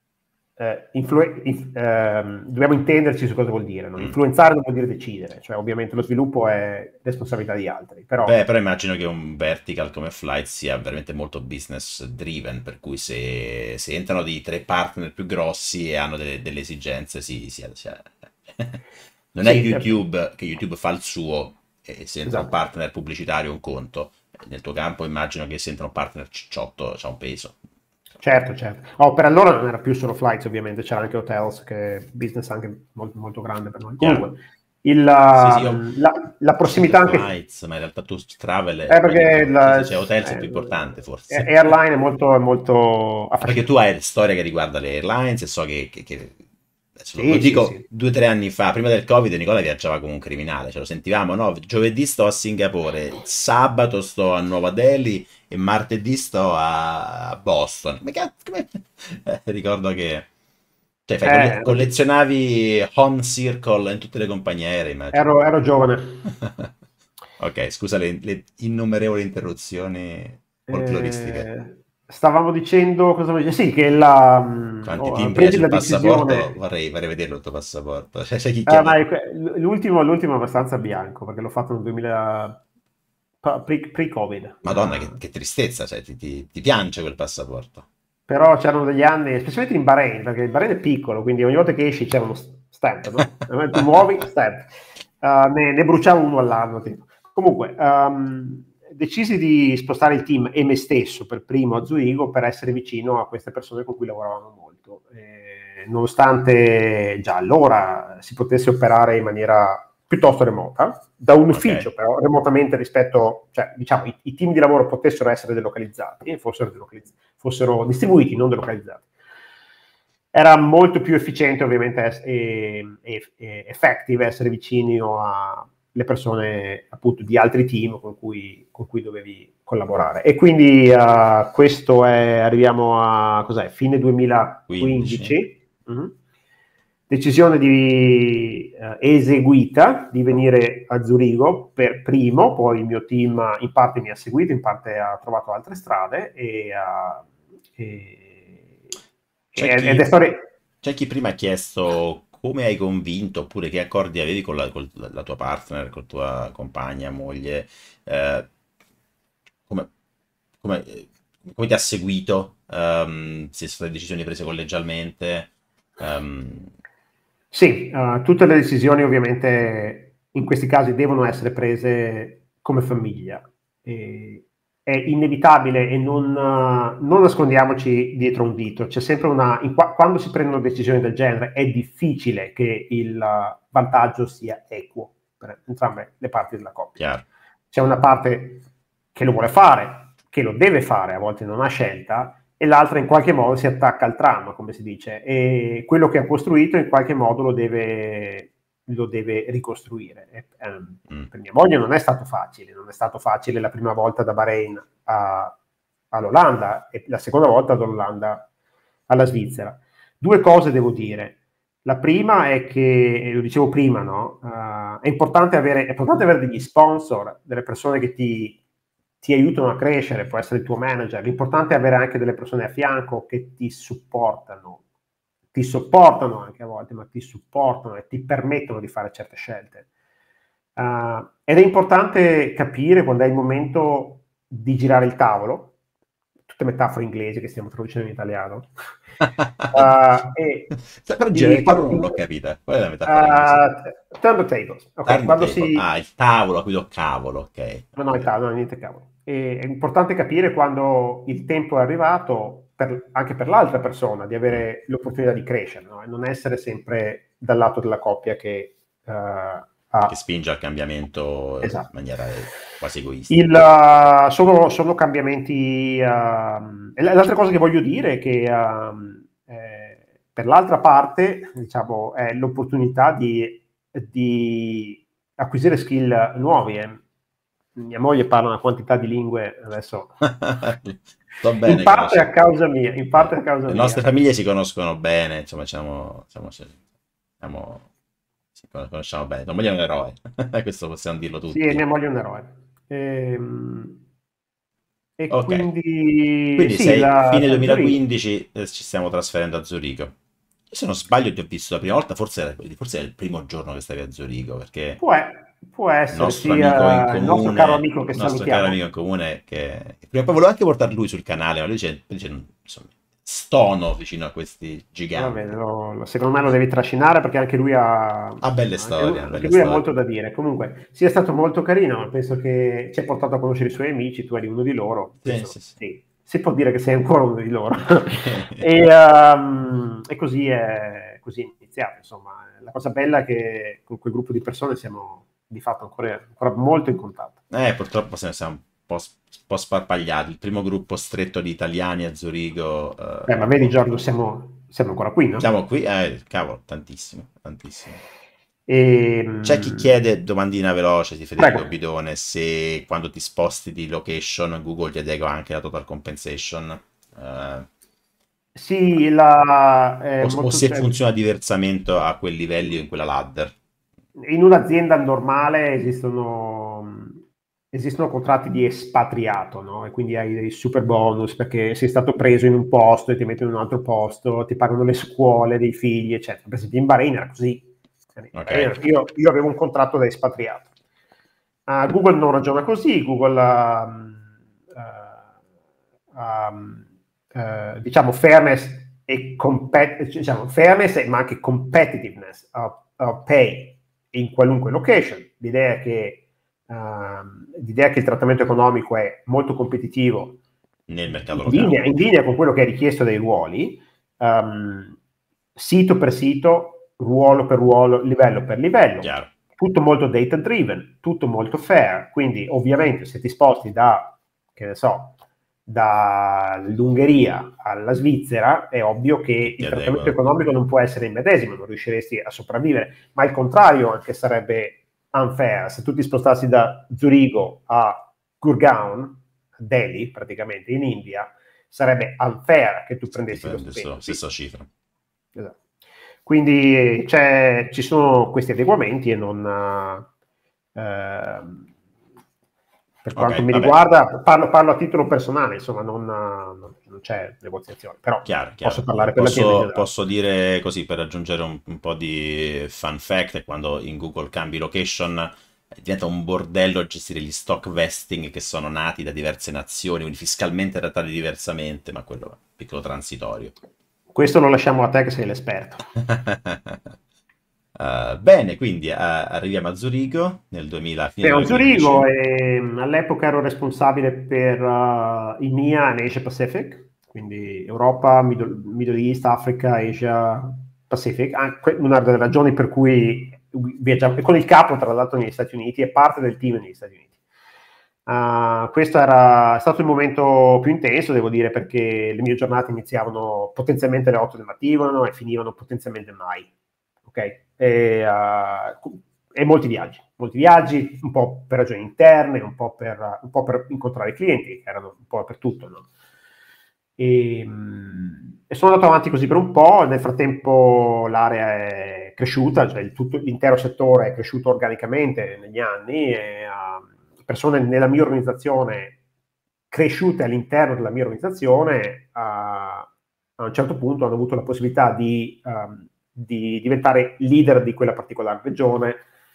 Eh, influ- inf- ehm, dobbiamo intenderci su cosa vuol dire. No? Mm. Influenzare non vuol dire decidere, cioè ovviamente lo sviluppo è responsabilità di altri, però Beh, però immagino che un vertical come Flight sia veramente molto business driven, per cui se, se entrano di tre partner più grossi e hanno delle, delle esigenze, sì, sì, sì. Non è sì, eh, YouTube che YouTube fa il suo e se entra un esatto. partner pubblicitario un conto. Nel tuo campo immagino che se entra un partner cicciotto c'ha un peso. Certo, certo. Oh, per allora non era più solo flights, ovviamente, c'era anche hotels, che è business anche molto, molto grande per noi. Chiaro? Comunque, il, Sì, sì, io um, la, la ho presente prossimità anche... Flights, ma in realtà tu travel Eh, e poi perché dico, sì, sì, la, c'è hotels è più importante eh, forse. airline è molto, è molto Perché tu affascinante. hai storia che riguarda le airlines e so che, che- che- adesso lo, lo Sì, sì, dico sì. due o tre anni fa, prima del Covid, Nicola viaggiava come un criminale, ce lo sentivamo, no? Giovedì sto a Singapore, sabato sto a Nuova Delhi e martedì sto a a Boston. Ma cazzo, come... eh, ricordo che Cioè, fai, colle- Eh, collezionavi Home Circle in tutte le compagnie aeree, immagino. ero, ero giovane. Ok, scusa le, le innumerevoli interruzioni folcloristiche. Eh, stavamo dicendo, cosa voglio dire? Sì, che la, mh, Quanti ho timbri hai preso sul la passaporto? decisione. Vorrei, vorrei vederlo il tuo passaporto. Cioè, c'è chi Eh, ma chiede... è que- l'ultimo, l'ultimo è abbastanza bianco perché l'ho fatto nel duemila, pa- pre- pre-Covid. Madonna, che, Eh, che tristezza, cioè, ti, ti- ti piange quel passaporto. però c'erano degli anni, specialmente in Bahrain, perché il Bahrain è piccolo, quindi ogni volta che esci c'è uno stamp, no? Eh, Ti muovi, stamp. Eh, ne, ne bruciavo uno all'anno. Tipo. Comunque, ehm, decisi di spostare il team e me stesso per primo a Zurigo per essere vicino a queste persone con cui lavoravamo molto. Eh, nonostante già allora si potesse operare in maniera piuttosto remota, da un Ok, ufficio però remotamente rispetto, cioè diciamo i, i team di lavoro potessero essere delocalizzati, fossero, delocalizz- fossero distribuiti, non delocalizzati. Era molto più efficiente ovviamente es- e, e- e effective essere vicino alle persone appunto di altri team con cui, con cui dovevi collaborare. E quindi uh, questo è, arriviamo a cos'è, fine quindici. duemilaquindici. Mhm. Decisione di, eh, eseguita di venire a Zurigo per primo, poi il mio team in parte mi ha seguito, in parte ha trovato altre strade e, uh, e- C'è ed è chi, storia. c'è chi prima ha chiesto come hai convinto, oppure che accordi avevi con la, col- la tua partner, con la tua compagna, moglie, eh, come, come- eh, come ti ha seguito, ehm, se sono state decisioni prese collegialmente. ehm, Sì, uh, tutte le decisioni ovviamente in questi casi devono essere prese come famiglia. E è inevitabile e non, uh, non nascondiamoci dietro un dito. C'è sempre una. in qua- quando si prendono decisioni del genere è difficile che il uh, vantaggio sia equo per entrambe le parti della coppia. chiaro, C'è una parte che lo vuole fare, che lo deve fare, a volte non ha scelta, e l'altra in qualche modo si attacca al tram, come si dice, e quello che ha costruito in qualche modo lo deve, lo deve ricostruire. E, ehm, mm, per mia moglie non è stato facile, non è stato facile la prima volta da Bahrain a, all'Olanda e la seconda volta dall'Olanda alla Svizzera. Due cose devo dire. La prima è che, lo dicevo prima, no? Uh, è, importante avere, è importante avere degli sponsor, delle persone che ti, ti aiutano a crescere, può essere il tuo manager. L'importante è avere anche delle persone a fianco che ti supportano, ti sopportano anche a volte, ma ti supportano e ti permettono di fare certe scelte. Uh, ed è importante capire quando è il momento di girare il tavolo, tutte metafore inglesi che stiamo traducendo in italiano. Uh, e Però girare di, il tavolo quando, non l'ho capita. Qual è la metafora inglese? uh, turn the tables. Ok, quando Turntable. Ah, si. il tavolo, qui do cavolo, ok. No, no, Ok. il tavolo, no, niente cavolo. E è importante capire quando il tempo è arrivato, per, anche per l'altra persona, di Mm. avere l'opportunità di crescere, no? E non essere sempre dal lato della coppia che uh, Che ha. spinge al cambiamento in Esatto. maniera quasi egoistica. Il, uh, sono, sono cambiamenti. Uh, e l'altra cosa che voglio dire è che uh, eh, per l'altra parte, diciamo, è l'opportunità di, di acquisire skill nuovi. Eh. Mia moglie parla una quantità di lingue adesso. So In bene, parte conosce. a causa mia, in Eh, parte a causa le mia. nostre famiglie si conoscono bene, insomma, siamo, siamo, siamo- ci conosciamo bene. Tua moglie è un eroe, questo possiamo dirlo Sì, e tutti. mia moglie è un eroe. Ehm, E, Ok, quindi quindi sì, sei la, fine a Zurigo. duemilaquindici, eh, ci stiamo trasferendo a Zurigo. Io, se non sbaglio, ti ho visto la prima volta, forse era, forse era il primo giorno che stavi a Zurigo, perché Può, può il essere, nostro sì, amico in eh, il nostro caro comune, amico che il nostro caro amico in salutiamo. comune, che che prima o poi volevo anche portare lui sul canale, ma lui dice, lui dice, insomma, stono vicino a questi Va bene, giganti. lo- lo- secondo me lo devi trascinare perché anche lui ha, Ha belle anche, storie, ha anche belle lui ha storie. molto da dire. Comunque, sia stato molto carino, ma penso che ci ha portato a conoscere i suoi amici, tu eri uno di loro, Sì, penso, sì, sì. sì, si può dire che sei ancora uno di loro. E, ehm, e così è, così è iniziato, insomma. La cosa bella è che con quel gruppo di persone siamo di fatto ancora, ancora molto in contatto. Eh, purtroppo se ne siamo un po', s- un po' sparpagliati. Il primo gruppo stretto di italiani a Zurigo, Beh, eh, ma vedi boh. Giorgio, siamo, siamo ancora qui, no? Siamo qui, eh, cavolo, tantissimo, tantissimo. E, C'è chi chiede, domandina veloce di prego. Federico Bidone, se quando ti sposti di location Google ti adegua anche la total compensation. Eh, Sì, la, è O, o molto, se cioè, funziona diversamente a quei livelli o in quella ladder. in un'azienda normale esistono, esistono contratti di espatriato, no? E quindi hai dei super bonus perché sei stato preso in un posto e ti mettono in un altro posto, ti pagano le scuole dei figli, eccetera. Per esempio in Bahrain era così. In Ok, Bahrain io, io avevo un contratto da espatriato. Uh, Google non ragiona così, Google ha, uh, um, uh, diciamo fairness e compet- diciamo, fairness ma anche competitiveness of, of pay in qualunque location. L'idea è che uh, l'idea che il trattamento economico è molto competitivo nel mercato in locale. linea, in linea con quello che è richiesto dai ruoli, um, sito per sito, ruolo per ruolo, livello per livello. Chiaro. Tutto molto data driven, tutto molto fair, quindi ovviamente se ti sposti da, che ne so, dall'Ungheria alla Svizzera è ovvio che Che ti il trattamento adeguano. economico non può essere il medesimo, non riusciresti a sopravvivere, ma il contrario anche sarebbe unfair. Se tu ti spostassi da Zurigo a Gurgaon, Delhi praticamente in India, sarebbe unfair che tu Se ti prendessi lo prendi stipendio. la stessa cifra. Esatto. Quindi c'è, ci sono questi adeguamenti e non... Uh, per quanto Ok, mi vabbè. riguarda, parlo, parlo a titolo personale, insomma, non, non, non c'è negoziazione, però Chiaro, posso chiaro. parlare per l'azienda in Posso, generale. posso dire così per aggiungere un, un po' di fun fact, quando in Google cambi location eh, diventa un bordello a gestire gli stock vesting che sono nati da diverse nazioni, quindi fiscalmente trattati diversamente, ma quello è un piccolo transitorio. Questo lo lasciamo a te che sei l'esperto. Uh, bene, quindi uh, arriviamo a Zurigo nel duemila, fine Ero a Zurigo duemilaundici. e mh, all'epoca ero responsabile per uh, i M I A in Asia Pacific, quindi Europa, Middle, Middle East, Africa, Asia Pacific. Anche una delle ragioni per cui viaggiavo con il capo, tra l'altro, negli Stati Uniti e parte del team negli Stati Uniti. Uh, questo era è stato il momento più intenso, devo dire, perché le mie giornate iniziavano potenzialmente alle otto del mattino e finivano potenzialmente mai. Ok? E, uh, e molti viaggi, molti viaggi, un po' per ragioni interne, un po' per, un po' per incontrare i clienti, che erano un po' per tutto, no? E, e sono andato avanti così per un po', nel frattempo l'area è cresciuta, cioè il tutto, l'intero settore è cresciuto organicamente negli anni e uh, persone nella mia organizzazione cresciute all'interno della mia organizzazione uh, a un certo punto hanno avuto la possibilità di, um, di diventare leader di quella particolare regione.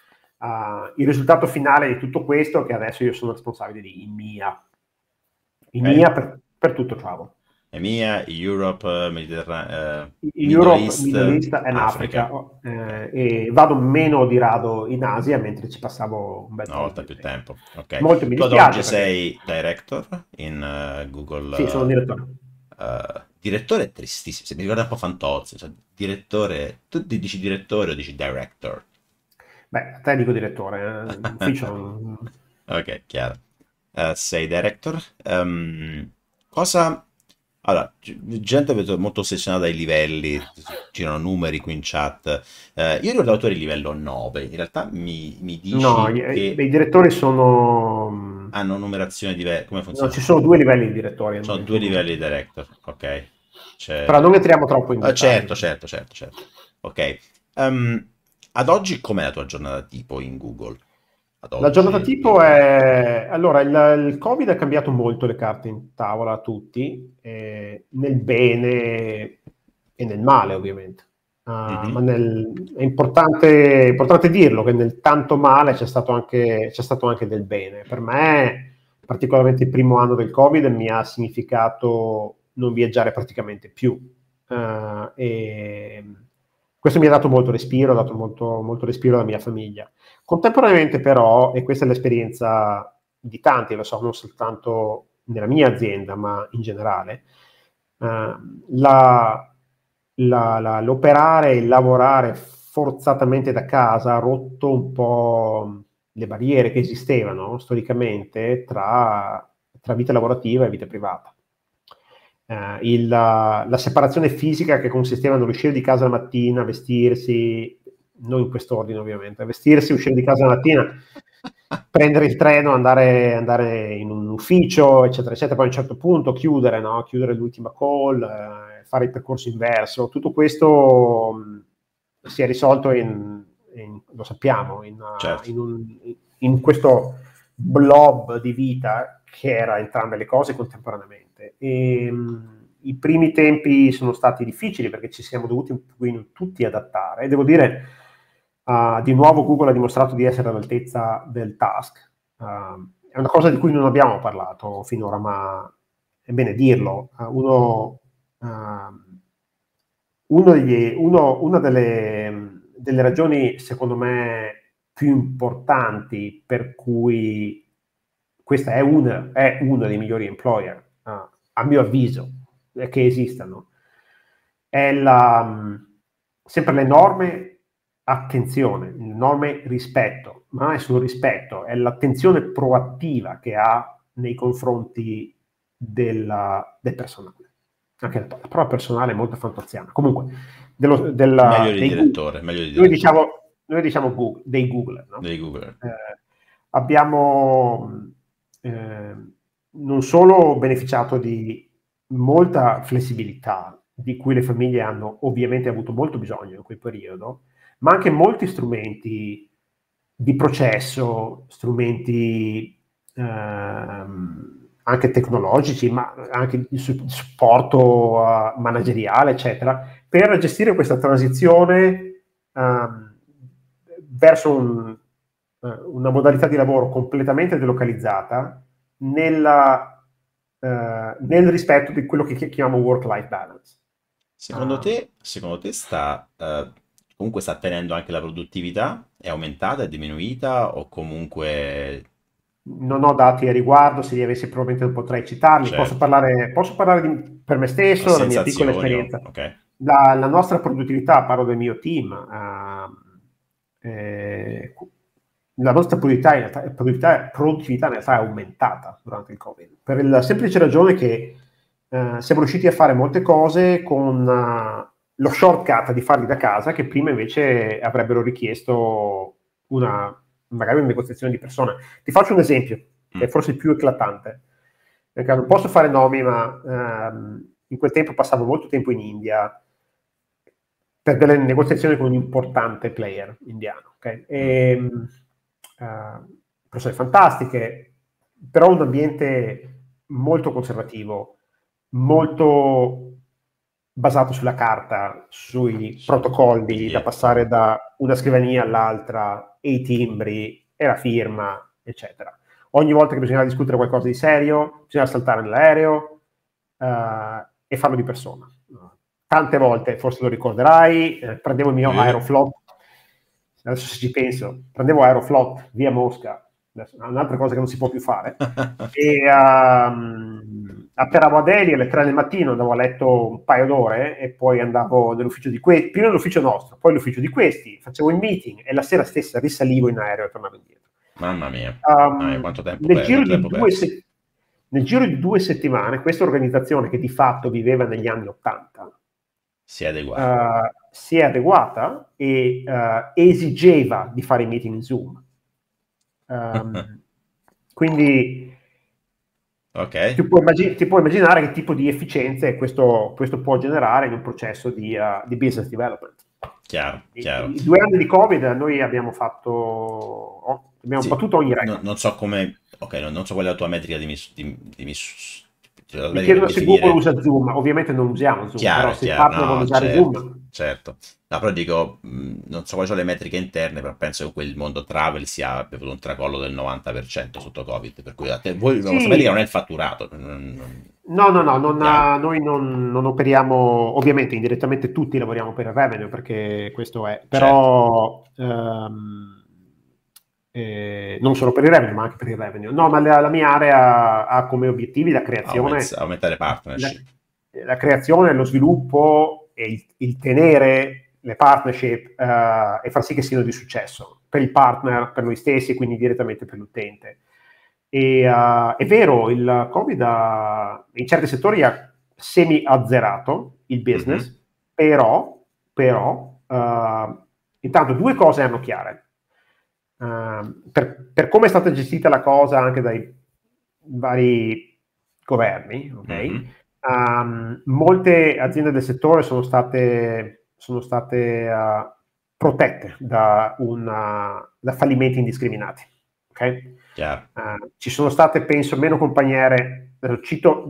Uh, il risultato finale di tutto questo è che adesso io sono responsabile di I M I A, I M I A Ok. per, per tutto travel. E mia, Europe, Mediterraneo, Middle Europe, East, Middle East e Africa. Africa, Ok, eh, e vado meno di rado in Asia, mentre ci passavo un bel una po' volta di più tempo. tempo. Ok. Molto mi Tu ad oggi dispiace perché sei director in eh, sì, sono Google. direttore. eh, eh, direttore è tristissimo, se mi ricorda un po' Fantozzi, cioè direttore, tu ti dici direttore o dici director? Beh, a te dico direttore, eh, in ufficio non- Ok, chiaro. Eh, sei director. Ehm, cosa... Allora, g- gente vedo molto ossessionata dai livelli, girano numeri qui in chat. Eh, io ero l'autore di livello nove, in realtà mi, mi no, dici i, che i direttori sono... hanno numerazione diversa. Come No, funziona? ci sono due livelli di direttori al Sono due momento. livelli di director, ok. Però C'è... non entriamo troppo in Ah, dettagli. certo, certo, certo, certo. Ok. Ehm, ad oggi com'è la tua giornata tipo in Google? Ad La giornata oggi, tipo duemila... è... Allora, il, il Covid ha cambiato molto le carte in tavola a tutti, eh, nel bene e nel male, ovviamente. Uh, ma Mhm. nel, è importante, è importante dirlo che nel tanto male c'è stato anche, c'è stato anche del bene. Per me, particolarmente il primo anno del Covid, mi ha significato non viaggiare praticamente più. Uh, e questo mi ha dato molto respiro, ha dato molto, molto respiro alla mia famiglia. Contemporaneamente però, e questa è l'esperienza di tanti, lo so, non soltanto nella mia azienda, ma in generale, eh, la, la, la, l'operare e lavorare forzatamente da casa ha rotto un po' le barriere che esistevano storicamente tra, tra vita lavorativa e vita privata. Eh, il, la, la separazione fisica che consisteva nell'uscire di casa la mattina, vestirsi, non in quest'ordine ovviamente, vestirsi, uscire di casa la mattina prendere il treno, andare, andare in un ufficio, eccetera, eccetera, poi a un certo punto chiudere, no? Chiudere l'ultima call, eh, fare il percorso inverso. Tutto questo mh, si è risolto in, in lo sappiamo, in, uh, Certo. in, un, in questo blob di vita che era entrambe le cose contemporaneamente. E, mh, i primi tempi sono stati difficili perché ci siamo dovuti un pochino tutti adattare. E devo dire, uh, di nuovo Google ha dimostrato di essere all'altezza del task. Uh, è una cosa di cui non abbiamo parlato finora, ma è bene dirlo. Uh, uno, uh, uno degli, uno, una delle, delle ragioni, secondo me, più importanti per cui questa è, una, è uno dei migliori employer, uh, a mio avviso, che esistano, è la, sempre l'enorme attenzione, l'enorme rispetto, ma non è solo rispetto, è l'attenzione proattiva che ha nei confronti della, del personale. Anche la parola personale è molto fantaziana. Comunque, dello, della, Meglio di dei direttore, meglio di noi direttore. diciamo, noi diciamo Google, dei Googler, no? Dei Googler. Eh, abbiamo eh, non solo beneficiato di molta flessibilità, di cui le famiglie hanno ovviamente avuto molto bisogno in quel periodo, ma anche molti strumenti di processo, strumenti ehm, anche tecnologici, ma anche di supporto uh, manageriale, eccetera, per gestire questa transizione um, verso un, uh, una modalità di lavoro completamente delocalizzata nella, uh, nel rispetto di quello che chiamiamo work-life balance. Secondo te, secondo te sta, eh, comunque sta tenendo anche la produttività? È aumentata, è diminuita o comunque... Non ho dati a riguardo, se li avessi probabilmente non potrei citarli. Posso Certo, parlare, posso parlare di, per me ho stesso, la mia piccola sensazioni, o- esperienza. ok? La, la nostra produttività, parlo del mio team, uh, eh, la nostra produttività in, realtà, produttività, produttività in realtà è aumentata durante il Covid, per la semplice ragione che uh, siamo riusciti a fare molte cose con uh, lo shortcut di farli da casa, che prima invece avrebbero richiesto una, magari una negoziazione di persone. Ti faccio un esempio, che è Mm. forse il più eclatante, perché non posso fare nomi, ma ehm, in quel tempo passavo molto tempo in India per delle negoziazioni con un importante player indiano. Okay? Mm. E, uh, persone fantastiche, però un ambiente molto conservativo, molto basato sulla carta, sui protocolli da Biglietto. passare da una scrivania all'altra, e i timbri, e la firma, eccetera. Ogni volta che bisognava discutere qualcosa di serio, bisognava saltare nell'aereo uh, e farlo di persona. Tante volte, forse lo ricorderai, eh, prendevo il mio Eh. Aeroflot, adesso se ci penso, prendevo Aeroflot via Mosca, adesso, un'altra cosa che non si può più fare, e um, atterravo a Delhi alle tre del mattino, andavo a letto un paio d'ore e poi andavo nell'ufficio di questi, prima nell'ufficio nostro, poi l'ufficio di questi, facevo il meeting e la sera stessa risalivo in aereo e tornavo indietro. Mamma mia. Um, Ah, quanto tempo, nel, per- giro quanto di tempo due perso. se- nel giro di due settimane, questa organizzazione che di fatto viveva negli anni Ottanta Si è adeguato. uh, si è adeguata e uh, esigeva di fare i meeting in Zoom. Um, quindi Ok, ti puoi, immagin- ti puoi immaginare che tipo di efficienze questo, questo può generare in un processo di, uh, di business development. chiaro, I, chiaro. I due anni di Covid noi abbiamo fatto, oh, abbiamo Sì, battuto ogni no- record. non so come... Ok, non, non so qual è la tua metrica di, mis, di, di mis- cioè, la Mi metrica per chiedono se Google definire... usa Zoom, ovviamente non usiamo Zoom, Chiaro, però è se i chiaro, partner vogliono no, usare certo, Zoom, certo. No, però dico, mh, non so quali sono le metriche interne, però penso che quel mondo travel sia avuto un tracollo del novanta per cento sotto Covid, per cui a te, voi, la vostra metrica non è sì. il fatturato. non- non- No, no, no, non Chiaro? ha- noi non, non operiamo, ovviamente indirettamente tutti lavoriamo per il revenue, perché questo è, Certo. però ehm, eh, non solo per il revenue, ma anche per il revenue. No, ma la, la mia area ha come obiettivi la Aument- creazione, aumentare la, partnership. la creazione, lo sviluppo e il, il tenere le partnership eh, e far sì che siano di successo per il partner, per noi stessi e quindi direttamente per l'utente. E, uh, è vero, il Covid ha, in certi settori ha semi-azzerato il business, Mhm. però, però uh, intanto due cose hanno chiare. uh, per, per come è stata gestita la cosa anche dai vari governi, ok? Mm-hmm. Um, molte aziende del settore sono state, sono state uh, protette da, una, da fallimenti indiscriminati, ok? Yeah. Uh, ci sono state, penso, meno compagniere, cito,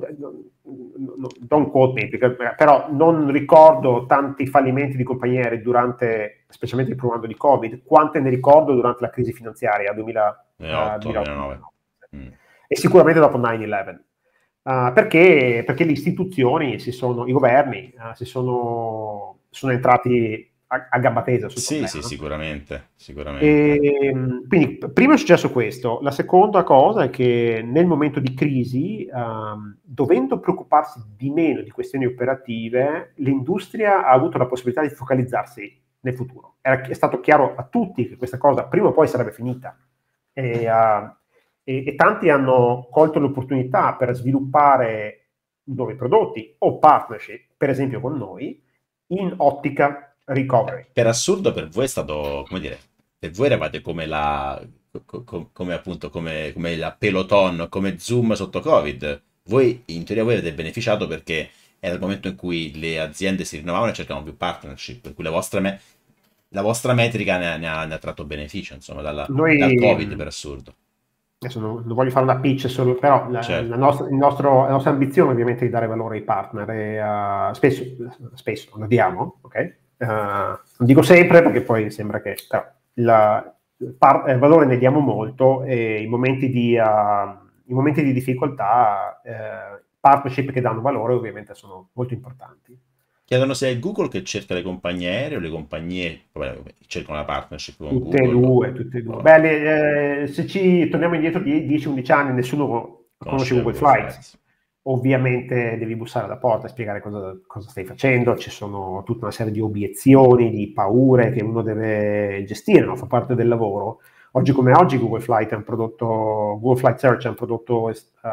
don't quote me, perché, però non ricordo tanti fallimenti di compagniere durante, specialmente il primo anno di Covid, quante ne ricordo durante la crisi finanziaria duemilaotto duemilanove. Mm. E sicuramente dopo nine eleven. Uh, perché, perché le istituzioni si sono, i governi uh, si sono, sono entrati a, a gamba tesa sul sì, problema. Sì, no? sicuramente, sicuramente. E, quindi prima è successo questo. La seconda cosa è che nel momento di crisi, um, dovendo preoccuparsi di meno di questioni operative, l'industria ha avuto la possibilità di focalizzarsi nel futuro. Era, è stato chiaro a tutti che questa cosa prima o poi sarebbe finita. E, uh, E, e tanti hanno colto l'opportunità per sviluppare nuovi prodotti o partnership, per esempio con noi, in ottica recovery. Per assurdo per voi è stato, come dire, per voi eravate come la, co- come appunto, come, come la Peloton, come Zoom sotto Covid. Voi, in teoria, voi avete beneficiato perché era il momento in cui le aziende si rinnovavano e cercavano più partnership, per cui la vostra, me- la vostra metrica ne ha, ne ha, ne ha tratto beneficio, insomma, dalla, Noi, dal Covid, per assurdo. Adesso non, non voglio fare una pitch solo, però la, certo. la, nostra, il nostro, la nostra ambizione ovviamente è di dare valore ai partner e uh, spesso, spesso lo diamo, ok? Uh, non dico sempre perché poi sembra che però la, par, il valore ne diamo molto e i momenti di, uh, i momenti di difficoltà, uh, partnership che danno valore ovviamente sono molto importanti. Chiedono se è Google che cerca le compagnie aeree o le compagnie vabbè, cercano la partnership con tutte Google. E due, tutte e due. Beh, le, eh, se ci torniamo indietro di dieci undici anni, nessuno conosce Google, Google Flights. Flights. Ovviamente devi bussare alla porta e spiegare cosa, cosa stai facendo. Ci sono tutta una serie di obiezioni, di paure che uno deve gestire, no? Fa parte del lavoro. Oggi come oggi Google Flight è un prodotto, Google Flight Search è un prodotto uh,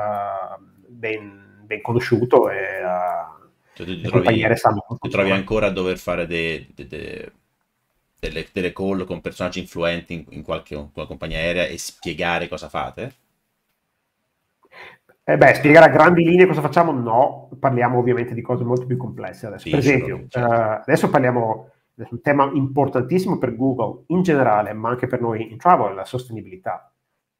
ben, ben conosciuto e uh, cioè, tu ti, trovi, ti trovi ancora a dover fare de, de, de, delle, delle call con personaggi influenti in, in qualche una compagnia aerea e spiegare cosa fate? Eh beh, spiegare a grandi linee cosa facciamo, no, parliamo ovviamente di cose molto più complesse adesso. Per esempio, certo. uh, adesso parliamo di un tema importantissimo per Google in generale, ma anche per noi in travel, la sostenibilità.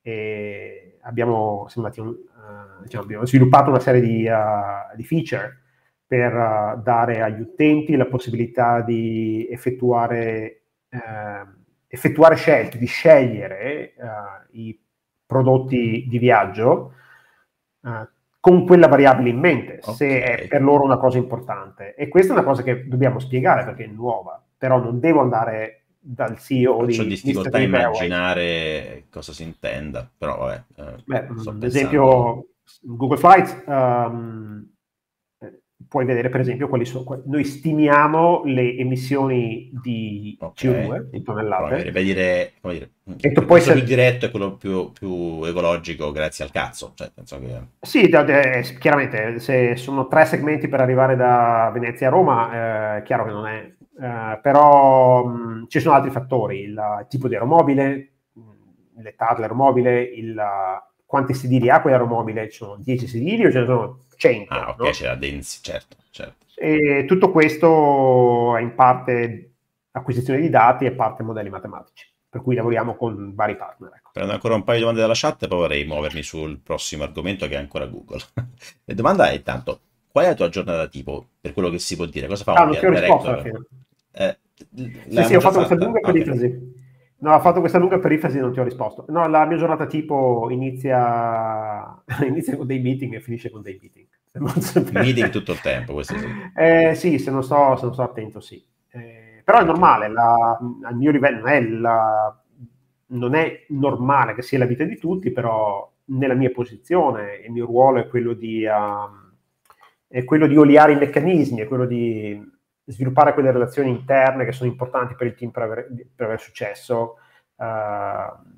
E abbiamo, siamo andati, uh, diciamo, abbiamo sviluppato una serie di, uh, di feature per uh, dare agli utenti la possibilità di effettuare, uh, effettuare scelte, di scegliere uh, i prodotti di viaggio Uh, con quella variabile in mente, okay. Se è per loro una cosa importante. E questa è una cosa che dobbiamo spiegare perché è nuova, però non devo andare dal C E O Faccio di difficoltà a immaginare cosa si intenda, però vabbè. Eh, Beh, ad esempio, Google Flights, um, puoi vedere per esempio quali sono. Noi stimiamo le emissioni di okay. C O due in tonnellate. Per dire, come dire, il quello essere... più diretto è quello più, più ecologico grazie al cazzo. Cioè, penso che... Sì, da, da, chiaramente, se sono tre segmenti per arrivare da Venezia a Roma, è eh, chiaro che non è. Eh, però mh, ci sono altri fattori, il, il tipo di aeromobile, mh, l'età dell'aeromobile, il, quanti sedili ha quell'aeromobile, ci sono dieci sedili o ce ne sono cento? Ah, ok, no? c'è la densi, certo, certo. E tutto questo è in parte acquisizione di dati e parte modelli matematici, per cui lavoriamo con vari partner. Ecco. Prendo ancora un paio di domande dalla chat e poi vorrei muovermi sul prossimo argomento che è ancora Google. La domanda è intanto, qual è la tua giornata tipo, per quello che si può dire? Cosa fa ah, un non ti ho risposto alla fine. Eh, sì, sì, ho fatto questa lunga perifrasi. Okay. No, ho fatto questa lunga perifrasi e non ti ho risposto. No, la mia giornata tipo inizia, inizia con dei meeting e finisce con dei meeting. Meeting tutto il tempo, questo sì. Eh, sì, se non sto, se non sto attento, sì. Eh, però è normale, la, al mio livello non è, la, non è normale che sia la vita di tutti, però nella mia posizione il mio ruolo è quello di, uh, è quello di oliare i meccanismi, è quello di sviluppare quelle relazioni interne che sono importanti per il team per avere, per avere successo. Uh,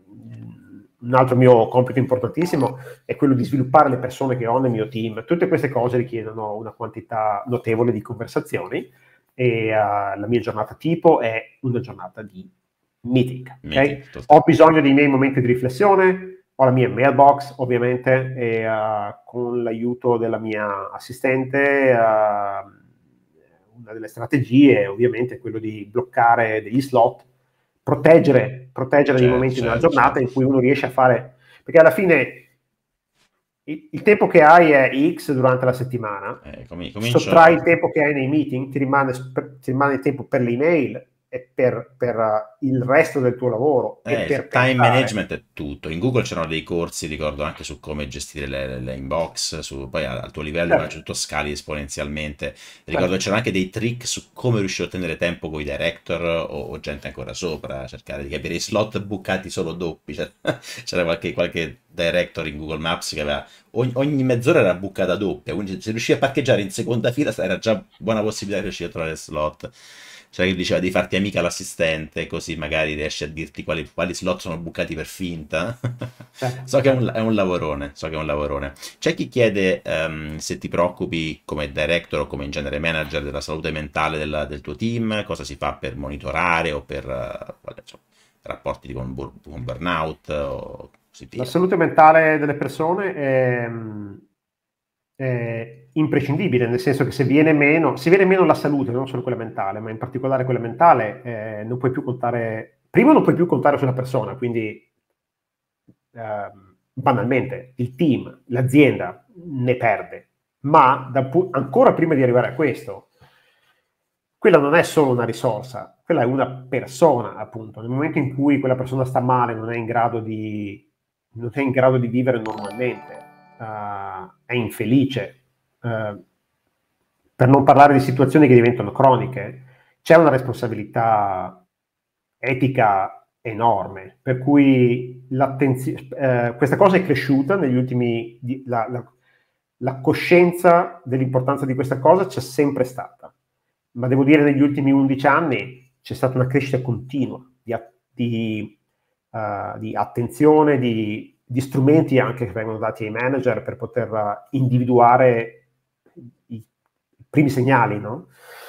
un altro mio compito importantissimo è quello di sviluppare le persone che ho nel mio team. Tutte queste cose richiedono una quantità notevole di conversazioni e uh, la mia giornata tipo è una giornata di meeting, Meeting, ok? totale. Ho bisogno dei miei momenti di riflessione, ho la mia mailbox ovviamente e uh, con l'aiuto della mia assistente uh, una delle strategie ovviamente è quello di bloccare degli slot, proteggere, proteggere dei Certo, momenti nella certo, giornata certo. in cui uno riesce a fare, perché alla fine il, il tempo che hai è X durante la settimana, Eh, com- sottrai comincio... il tempo che hai nei meeting, ti rimane, ti rimane il tempo per le email e per, per uh, il resto del tuo lavoro e Eh, il per time pensare. management è tutto. In Google c'erano dei corsi, ricordo, anche su come gestire le, le- le inbox, su- poi al tuo livello Certo, immagino tutto scali esponenzialmente. Ricordo che certo. c'erano anche dei trick su come riuscire a ottenere tempo con i director o, o gente ancora sopra, cercare di capire i slot bucati solo doppi. Cioè, c'era qualche, qualche director in Google Maps che aveva ogni, ogni mezz'ora era bucata doppia, quindi se riuscivi a parcheggiare in seconda fila era già buona possibilità di riuscire a trovare il slot. Cioè che diceva di farti amica l'assistente, così magari riesci a dirti quali, quali slot sono bucati per finta. Certo, So che è un, certo. è un lavorone, so che è un lavorone. C'è chi chiede ehm, se ti preoccupi come director o come in genere manager della salute mentale della- del tuo team, cosa si fa per monitorare o per eh, quale, insomma, rapporti con, bur- con burnout o così La via. salute mentale delle persone è, è imprescindibile, nel senso che se viene meno, se viene meno la salute, non solo quella mentale, ma in particolare quella mentale, eh, non puoi più contare, prima non puoi più contare sulla persona, quindi ehm, banalmente il team, l'azienda ne perde, ma da pu- ancora prima di arrivare a questo, quella non è solo una risorsa, quella è una persona, appunto. Nel momento in cui quella persona sta male, non è in grado di, non è in grado di vivere normalmente, uh, è infelice, uh, per non parlare di situazioni che diventano croniche, c'è una responsabilità etica enorme, per cui eh, questa cosa è cresciuta negli ultimi, di, la, la, la coscienza dell'importanza di questa cosa c'è sempre stata, ma devo dire negli ultimi undici anni c'è stata una crescita continua di, di, uh, di attenzione, di, di strumenti anche che vengono dati ai manager per poter individuare i primi segnali, no?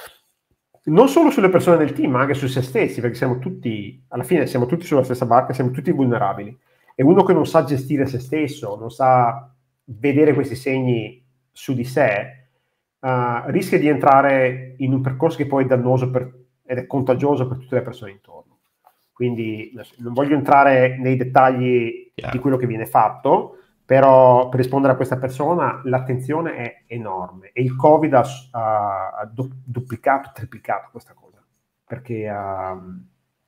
Non solo sulle persone del team, ma anche su se stessi, perché siamo tutti, alla fine siamo tutti sulla stessa barca, siamo tutti vulnerabili. E uno che non sa gestire se stesso, non sa vedere questi segni su di sé, uh, rischia di entrare in un percorso che poi è dannoso per, ed è contagioso per tutte le persone intorno. Quindi non voglio entrare nei dettagli di Chiaro. quello che viene fatto, però per rispondere a questa persona l'attenzione è enorme e il Covid ha, ha, ha duplicato, triplicato questa cosa, perché, uh,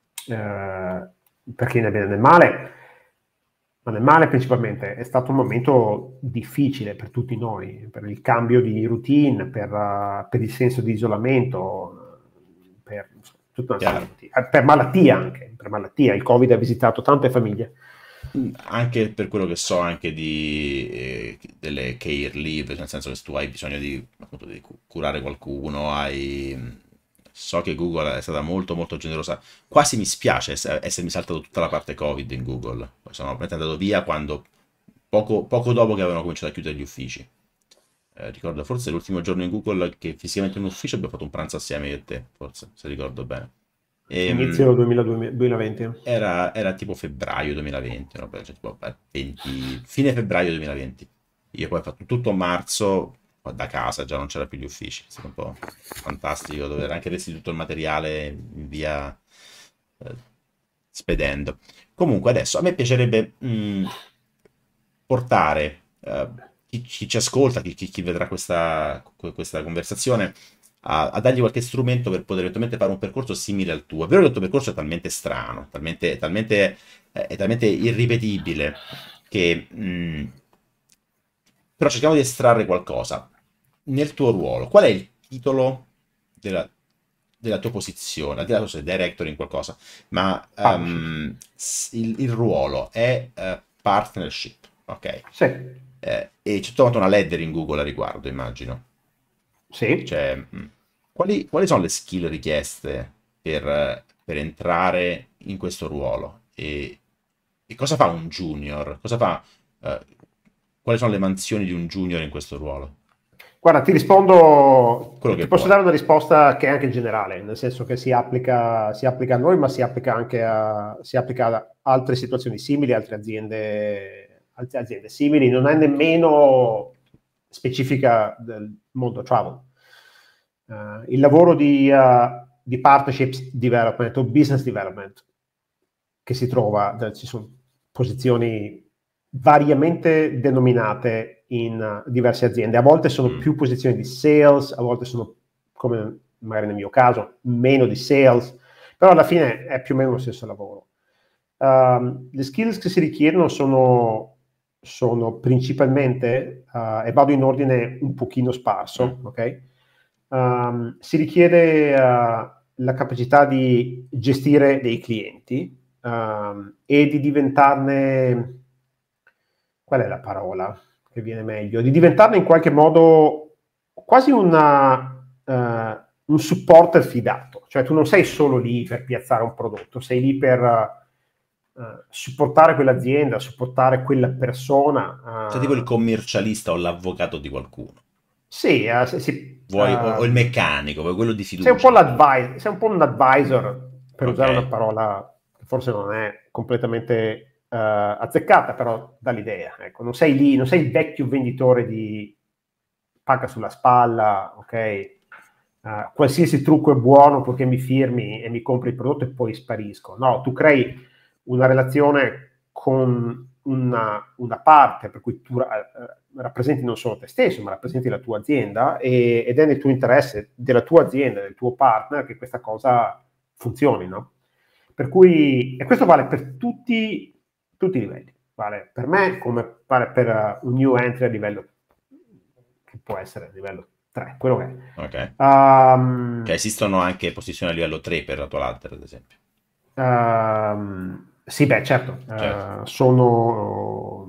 eh, perché nel bene e nel male, ma nel male principalmente è stato un momento difficile per tutti noi, per il cambio di routine, per, uh, per il senso di isolamento, per tutta una serie di Chiaro. motivi, per malattia anche, per malattia, il Covid ha visitato tante famiglie. Anche per quello che so anche di eh, delle care leave, nel senso che se tu hai bisogno di, appunto, di cu- curare qualcuno, hai... so che Google è stata molto molto generosa. Quasi mi spiace ess- essermi saltato tutta la parte Covid in Google. Sono veramente andato via quando poco, poco dopo che avevano cominciato a chiudere gli uffici. Eh, ricordo forse l'ultimo giorno in Google che fisicamente in ufficio abbiamo fatto un pranzo assieme io e te, forse, se ricordo bene. Inizio Ehm, duemilaventi. era, era tipo febbraio duemilaventi, no? Cioè, tipo, beh, venti fine febbraio duemilaventi. Io poi ho fatto tutto marzo da casa, già non c'era più gli uffici. È stato un po' fantastico dover anche restituito il materiale in via eh, spedendo. Comunque adesso a me piacerebbe mh, portare eh, chi, chi ci ascolta, chi, chi- chi vedrà questa, questa conversazione, a, a dargli qualche strumento per poter eventualmente fare un percorso simile al tuo. È vero che il tuo percorso è talmente strano, talmente, talmente, eh, è talmente irripetibile che... mh, però cerchiamo di estrarre qualcosa. Nel tuo ruolo, qual è il titolo della, della tua posizione? Al di là se sei director in qualcosa, ma Partnership. ehm, s- il, il ruolo è eh, partnership, ok? Sì, Eh, e c'è tutta una ladder in Google a riguardo, immagino. sì. Cioè, mh, quali, quali sono le skill richieste per, eh, per entrare in questo ruolo? E, e cosa fa un junior? Cosa fa, eh, quali sono le mansioni di un junior in questo ruolo? Guarda, ti rispondo, Quello ti che posso puoi. dare una risposta che è anche generale, nel senso che si applica, si applica a noi, ma si applica anche a, si applica a altre situazioni simili, altre aziende, altre aziende simili, non è nemmeno specifica del mondo travel. Uh, il lavoro di, uh, di partnerships development o business development che si trova, ci sono posizioni variamente denominate in uh, diverse aziende. A volte sono Mm. più posizioni di sales, a volte sono, come magari nel mio caso, meno di sales, però alla fine è più o meno lo stesso lavoro. Um, le skills che si richiedono sono, sono principalmente, uh, e vado in ordine un pochino sparso, Mm. ok? Um, si richiede uh, la capacità di gestire dei clienti um, e di diventarne, qual è la parola che viene meglio? Di diventarne in qualche modo quasi una, uh, un supporter fidato, cioè tu non sei solo lì per piazzare un prodotto, sei lì per uh, supportare quell'azienda, supportare quella persona. Cioè tipo il Uh, commercialista o l'avvocato di qualcuno. sì, uh, sì, sì, Vuoi, o, o il um, meccanico, vuoi quello di sei un po' fiducia. l'advisor, sei un po' un advisor, per Ok. usare una parola che forse non è completamente uh, azzeccata, però dà l'idea. Ecco. Non sei lì, non sei il vecchio venditore di pacca sulla spalla, ok? Uh, qualsiasi trucco è buono perché mi firmi e mi compri il prodotto e poi sparisco. No, tu crei una relazione con una, una parte per cui tu uh, rappresenti non solo te stesso, ma rappresenti la tua azienda e, ed è nel tuo interesse della tua azienda, del tuo partner, che questa cosa funzioni, no? Per cui, e questo vale per tutti, tutti i livelli. Vale per me come vale per uh, un new entry a livello che può essere a livello tre, quello che è. Ok. Um, Cioè esistono anche posizioni a livello tre per la tua ladder, ad esempio. uh, sì, beh, certo, Certo. uh, sono,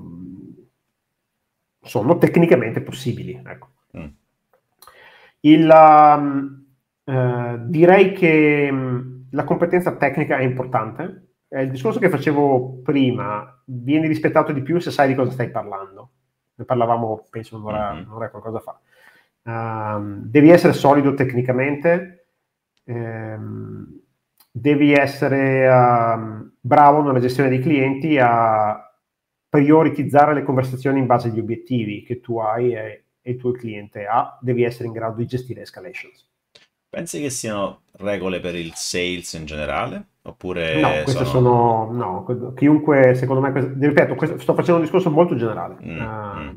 sono tecnicamente possibili. Ecco. Mm. Il, um, uh, direi che um, la competenza tecnica è importante. È il discorso che facevo prima, vieni rispettato di più se sai di cosa stai parlando. Ne parlavamo, penso, un'ora, Mm-hmm. un'ora e qualcosa fa. Um, devi essere solido tecnicamente, ehm, devi essere um, bravo nella gestione dei clienti a prioritizzare le conversazioni in base agli obiettivi che tu hai e, e il tuo cliente ha, devi essere in grado di gestire escalations. Pensi che siano regole per il sales in generale? No, Oppure queste sono... sono, no, chiunque, secondo me, questo, ripeto, questo, sto facendo un discorso molto generale. Mm, mm, Uh,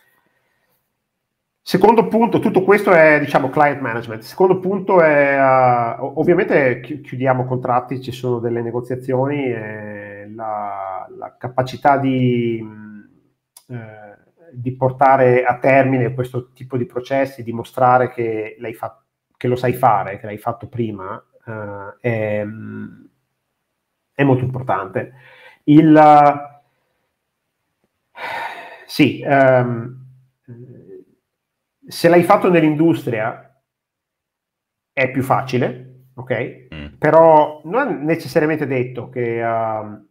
Secondo punto, tutto questo è, diciamo, client management. Secondo punto è, uh, ovviamente chi- chiudiamo contratti, ci sono delle negoziazioni, e la, la capacità di, mh, eh, di portare a termine questo tipo di processi, dimostrare che, l'hai fa- che lo sai fare, che l'hai fatto prima, eh, è, mh, è molto importante. Il, sì, ehm, se l'hai fatto nell'industria è più facile, ok? mm. Però non è necessariamente detto che uh,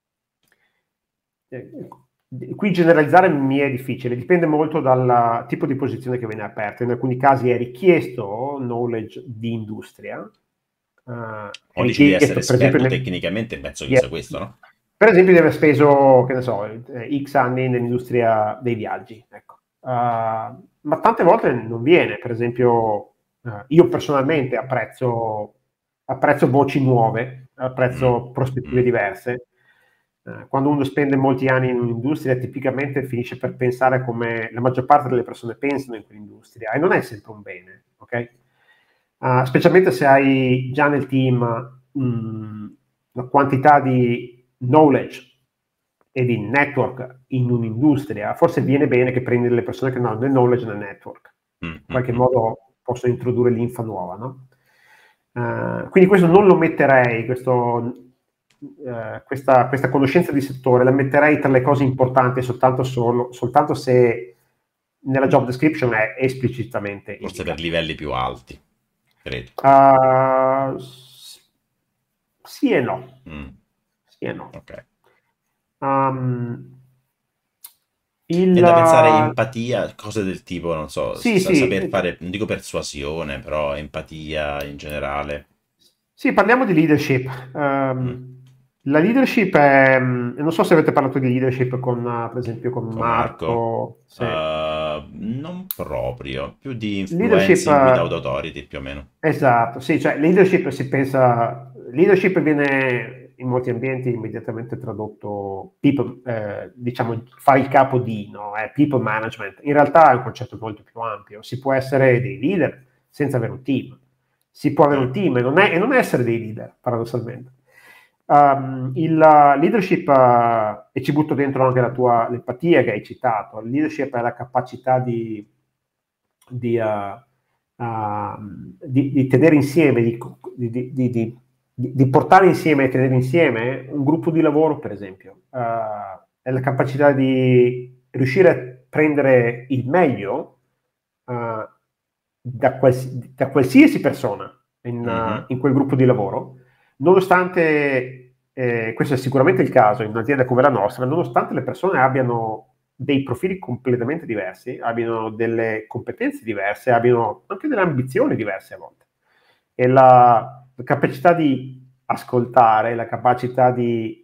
eh, qui generalizzare mi è difficile, dipende molto dal tipo di posizione che viene aperta. In alcuni casi è richiesto knowledge di industria, uh, è O dici di essere richiesto, per esempio, esperto nel, tecnicamente, penso che di, sia questo, no? per esempio, di aver speso, che ne so, eh, X anni nell'industria dei viaggi. Ecco. Uh, ma tante volte non viene, per esempio, uh, io personalmente apprezzo, apprezzo voci nuove, Mm, apprezzo prospettive mm. diverse. Uh, quando uno spende molti anni in un'industria, tipicamente finisce per pensare come la maggior parte delle persone pensano in quell'industria, e non è sempre un bene, ok? Uh, specialmente se hai già nel team mh, una quantità di knowledge e di network in un'industria, forse viene bene che prendi delle persone che non hanno né knowledge né network. Mm, In mm, qualche mm. modo possono introdurre linfa nuova, no? Uh, quindi questo non lo metterei, questo, uh, questa, questa conoscenza di settore la metterei tra le cose importanti soltanto, solo, soltanto se nella job description è esplicitamente Forse per indicata. livelli più alti, credo. Uh, sì e no. Mm, Sì e no. ok. Um, Il, È da pensare empatia, cose del tipo, non so, sì, sa- saper sì, fare, non dico persuasione, però empatia in generale. sì, parliamo di leadership. Mm. Ehm, la leadership è, mm, non so se avete parlato di leadership con, eh, per esempio, con Con Marco? Marco. Se... Uh, non proprio, più di Leadership, influencing without eh, authority più o meno. esatto, sì, cioè leadership si pensa, leadership viene in molti ambienti immediatamente tradotto, people, eh, diciamo, fare il capo di, no? È people management. In realtà è un concetto molto più ampio. Si può essere dei leader senza avere un team. Si può avere un Mm. team e non, è, e non essere dei leader, paradossalmente. Um, il uh, leadership, uh, e ci butto dentro anche la tua l'empatia che hai citato. Il leadership è la capacità di, di, uh, uh, di, di tenere insieme, di, di, di, di, di portare insieme e tenere insieme un gruppo di lavoro, per esempio. Uh, è la capacità di riuscire a prendere il meglio uh, da, quals- da qualsiasi persona in, uh, Mhm. in quel gruppo di lavoro, nonostante, eh, questo è sicuramente il caso in un'azienda come la nostra, nonostante le persone abbiano dei profili completamente diversi, abbiano delle competenze diverse, abbiano anche delle ambizioni diverse a volte. E la, la capacità di ascoltare, la capacità di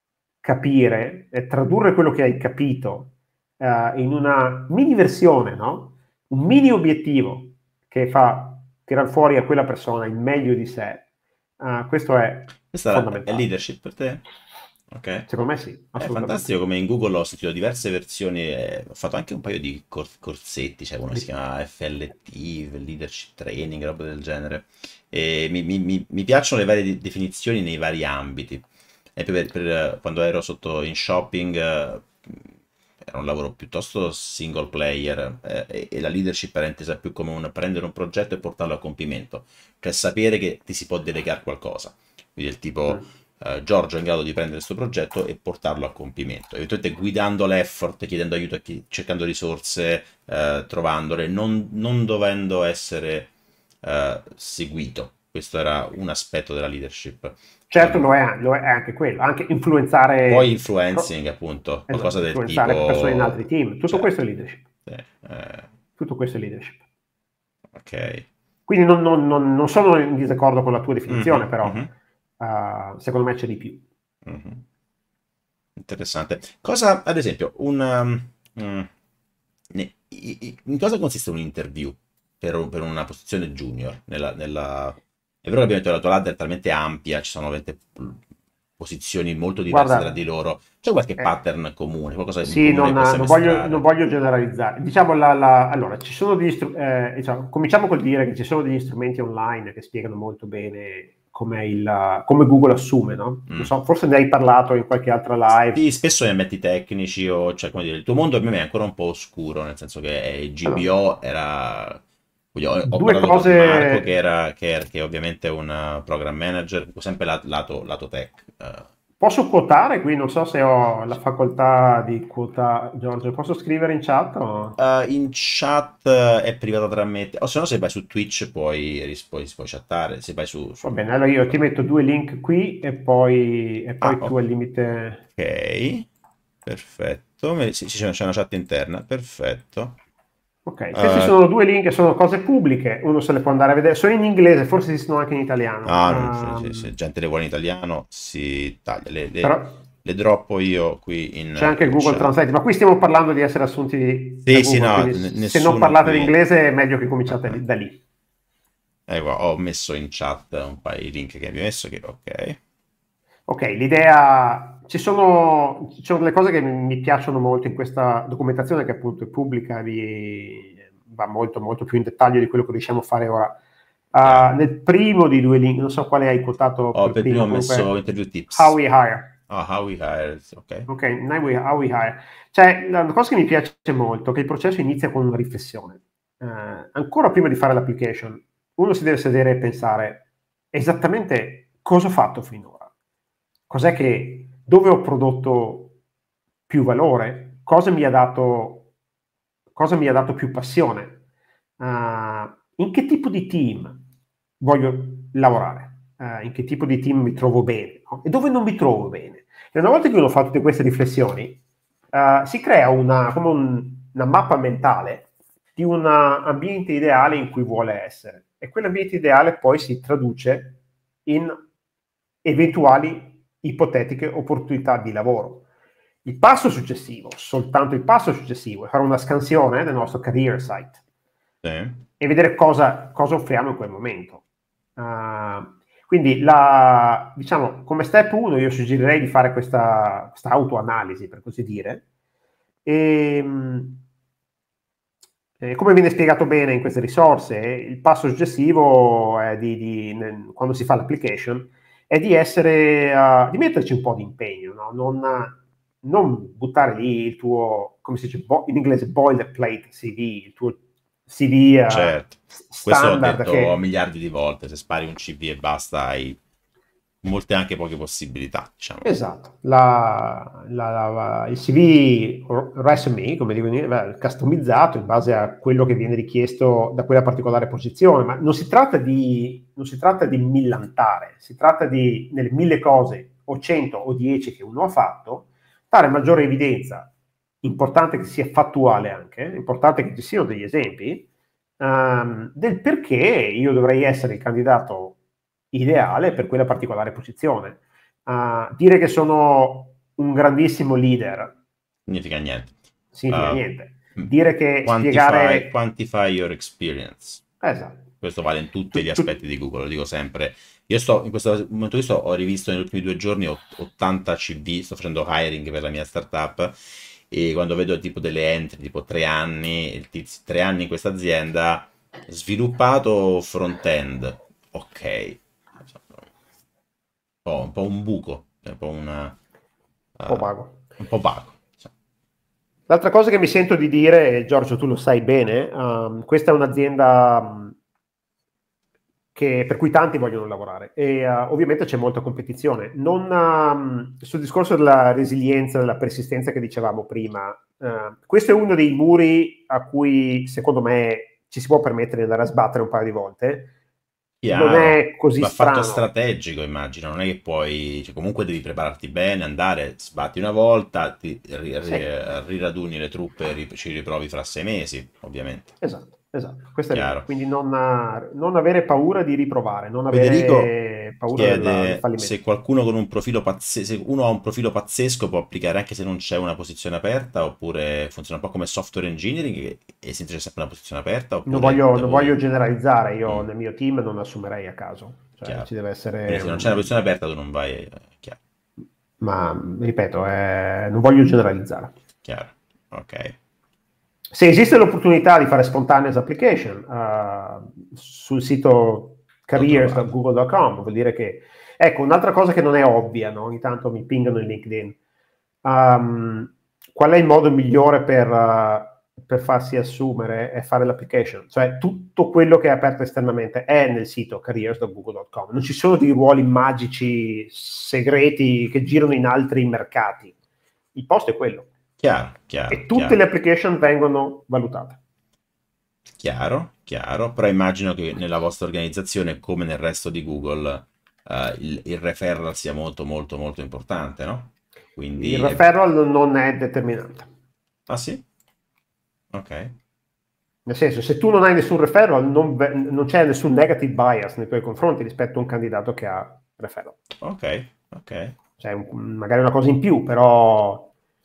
capire e tradurre quello che hai capito eh, in una mini versione, no? Un mini obiettivo che fa tirare fuori a quella persona il meglio di sé. Eh, questo è Questa è fondamentale. leadership per te? Ok. Secondo me sì, È assolutamente fantastico sì. come in Google ho sentito diverse versioni, e ho fatto anche un paio di cor- corsetti, c'è uno che si Di- chiama F L T, Leadership Training, roba del genere. E mi, mi- mi- mi piacciono le varie di- definizioni nei vari ambiti. E per, per- quando ero sotto in shopping, eh, era un lavoro piuttosto single player, eh, e, e la leadership era intesa più come un prendere un progetto e portarlo a compimento, cioè sapere che ti si può delegare qualcosa. Quindi del tipo mm. eh, Giorgio è in grado di prendere questo progetto e portarlo a compimento, eventualmente guidando l'effort, chiedendo aiuto a chi, cercando risorse, eh, trovandole, non, non dovendo essere eh, seguito. Questo era un aspetto della leadership. Certo Um, lo è, lo è anche quello, anche poi influenzare, influencing, appunto, qualcosa esatto, del influenzare persone in altri tipo... team. Tutto questo è Certo, leadership. sì, eh, Tutto questo è leadership. ok. Quindi non, non- non- non sono in disaccordo con la tua definizione, Mhm, però mhm, eh, secondo me c'è di più. mhm. Interessante. Cosa, ad esempio, un... um, mm, ne- i- i- in cosa consiste un interview per, un- per una posizione junior? Nella, nella... È vero che abbiamo detto che la tua ladder è talmente ampia, ci sono venti posizioni molto diverse tra di Guarda, loro. C'è qualche eh, pattern comune, qualcosa in sì, comune non, che possiamo non voglio, non estrarre? voglio generalizzare. Diciamo la, la- allora, ci sono degli stru- eh, diciamo, cominciamo col dire che ci sono degli strumenti online che spiegano molto bene com'è il, come Google assume, no? Non Mm. so, forse ne hai parlato in qualche altra Sì, live. spesso mi metti tecnici o, cioè, come dire, il tuo mondo a me è ancora un po' oscuro, nel senso che eh, Allora, G B O era... quindi Ho, ho due parlato con Marco, che, cose. era, che, era- che è ovviamente un uh, program manager, sempre la- lato, lato tech. eh. Posso quotare qui? Non so se ho la facoltà di quota, Giorgio. Posso scrivere in chat? O... Uh, in chat uh, è privata tra me e te. O se no, se vai su Twitch puoi, ris- puoi, puoi chattare. Se vai su, Va su... bene, allora io ti metto due link qui e poi, e Ah, poi tu al limite. ok. Perfetto. Me- Sì, sì, c'è c'è una chat interna. Perfetto. Ok, questi Uh, sono due link, sono cose pubbliche, uno se le può andare a vedere. Sono in inglese, forse esistono anche in italiano. ah, non- se, se- se Ehm, gente le vuole in italiano, si taglia. Le, le- però le droppo io qui c'è in, anche il in Google chat. Translate, ma qui stiamo parlando di essere assunti da Sì, sì, Google, no, quindi n- se non nessuno parlate qui. l'inglese è meglio che Ah, cominciate ah. lì- da lì. Ecco, ho messo in chat un paio di link che abbiamo messo. Che, ok. Ok, l'idea, ci sono, ci sono delle cose che mi piacciono molto in questa documentazione che appunto è pubblica, vi, va molto, molto più in dettaglio di quello che riusciamo a fare ora. Chiaro. Uh, nel primo di due link, non so quale hai quotato Oh, per per prima primo, ho messo comunque, interview How tips. We Hire. Ah, how we hire. Ok. Ok, now we, how we hire. Cioè, la la cosa che mi piace molto è che il processo inizia con una riflessione. Eh, ancora prima di fare l'application, uno si deve sedere e pensare esattamente cosa ho fatto finora. Cos'è che, dove ho prodotto più valore? Cosa mi ha dato, cosa mi ha dato più passione? Eh, in che tipo di team voglio lavorare? Eh, in che tipo di team mi trovo bene? No? E dove non mi trovo bene? E una volta che uno fa tutte queste riflessioni, uh, si crea una, come un, una mappa mentale di un ambiente ideale in cui vuole essere, e quell'ambiente ideale poi si traduce in eventuali ipotetiche opportunità di lavoro. Il passo successivo, soltanto il passo successivo, è fare una scansione del nostro career site sì. e vedere cosa, cosa offriamo in quel momento. Uh, quindi, la, diciamo, come step uno, io suggerirei di fare questa, questa autoanalisi, per così dire. E, eh, come viene spiegato bene in queste risorse, il passo successivo è di, di, nel, quando si fa l'application, è di essere, uh, di metterci un po' di impegno, no? non, non buttare lì il tuo, come si dice in inglese, boilerplate C V, il tuo C V uh, certo. standard. Questo l'ho detto che... miliardi di volte, se spari un C V e basta hai molte anche poche possibilità, diciamo. Esatto, la, la, la, il C V resume, come dicono, customizzato in base a quello che viene richiesto da quella particolare posizione, ma non si tratta di, non si tratta di millantare, si tratta di, nelle mille cose, o cento o dieci che uno ha fatto, dare maggiore evidenza, importante che sia fattuale anche, importante che ci siano degli esempi, um, del perché io dovrei essere il candidato ideale per quella particolare posizione. Uh, dire che sono un grandissimo leader significa niente. Significa uh, niente. Dire che quantify, spiegare... quantify your experience. Esatto. Questo vale in tutti tu, gli tu... aspetti di Google, lo dico sempre. Io sto, in questo momento di sto, ho rivisto negli ultimi due giorni ottanta C V, sto facendo hiring per la mia startup, e quando vedo tipo delle entry, tipo tre anni, il tizio, tre anni in questa azienda, sviluppato front-end, ok. Un po', un po' un buco, un po' una... Uh, un po' vago. Un po' vago. L'altra cosa che mi sento di dire, e Giorgio tu lo sai bene, um, questa è un'azienda um, che, per cui tanti vogliono lavorare e uh, ovviamente c'è molta competizione. Non, um, sul discorso della resilienza, della persistenza che dicevamo prima, uh, questo è uno dei muri a cui secondo me ci si può permettere di andare a sbattere un paio di volte. Chiaro, non è così va strano. fatto strategico, immagino, non è che poi, cioè, comunque devi prepararti bene, andare, sbatti una volta, ti ri, ri, Sì. riraduni le truppe e ci riprovi fra sei mesi, ovviamente. Esatto, esatto, questo è Chiaro. vero. Quindi non, non avere paura di riprovare, non Federico avere paura chiede della, del fallimento. se qualcuno con un profilo pazzesco, se uno ha un profilo pazzesco può applicare anche se non c'è una posizione aperta, oppure funziona un po' come software engineering e si c'è sempre una posizione aperta, oppure non voglio, devo... non voglio generalizzare, io mm. nel mio team non assumerei a caso, cioè, ci deve essere... Quindi se non c'è una posizione aperta tu non vai, eh, chiaro. Ma ripeto, eh, non voglio generalizzare. Chiaro, ok. Se esiste l'opportunità di fare spontaneous application uh, sul sito careers punto google punto com, vuol dire che... Ecco, un'altra cosa che non è ovvia, no? Ogni tanto mi pingano in LinkedIn. Um, qual è il modo migliore per, uh, per farsi assumere e fare l'application? Cioè, tutto quello che è aperto esternamente è nel sito careers punto google punto com. Non ci sono dei ruoli magici, segreti, che girano in altri mercati. Il posto è quello. Chiaro, chiaro. E tutte chiaro. le application vengono valutate. Chiaro, chiaro, però immagino che nella vostra organizzazione, come nel resto di Google, uh, il, il referral sia molto molto molto importante, no? Quindi il referral è... non è determinante. Ah sì? Ok. Nel senso, se tu non hai nessun referral, non, non c'è nessun negative bias nei tuoi confronti rispetto a un candidato che ha referral. Ok, ok. C'è un, magari una cosa in più, però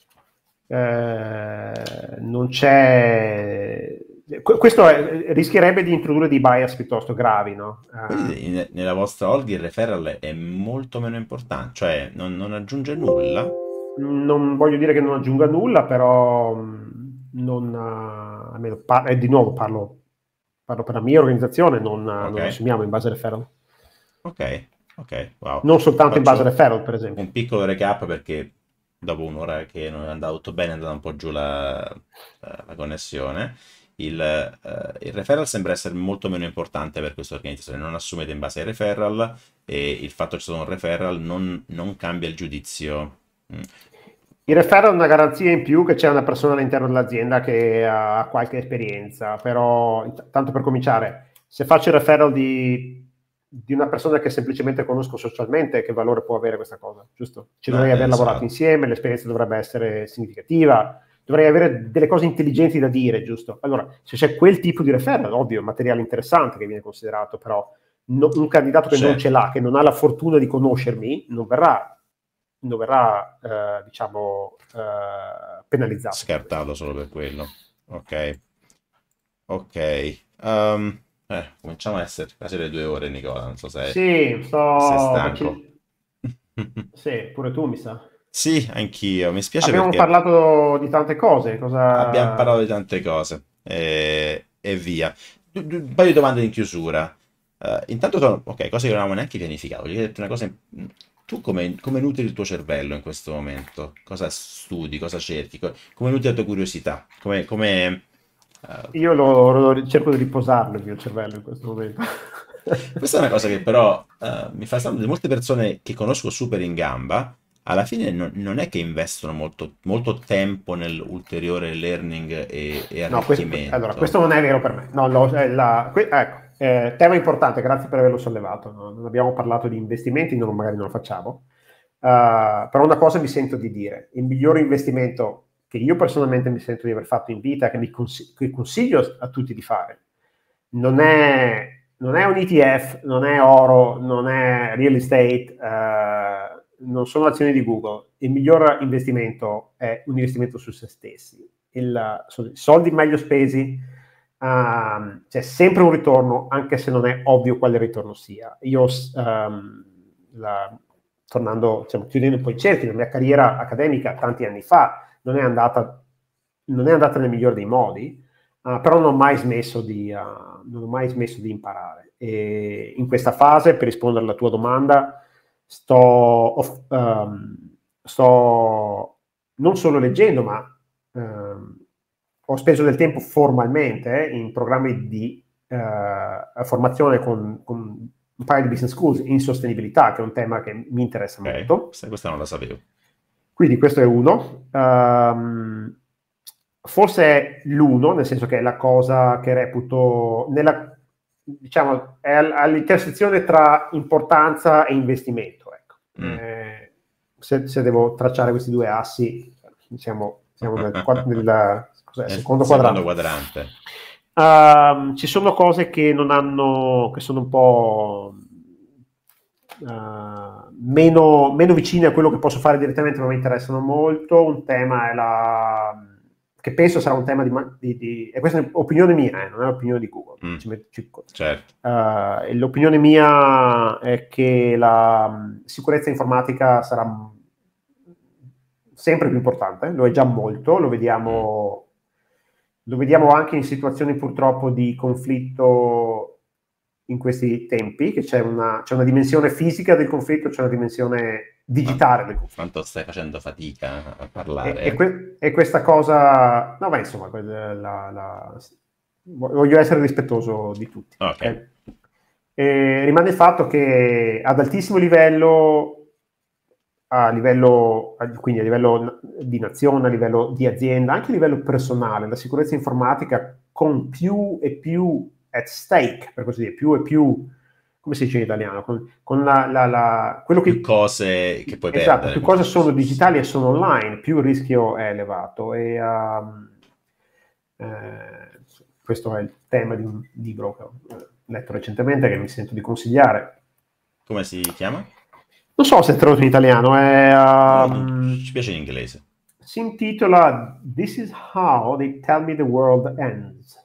eh, non c'è... Questo è, rischierebbe di introdurre dei bias piuttosto gravi, no? Quindi uh, nella vostra org il referral è molto meno importante, cioè non, non aggiunge nulla? Non voglio dire che non aggiunga nulla, però non, uh, almeno par- eh, di nuovo parlo, parlo per la mia organizzazione, non, okay. non assumiamo in base al referral. Ok, ok, wow. Non soltanto Faccio in base al referral, per esempio. Un piccolo recap perché dopo un'ora che non è andato tutto bene è andata un po' giù la, la connessione. Il, uh, il referral sembra essere molto meno importante per questa organizzazione, non assumete in base ai referral e il fatto che ci sia un referral non, non cambia il giudizio. Mm. Il referral è una garanzia in più che c'è una persona all'interno dell'azienda che ha qualche esperienza, però tanto per cominciare, se faccio il referral di di una persona che semplicemente conosco socialmente, che valore può avere questa cosa, giusto? Ci Eh, dovrei aver esatto. lavorato insieme, l'esperienza dovrebbe essere significativa, dovrei avere delle cose intelligenti da dire, giusto? Allora, se c'è quel tipo di referral, ovvio, materiale interessante che viene considerato, però no, un candidato che Certo. non ce l'ha, che non ha la fortuna di conoscermi, non verrà, non verrà eh, diciamo, eh, penalizzato. Scartato solo per quello. Ok. Ok. Um, eh, cominciamo a essere quasi le due ore, Nicola. Non so se Sì, sto... sei stanco. Sì, pure tu mi sa. Sì, anch'io. Mi spiace Abbiamo perché parlato di tante cose. abbiamo Cosa... parlato di tante cose e, e via. Du- du- Un paio di domande in chiusura. Eh, intanto sono, ok, cose che non avevamo neanche pianificato. Voglio dirti una cosa. Tu come, come nutri il tuo cervello in questo momento? Cosa studi? Cosa cerchi? Co- Come nutri la tua curiosità? Come, come, eh, Io lo, lo- cerco di riposarlo il mio cervello in questo momento. Questa è una cosa che però eh, mi fa strano, molte persone che conosco super in gamba, alla fine non, non è che investono molto, molto tempo nell'ulteriore learning e, e No, questo, allora, arricchimento. questo non è vero per me. No, lo- è la- que- ecco, eh, tema importante, grazie per averlo sollevato. No? Non abbiamo parlato di investimenti, non, magari non lo facciamo. Uh, però una cosa mi sento di dire, il migliore investimento che io personalmente mi sento di aver fatto in vita, che, mi cons- che consiglio a tutti di fare, non è, non è un E T F, non è oro, non è real estate, uh, non sono azioni di Google. Il miglior investimento è un investimento su se stessi. Il, sono i soldi meglio spesi, uh, c'è sempre un ritorno, anche se non è ovvio quale ritorno sia. Io, um, la, tornando, diciamo, chiudendo poi i cerchi, la mia carriera accademica tanti anni fa non è andata, non è andata nel migliore dei modi, uh, però non ho mai smesso di, uh, non ho mai smesso di imparare. E in questa fase, per rispondere alla tua domanda, sto, um, sto non solo leggendo, ma um, ho speso del tempo formalmente eh, in programmi di uh, formazione con, con un paio di business schools in sostenibilità, che è un tema che mi interessa Ok, molto. questa, questa non la sapevo. Quindi questo è uno. Um, forse è l'uno, nel senso che è la cosa che reputo, nella, diciamo, è all'intersezione tra importanza e investimento. Ecco. Mm. Eh, se, se devo tracciare questi due assi, siamo, siamo nel, nel cos'è, secondo, secondo quadrante. quadrante. Uh, ci sono cose che non hanno, che sono un po' uh, meno, meno vicine a quello che posso fare direttamente, ma mi interessano molto. Un tema è la, che penso sarà un tema di, di, di e questa è opinione mia, eh, non è l'opinione di Google. Mm. Ci met, ci, certo. uh, l'opinione mia è che la um, sicurezza informatica sarà sempre più importante, lo è già molto, lo vediamo. Mm. Lo vediamo anche in situazioni purtroppo di conflitto in questi tempi, che c'è una, c'è una dimensione fisica del conflitto, c'è una dimensione digitale del conflitto. Quanto stai facendo fatica a parlare? E, e, que- e questa cosa... No, ma insomma, la, la, voglio essere rispettoso di tutti. Ok. Okay? E rimane il fatto che ad altissimo livello... a livello, quindi a livello di nazione, a livello di azienda, anche a livello personale, la sicurezza informatica con più e più at stake, per così dire, più e più, come si dice in italiano, con, con la, la, la, quello che... Più cose che puoi esatto, perdere. più cose sono digitali e sono online, più il rischio è elevato. E, um, eh, questo è il tema di un libro che ho letto recentemente, che mi sento di consigliare. Come si chiama? Non so se è tradotto in italiano, è, um, ci piace in inglese. Si intitola This is how they tell me the world ends.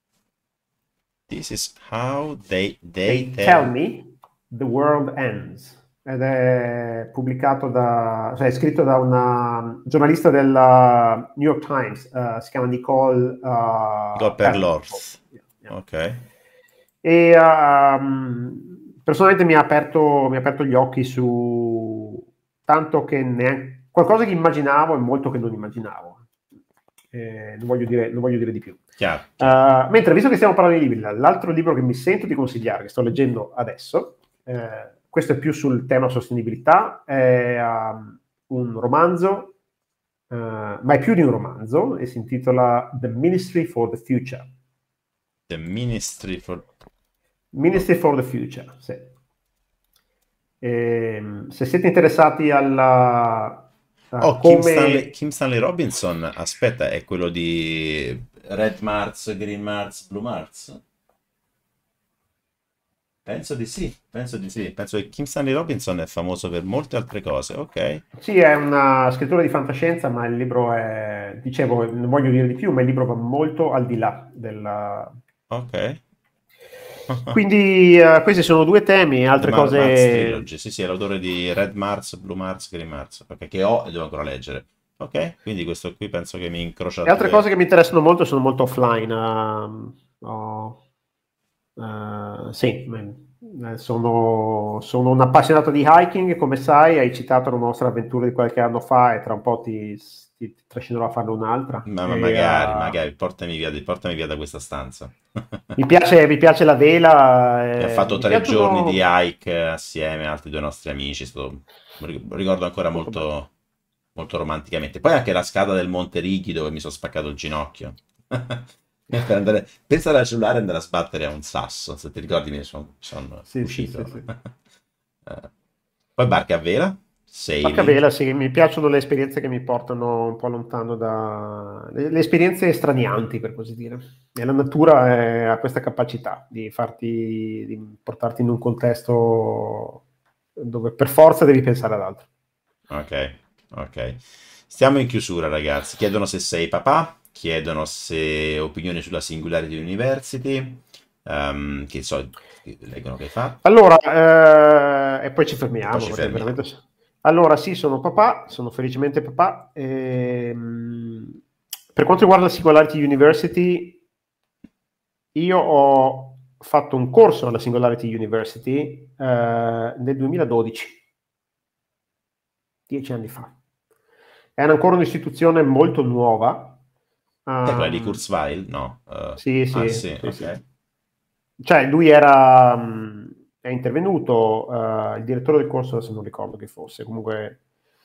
This is how they, they, they tell... tell me the world ends. Ed è pubblicato da, cioè è scritto da una giornalista del New York Times, uh, si chiama Nicole, uh, Nicole Perlorth. Yeah, yeah. Ok. E um, personalmente mi ha aperto, mi ha aperto gli occhi su tanto che neanche qualcosa che immaginavo e molto che non immaginavo. Eh, non, voglio dire, non voglio dire di più. Chiaro, chiaro. Uh, mentre, visto che stiamo parlando di libri, l'altro libro che mi sento di consigliare, che sto leggendo adesso, eh, questo è più sul tema sostenibilità, è um, un romanzo, uh, ma è più di un romanzo, e si intitola The Ministry for the Future. The Ministry for... Ministry for the Future, sì. Ehm, se siete interessati alla, a Oh, Kim Stanley, come... Kim Stanley Robinson, aspetta, è quello di Red Mars, Green Mars, Blue Mars? Penso di sì, penso di sì. Penso che Kim Stanley Robinson è famoso per molte altre cose, ok? Sì, è una scrittura di fantascienza, ma il libro è, dicevo, non voglio dire di più, ma il libro va molto al di là della... Ok. Quindi eh, questi sono due temi, The altre Mar- Mars cose... Trilogy, sì sì, è l'autore di Red Mars, Blue Mars, Green Mars, ok, che ho e devo ancora leggere. Ok, quindi questo qui penso che mi incrocia E altre cose due... che mi interessano molto sono molto offline. ehm, ho- eh, sì, eh, sono, sono un appassionato di hiking, come sai, hai citato la nostra avventura di qualche anno fa e tra un po' ti, ti- ti trascinerò a farne un'altra. Ma, ma E, magari, eh, magari, portami via, portami via da questa stanza. mi piace, mi piace la vela, Abbiamo eh, fatto mi tre giorni di piacciono hike assieme, altri due nostri amici, è stato- ricordo ancora molto bello. molto, molto romanticamente. Poi anche la scala del Monte Righi dove mi sono spaccato il ginocchio. Per andare, pensa al cellulare e andare a sbattere a un sasso, se ti ricordi mi sono, sono Sì, sì, sì, uscito. sì. Eh, Poi barche a vela, Barca sailing. vela, sì, mi piacciono le esperienze che mi portano un po' lontano da... le, le esperienze stranianti, per così dire. E la natura è- ha questa capacità di farti, di portarti in un contesto dove per forza devi pensare ad altro. Ok, ok. Stiamo in chiusura, ragazzi. Chiedono se sei papà, chiedono se opinioni sulla Singularity University, ehm, che so, che leggono che hai fatto, Allora, eh, e poi ci e poi fermiamo, ci perché veramente... fermiamo. Allora, sì, sono papà, sono felicemente papà. ehm, per quanto riguarda la Singularity University, io ho fatto un corso alla Singularity University eh, nel duemiladodici, dieci anni fa. Era ancora un'istituzione molto nuova. È quella di ehm, Kurzweil? No. eh, sì, ah, sì, sì, sì, ok. sì. Cioè, lui era, mh, è intervenuto, eh, il direttore del corso, adesso non ricordo chi fosse, comunque,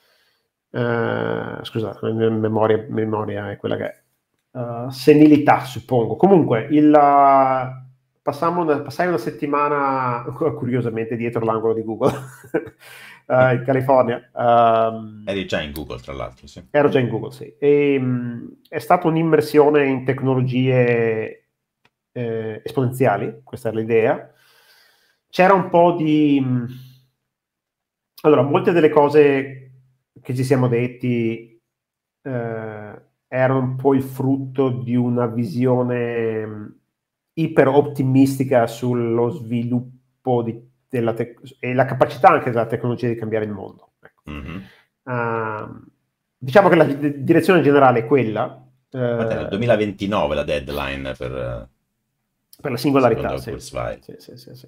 eh, scusate, la mia memoria, memoria è quella che è. Eh, senilità, suppongo. Comunque, il, uh, passammo una- passai una settimana, curiosamente, dietro l'angolo di Google, eh, in California. Ehm, Eri già in Google, tra l'altro, sì. ero già in Google, sì. E, mh, è stata un'immersione in tecnologie eh, esponenziali, questa è l'idea. C'era un po' di... mh, allora, molte delle cose che ci siamo detti eh, erano un po' il frutto di una visione mh, iper ottimistica sullo sviluppo di- della tec- e la capacità anche della tecnologia di cambiare il mondo. Ecco. Mhm. Ah, diciamo che la di- direzione generale è quella, Quant'è? Il eh, duemilaventinove la deadline per, eh, per la singolarità, secondo sì. Kurzweil. Sì, sì, sì, sì.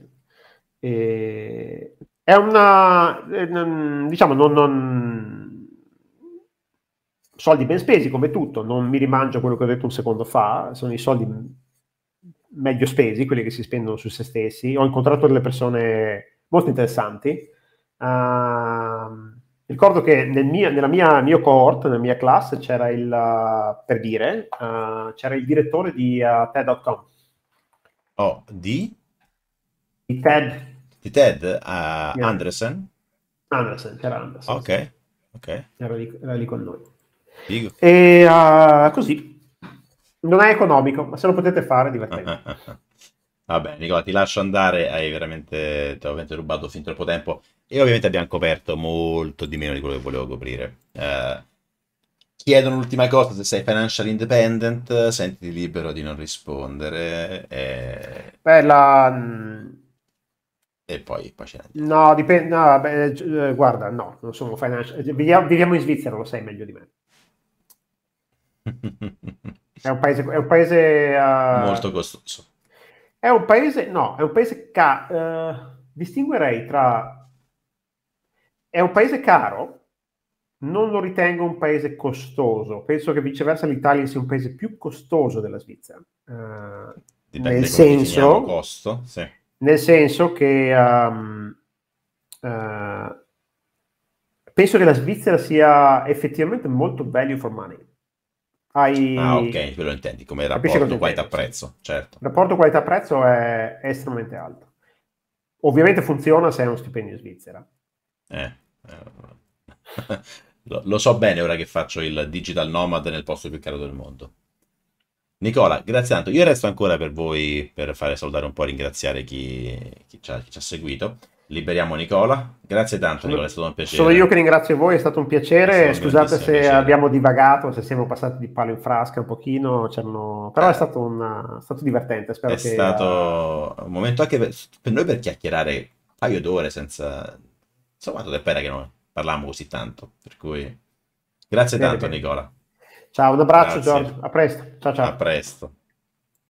E- è una, eh, non- diciamo, non, non- soldi ben spesi come tutto, non mi rimangio quello che ho detto un secondo fa, sono i soldi meglio spesi, quelli che si spendono su se stessi. Ho incontrato delle persone molto interessanti. Uh, ricordo che nel mio, nella mia mio cohort, nella mia classe, c'era il, uh, per dire, uh, c'era il direttore di uh, TED punto com, Oh, di? di TED, Di Ted a yeah. Andresen? Anderson, c'era Anderson, Ok, sì. ok. Era lì, era lì con noi. Figo. E uh, così, non è economico, ma se lo potete fare è divertente. Va bene, Nicola, ti lascio andare, hai veramente, ti ho veramente rubato fin troppo tempo e ovviamente abbiamo coperto molto di meno di quello che volevo coprire. Eh, chiedono l'ultima cosa, se sei financial independent, sentiti libero di non rispondere e, Beh, la, mh, e poi, poi ce ne andiamo. no, dipende, no, beh, eh, guarda, no, non sono financial, viviamo, viviamo in Svizzera, lo sai meglio di me. È un paese, è un paese, Molto eh, costoso. è un paese, no, è un paese, ca- eh, distinguerei tra, è un paese caro, non lo ritengo un paese costoso, penso che viceversa l'Italia sia un paese più costoso della Svizzera, eh, nel Dipende come definiamo senso, costo, sì. nel senso che um, eh, penso che la Svizzera sia effettivamente molto value for money. Ah, ok, Hai, quello intendi, come capisci cosa rapporto intendo? Sì. qualità-prezzo, certo. Il rapporto qualità-prezzo è, è estremamente alto. Ovviamente funziona se hai uno stipendio in Svizzera. Eh, eh, lo, lo so bene ora che faccio il digital nomad nel posto più caro del mondo. Nicola, grazie tanto. Io resto ancora per voi per fare salutare un po', ringraziare chi, chi ci ha, chi ci ha seguito. Liberiamo Nicola. Grazie tanto, Nicola, è Sono, stato un sono piacere. io che ringrazio voi, è stato un È stato piacere. un Scusate grandissimo se piacere. abbiamo divagato, se siamo passati di palo in frasca un pochino, c'erano- però è Eh, stato, un, è stato divertente. è Spero che eh, stato un momento anche per, per noi per chiacchierare un paio d'ore senza... Insomma, quanto tempo era che non parlavamo così tanto. Per cui, grazie bene, tanto, bene. Nicola. Ciao, un abbraccio Grazie. Giorgio, a presto. Ciao A ciao. presto.